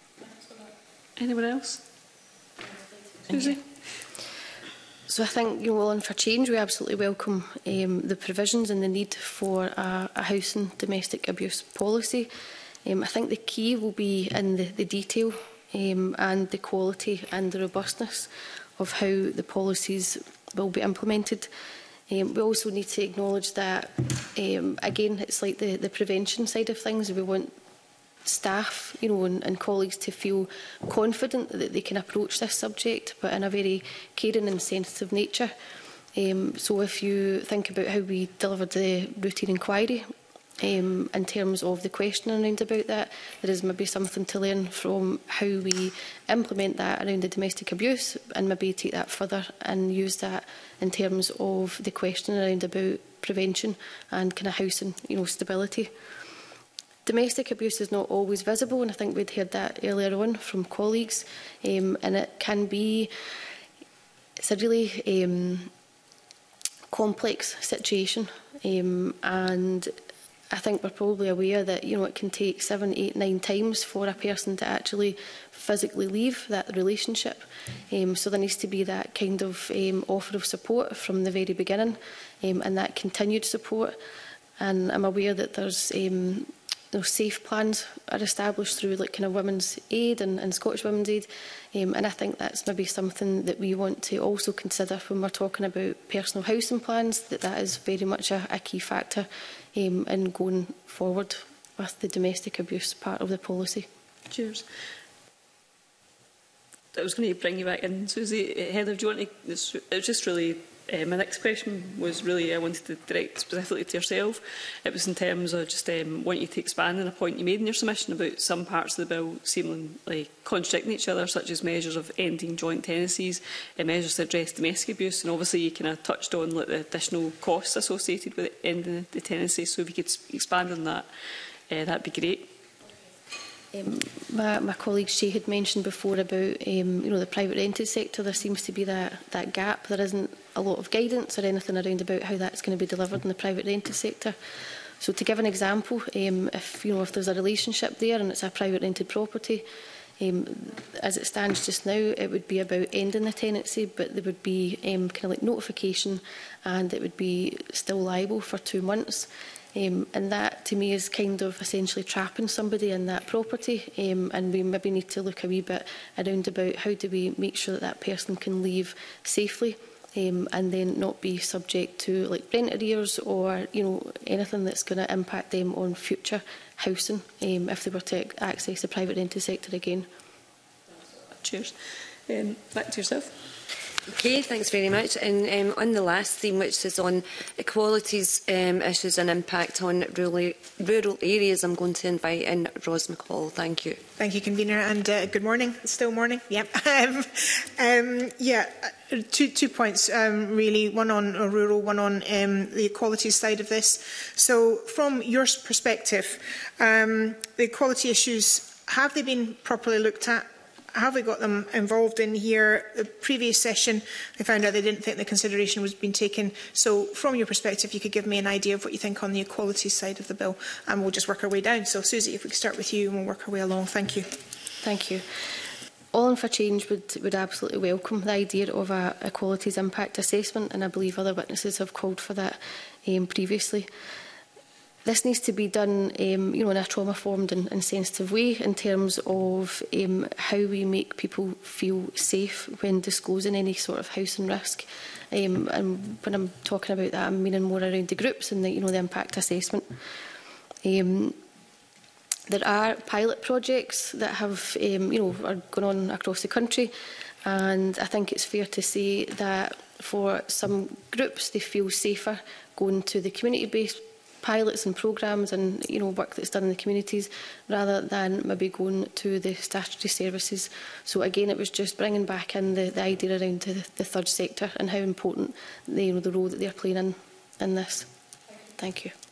Anyone else? Susie? So I think, All for Change, we absolutely welcome the provisions and the need for a housing domestic abuse policy. I think the key will be in the detail and the quality and the robustness of how the policies will be implemented. We also need to acknowledge that, again, it's like the prevention side of things. We want staff, and colleagues to feel confident that they can approach this subject, but in a very caring and sensitive nature. So if you think about how we delivered the routine inquiry, in terms of the questioning around about that, there is maybe something to learn from how we implement that around the domestic abuse, and maybe take that further and use that in terms of the questioning around about prevention and kind of housing, stability. Domestic abuse is not always visible, and I think we'd heard that earlier on from colleagues, and it can be, it's a really complex situation, and I think we're probably aware that it can take 7, 8, 9 times for a person to actually physically leave that relationship. So there needs to be that kind of offer of support from the very beginning, and that continued support. And I'm aware that there's safe plans are established through kind of Women's Aid and Scottish Women's Aid, and I think that's maybe something that we want to also consider when we're talking about personal housing plans, that is very much a key factor in going forward with the domestic abuse part of the policy. Cheers. I was going to bring you back in, Susie. Heather, do you want to... It was just really... my next question was really, I wanted to direct specifically to yourself. It was in terms of just wanting you to expand on a point you made in your submission about some parts of the bill seemingly contradicting each other, such as measures of ending joint tenancies and measures to address domestic abuse. And obviously you kind of touched on the additional costs associated with ending the tenancy. So if you could expand on that, that'd be great. My colleague Shay had mentioned before about the private rented sector. There seems to be that gap. There isn't a lot of guidance or anything around about how that's going to be delivered in the private rented sector. So to give an example, if there's a relationship there and it's a private rented property, as it stands just now, it would be about ending the tenancy, but there would be kind of like notification, and it would be still liable for 2 months. And that, to me, is kind of essentially trapping somebody in that property. And we maybe need to look a wee bit around about how do we make sure that that person can leave safely, and then not be subject to like rent arrears or anything that's going to impact them on future housing if they were to access the private rented sector again. Cheers. Back to yourself. Okay, thanks very much. And on the last theme, which is on equalities issues and impact on rural areas, I'm going to invite in Ros McCall. Thank you. Thank you, Convener, and good morning. It's still morning. Yep. Two points, really. One on rural, one on the equalities side of this. So, from your perspective, the equality issues, have they been properly looked at? Have we got them involved in here? The previous session, I found out they didn't think the consideration was being taken. So, from your perspective, you could give me an idea of what you think on the equality side of the bill, and we'll just work our way down. So, Susie, if we could start with you, and we'll work our way along. Thank you. Thank you. All in for Change would absolutely welcome the idea of a equalities impact assessment, and I believe other witnesses have called for that previously. This needs to be done in a trauma-informed and sensitive way in terms of how we make people feel safe when disclosing any sort of housing risk. And when I'm talking about that, I'm meaning more around the groups and the impact assessment. There are pilot projects that have, are going on across the country, and I think it's fair to say that for some groups, they feel safer going to the community-based pilots and programmes and work that's done in the communities rather than maybe going to the statutory services. So again, it was just bringing back in the idea around the third sector and how important the role that they're playing in this. Thank you.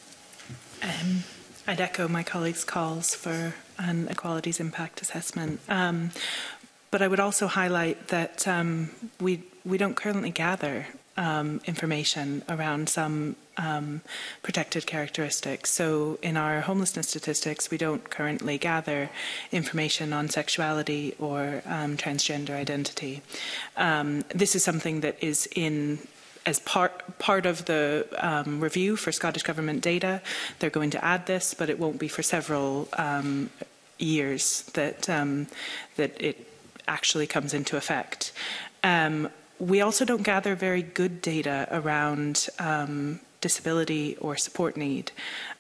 I'd echo my colleagues' calls for an equalities impact assessment. But I would also highlight that we don't currently gather information around some protected characteristics. So in our homelessness statistics, we don't currently gather information on sexuality or transgender identity. This is something that is as part of the review for Scottish Government data. They're going to add this, but it won't be for several years that it actually comes into effect. We also don't gather very good data around disability or support need.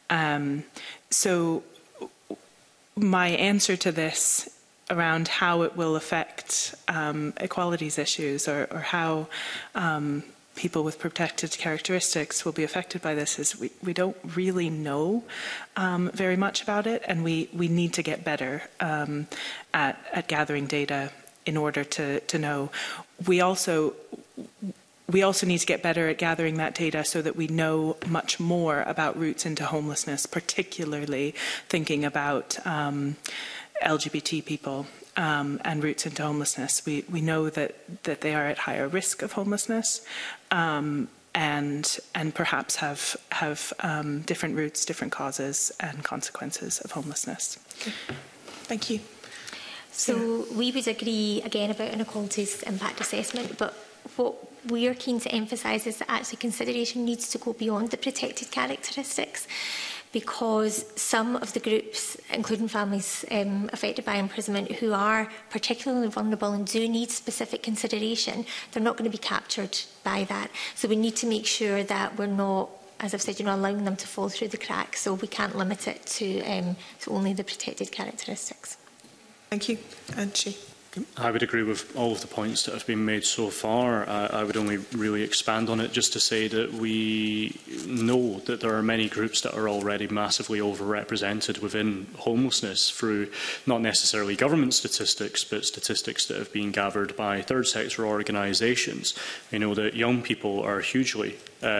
So my answer to this around how it will affect equalities issues or how people with protected characteristics will be affected by this is we don't really know very much about it, and we need to get better at gathering data in order to know. We also need to get better at gathering that data so that we know much more about routes into homelessness, particularly thinking about LGBT people and routes into homelessness. We know that they are at higher risk of homelessness and perhaps have different routes, different causes and consequences of homelessness. Okay. Thank you. So we would agree again about inequalities impact assessment, but what we are keen to emphasise is that actually consideration needs to go beyond the protected characteristics, because some of the groups, including families affected by imprisonment, who are particularly vulnerable and do need specific consideration, they're not going to be captured by that. So we need to make sure that we're not, as I've said, allowing them to fall through the cracks. So we can't limit it to only the protected characteristics. Thank you. And Shay. I would agree with all of the points that have been made so far. I would only really expand on it just to say that we know that there are many groups that are already massively overrepresented within homelessness through not necessarily government statistics, but statistics that have been gathered by third sector organisations. We know that young people are hugely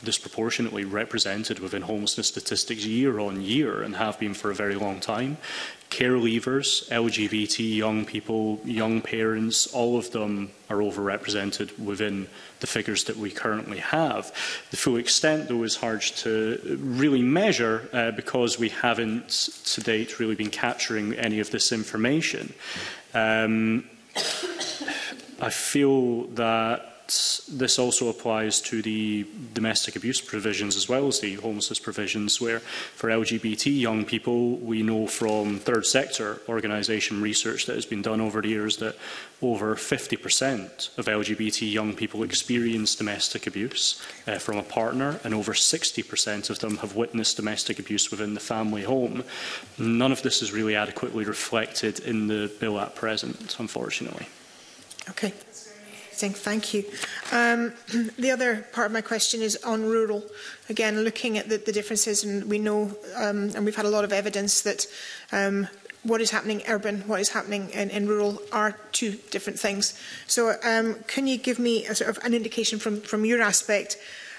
disproportionately represented within homelessness statistics year on year and have been for a very long time. Care leavers, LGBT young people, young parents, all of them are overrepresented within the figures that we currently have. The full extent, though, is hard to really measure because we haven't to date really been capturing any of this information. I feel that this also applies to the domestic abuse provisions as well as the homelessness provisions, where for LGBT young people, we know from third sector organisation research that has been done over the years that over 50% of LGBT young people experience domestic abuse from a partner, and over 60% of them have witnessed domestic abuse within the family home. None of this is really adequately reflected in the bill at present, unfortunately. Okay. Thank you. The other part of my question is on rural. Again, looking at the differences, and we know, and we've had a lot of evidence that what is happening urban, what is happening in rural are two different things. So can you give me a sort of an indication from your aspect?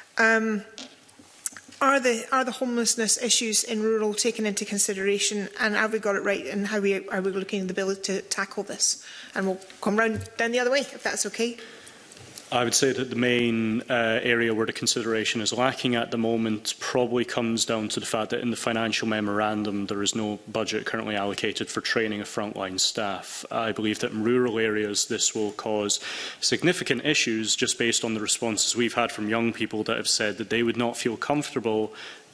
Are the homelessness issues in rural taken into consideration, and have we got it right, and how are we looking at the bill to tackle this? And we'll come round down the other way, if that's okay. I would say that the main area where the consideration is lacking at the moment probably comes down to the fact that in the financial memorandum there is no budget currently allocated for training of frontline staff. I believe that in rural areas this will cause significant issues just based on the responses we've had from young people that have said that they would not feel comfortable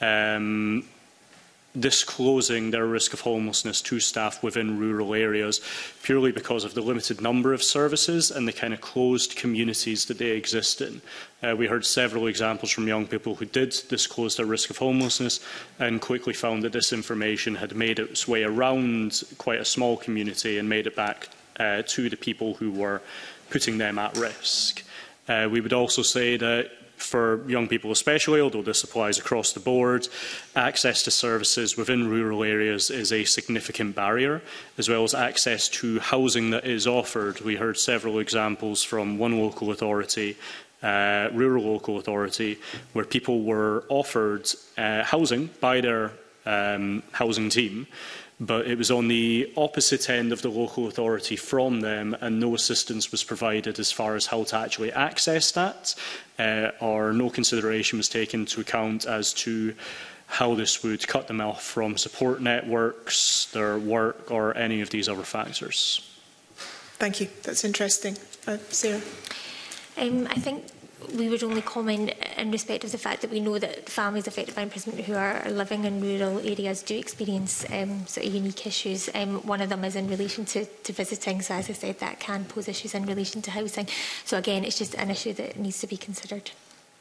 disclosing their risk of homelessness to staff within rural areas purely because of the limited number of services and the kind of closed communities that they exist in. We heard several examples from young people who did disclose their risk of homelessness and quickly found that this information had made its way around quite a small community and made it back to the people who were putting them at risk. We would also say that for young people especially, although this applies across the board, access to services within rural areas is a significant barrier, as well as access to housing that is offered. We heard several examples from one local authority, rural local authority, where people were offered housing by their housing team, but it was on the opposite end of the local authority from them, and no assistance was provided as far as how to actually access that, or no consideration was taken into account as to how this would cut them off from support networks, their work, or any of these other factors. Thank you. That's interesting. Sarah? I think we would only comment in respect of the fact that we know that families affected by imprisonment who are living in rural areas do experience sort of unique issues. One of them is in relation to visiting, so as I said, that can pose issues in relation to housing. So again, it's just an issue that needs to be considered.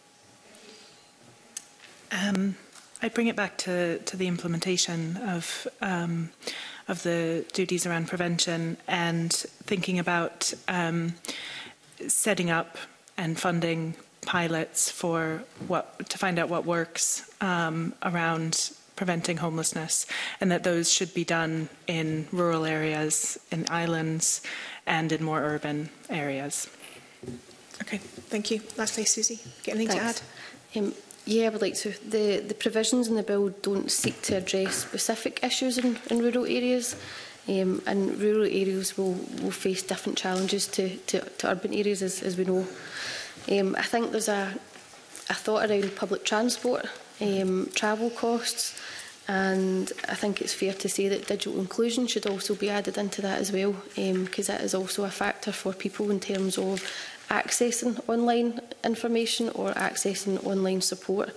I bring it back to the implementation of the duties around prevention and thinking about setting up and funding pilots to find out what works around preventing homelessness, and that those should be done in rural areas, in islands, and in more urban areas. Okay, thank you. Lastly, Susie, got anything to add? Yeah, I would like to. The provisions in the bill don't seek to address specific issues in rural areas. And rural areas will face different challenges to urban areas, as we know. I think there's a thought around public transport, travel costs, and I think it's fair to say that digital inclusion should also be added into that as well, because that is also a factor for people in terms of accessing online information or accessing online support.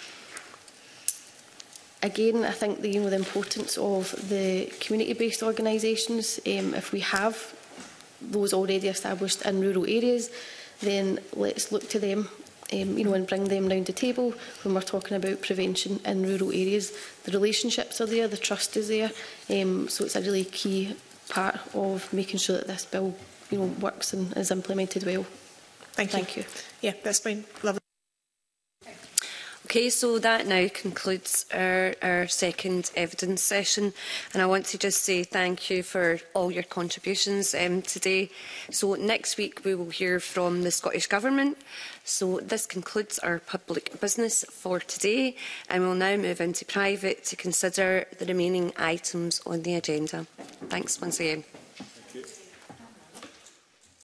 Again, I think the importance of the community-based organisations, if we have those already established in rural areas, then let's look to them, and bring them round the table when we're talking about prevention in rural areas. The relationships are there, the trust is there, so it's a really key part of making sure that this bill, works and is implemented well. Thank you. Yeah, that's been lovely. Okay. Okay, so that now concludes our second evidence session, and I want to just say thank you for all your contributions today. So next week we will hear from the Scottish Government. So this concludes our public business for today, and we'll now move into private to consider the remaining items on the agenda. Thanks once again.